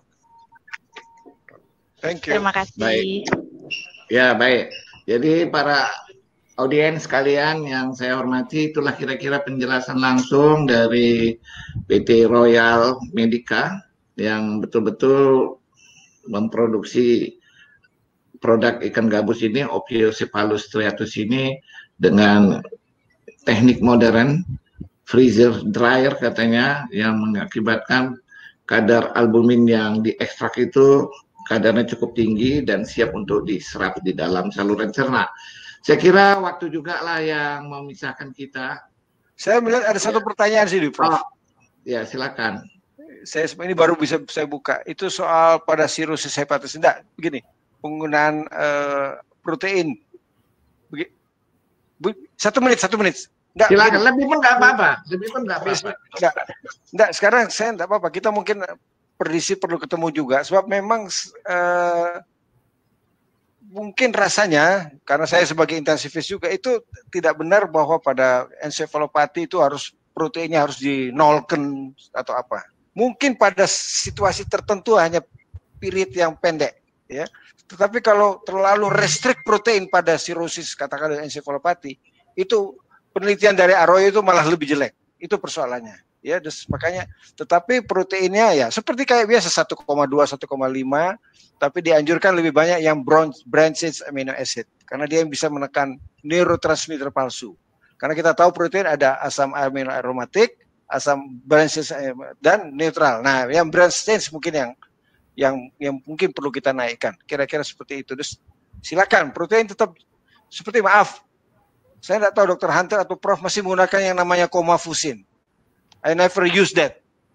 Thank you. Terima kasih. Baik. Ya baik. Jadi para audiens sekalian yang saya hormati, itulah kira-kira penjelasan langsung dari P T Royal Medica yang betul-betul memproduksi produk ikan gabus ini, Ophiucephalus striatus ini, dengan teknik modern, freezer dryer katanya, yang mengakibatkan kadar albumin yang diekstrak itu kadarnya cukup tinggi dan siap untuk diserap di dalam saluran cerna. Saya kira waktu juga lah yang memisahkan kita. Saya melihat ada satu pertanyaan sih, Prof. Oh, ya, silakan. Saya ini baru bisa saya buka. Itu soal pada cirrhosis hepatitis. Enggak, begini. Penggunaan uh, protein. Begi, bu, satu menit, satu menit. Enggak, silakan. Begini. Lebih pun enggak apa-apa. Lebih pun enggak apa-apa. Enggak, enggak. Sekarang saya enggak apa-apa. Kita mungkin perdisi perlu ketemu juga. Sebab memang uh, mungkin rasanya, karena saya sebagai intensivis juga, itu tidak benar bahwa pada ensefalopati itu harus proteinnya harus dinolkan atau apa. Mungkin pada situasi tertentu hanya period yang pendek, ya. Tetapi kalau terlalu restrict protein pada cirrhosis, katakan ensefalopati, itu penelitian dari Arroyo itu malah lebih jelek. Itu persoalannya, ya. Terus makanya, tetapi proteinnya ya seperti kayak biasa satu koma dua, satu koma lima, tapi dianjurkan lebih banyak yang branched amino acid karena dia bisa menekan neurotransmitter palsu. Karena kita tahu protein ada asam amino aromatik, asam branched dan neutral. Nah, yang branched mungkin yang yang yang mungkin perlu kita naikkan. Kira-kira seperti itu. Terus silakan protein tetap seperti maaf. Saya tidak tahu dokter Hunter atau Prof masih menggunakan yang namanya komafusin. I never use that.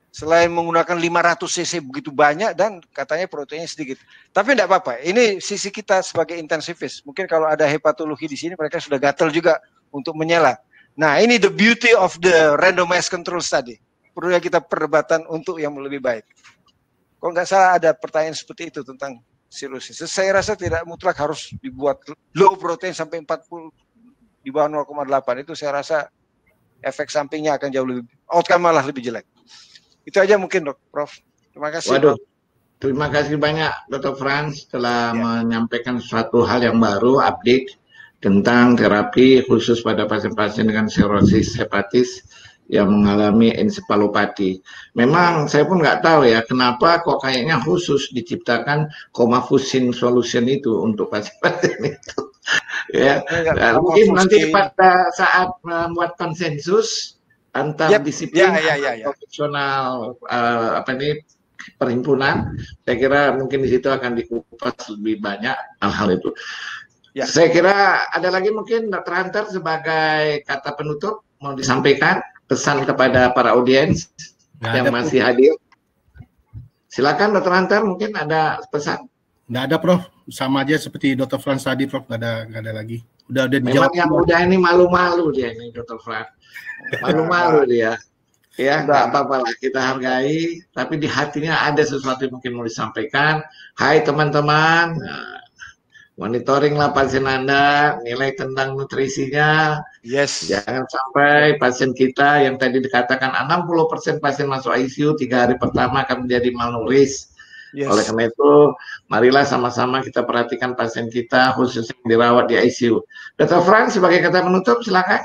Selain menggunakan lima ratus cc begitu banyak dan katanya proteinnya sedikit. Tapi tidak apa-apa. Ini sisi kita sebagai intensivis. Mungkin kalau ada hepatologi di sini mereka sudah gatal juga untuk menyela. Nah, ini the beauty of the randomized control study. Perlu ya kita perdebatan untuk yang lebih baik. Kalau nggak salah ada pertanyaan seperti itu tentang sirosis. Saya rasa tidak mutlak harus dibuat low protein sampai empat puluh di bawah nol koma delapan. Itu saya rasa efek sampingnya akan jauh lebih, outcome malah lebih jelek. Itu aja mungkin dok, Prof. Terima kasih. Waduh, terima kasih banyak dokter Frans telah ya. menyampaikan suatu hal yang baru, update tentang terapi khusus pada pasien-pasien dengan sirosis hepatis yang mengalami ensefalopati. Memang saya pun nggak tahu ya kenapa kok kayaknya khusus diciptakan Comafusin solution itu untuk pasien-pasien itu. Ya, nah, mungkin nanti pada saat membuat konsensus antar yep. disiplin, ya, ya, ya, ya. profesional, uh, apa ini perhimpunan, saya kira mungkin di situ akan dikupas lebih banyak hal-hal itu. Ya. Saya kira ada lagi mungkin dokter Hunter sebagai kata penutup mau disampaikan pesan kepada para audiens yang masih Prof. hadir. Silakan dokter Hunter, mungkin ada pesan. Nggak ada Prof, sama aja seperti dokter Frans tadi Prof, nggak ada nggak ada lagi. Udah udah dijawab. Memang yang muda ini malu-malu dia ini dokter Frans. Malu-malu dia. Ya, nggak apa-apa lah, kita hargai. Tapi di hatinya ada sesuatu yang mungkin mau disampaikan. Hai teman-teman, monitoringlah pasien Anda, nilai tentang nutrisinya. Yes. Jangan sampai pasien kita yang tadi dikatakan enam puluh persen pasien masuk I C U tiga hari pertama akan menjadi malnourished. Yes. Oleh karena itu, marilah sama-sama kita perhatikan pasien kita, khususnya yang dirawat di I C U. dokter Frans, sebagai kata penutup, silakan.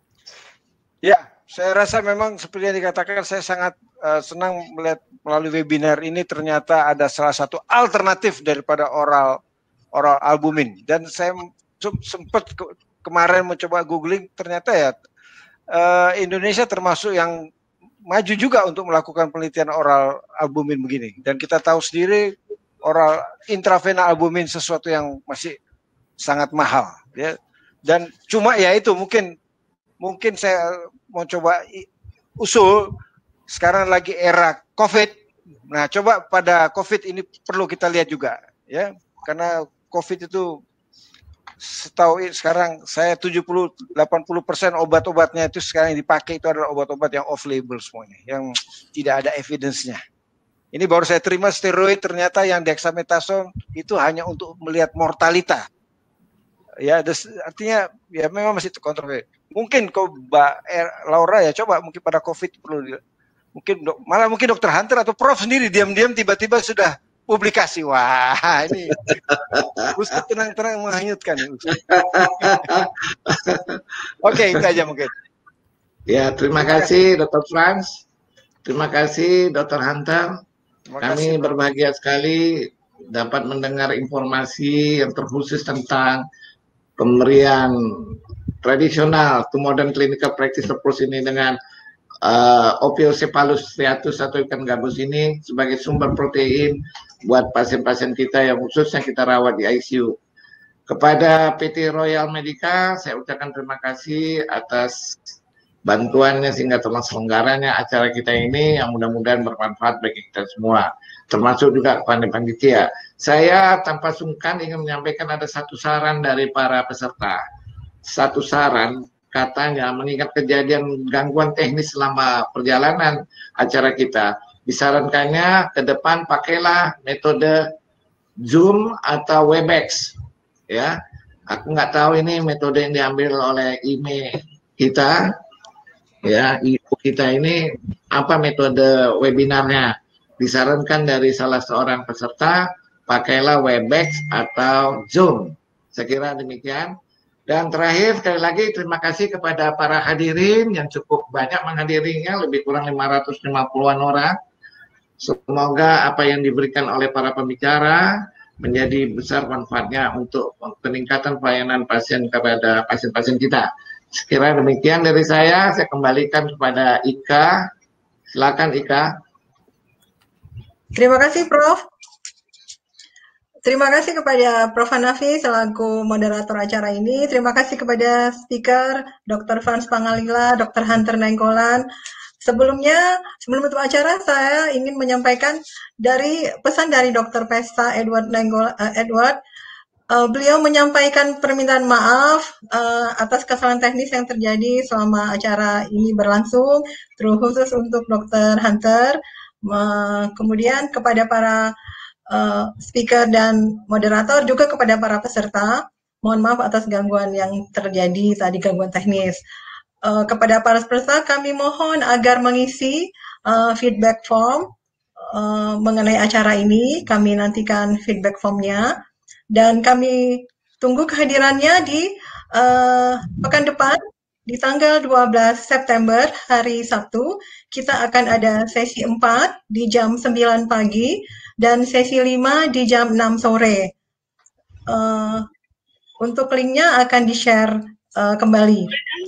Ya, saya rasa memang seperti yang dikatakan, saya sangat uh, senang melihat melalui webinar ini ternyata ada salah satu alternatif daripada oral oral albumin. Dan saya sempat ke kemarin mencoba googling, ternyata ya uh, Indonesia termasuk yang maju juga untuk melakukan penelitian oral albumin begini. Dan kita tahu sendiri oral intravena albumin sesuatu yang masih sangat mahal. Ya. Dan cuma ya itu mungkin mungkin saya mau coba usul, sekarang lagi era COVID. Nah, coba pada COVID ini perlu kita lihat juga, ya, karena COVID itu setahu sekarang saya tujuh puluh sampai delapan puluh persen obat-obatnya itu sekarang yang dipakai itu adalah obat-obat yang off label semuanya, yang tidak ada evidence-nya. Ini baru saya terima steroid, ternyata yang dexamethasone itu hanya untuk melihat mortalitas. Ya, artinya ya memang masih kontroversi. Mungkin kau Mbak Laura ya coba mungkin pada COVID perlu mungkin dok, malah mungkin dokter Hunter atau Prof sendiri diam-diam tiba-tiba sudah publikasi. Wah, ini Ustaz tenang-tenang menghanyutkan. Oke, itu aja mungkin. Ya, terima kasih dokter Frans. Terima kasih dokter Hunter. Kami kasih, berbahagia sekali dapat mendengar informasi yang terkhusus tentang pemberian tradisional to modern clinical practice approach ini dengan uh, Opiocephalus striatus atau ikan gabus ini sebagai sumber protein buat pasien-pasien kita yang khususnya kita rawat di I C U. Kepada P T Royal Medica saya ucapkan terima kasih atas bantuannya sehingga terselenggaranya acara kita ini yang mudah-mudahan bermanfaat bagi kita semua, termasuk juga kepada panitia. Saya tanpa sungkan ingin menyampaikan ada satu saran dari para peserta. Satu saran katanya mengingat kejadian gangguan teknis selama perjalanan acara kita, disarankannya ke depan pakailah metode Zoom atau Webex. Ya, aku nggak tahu ini metode yang diambil oleh I M E kita. Ya, ibu kita ini apa metode webinarnya? Disarankan dari salah seorang peserta pakailah Webex atau Zoom. Saya kira demikian. Dan terakhir sekali lagi terima kasih kepada para hadirin yang cukup banyak menghadirinya, lebih kurang lima ratus lima puluhan orang. Semoga apa yang diberikan oleh para pembicara menjadi besar manfaatnya untuk peningkatan pelayanan pasien kepada pasien-pasien kita. Sekira demikian dari saya, saya kembalikan kepada Ika. Silakan Ika. Terima kasih Prof. Terima kasih kepada Prof Hanafi selaku moderator acara ini. Terima kasih kepada speaker dokter Frans Panggalila, dokter Hunter Nainggolan, Sebelumnya, sebelum menutup acara, saya ingin menyampaikan dari pesan dari Doktor Pesta Edward Nenggol, uh, Edward. Uh, beliau menyampaikan permintaan maaf uh, atas kesalahan teknis yang terjadi selama acara ini berlangsung, terkhusus untuk Dokter Hunter, uh, kemudian kepada para uh, speaker dan moderator, juga kepada para peserta. Mohon maaf atas gangguan yang terjadi tadi, gangguan teknis. Uh, kepada para peserta, kami mohon agar mengisi uh, feedback form uh, mengenai acara ini. Kami nantikan feedback formnya. Dan kami tunggu kehadirannya di uh, pekan depan, di tanggal dua belas September, hari Sabtu. Kita akan ada sesi empat di jam sembilan pagi dan sesi lima di jam enam sore. Uh, untuk linknya akan di-share uh, kembali.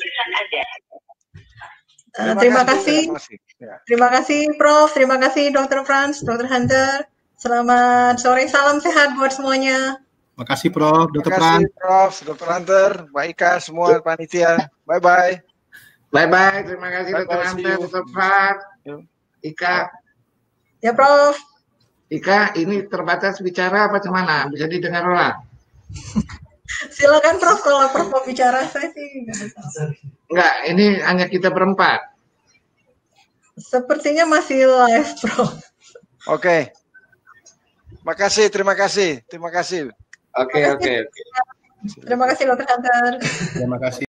Uh, terima kasih. Terima kasih Prof, terima kasih Dokter Frans, Dokter Hunter. Selamat sore, salam sehat buat semuanya. Terima kasih Prof, Dokter Frans. Terima kasih Prof, Dokter Hunter, Mbak Ika, semua panitia. Bye-bye. Bye-bye, terima kasih Dokter Hunter, Dokter Frans, Ika. Ya Prof. Ika, ini terbatas bicara apa gimana? Bisa didengar orang? Silakan Prof, kalau Prof mau bicara, saya sih nggak bisa. Enggak, ini hanya kita berempat. Sepertinya masih live Prof. Oke. Makasih, terima kasih, terima kasih. Oke, oke. Terima kasih Dokter Hunter. Terima kasih.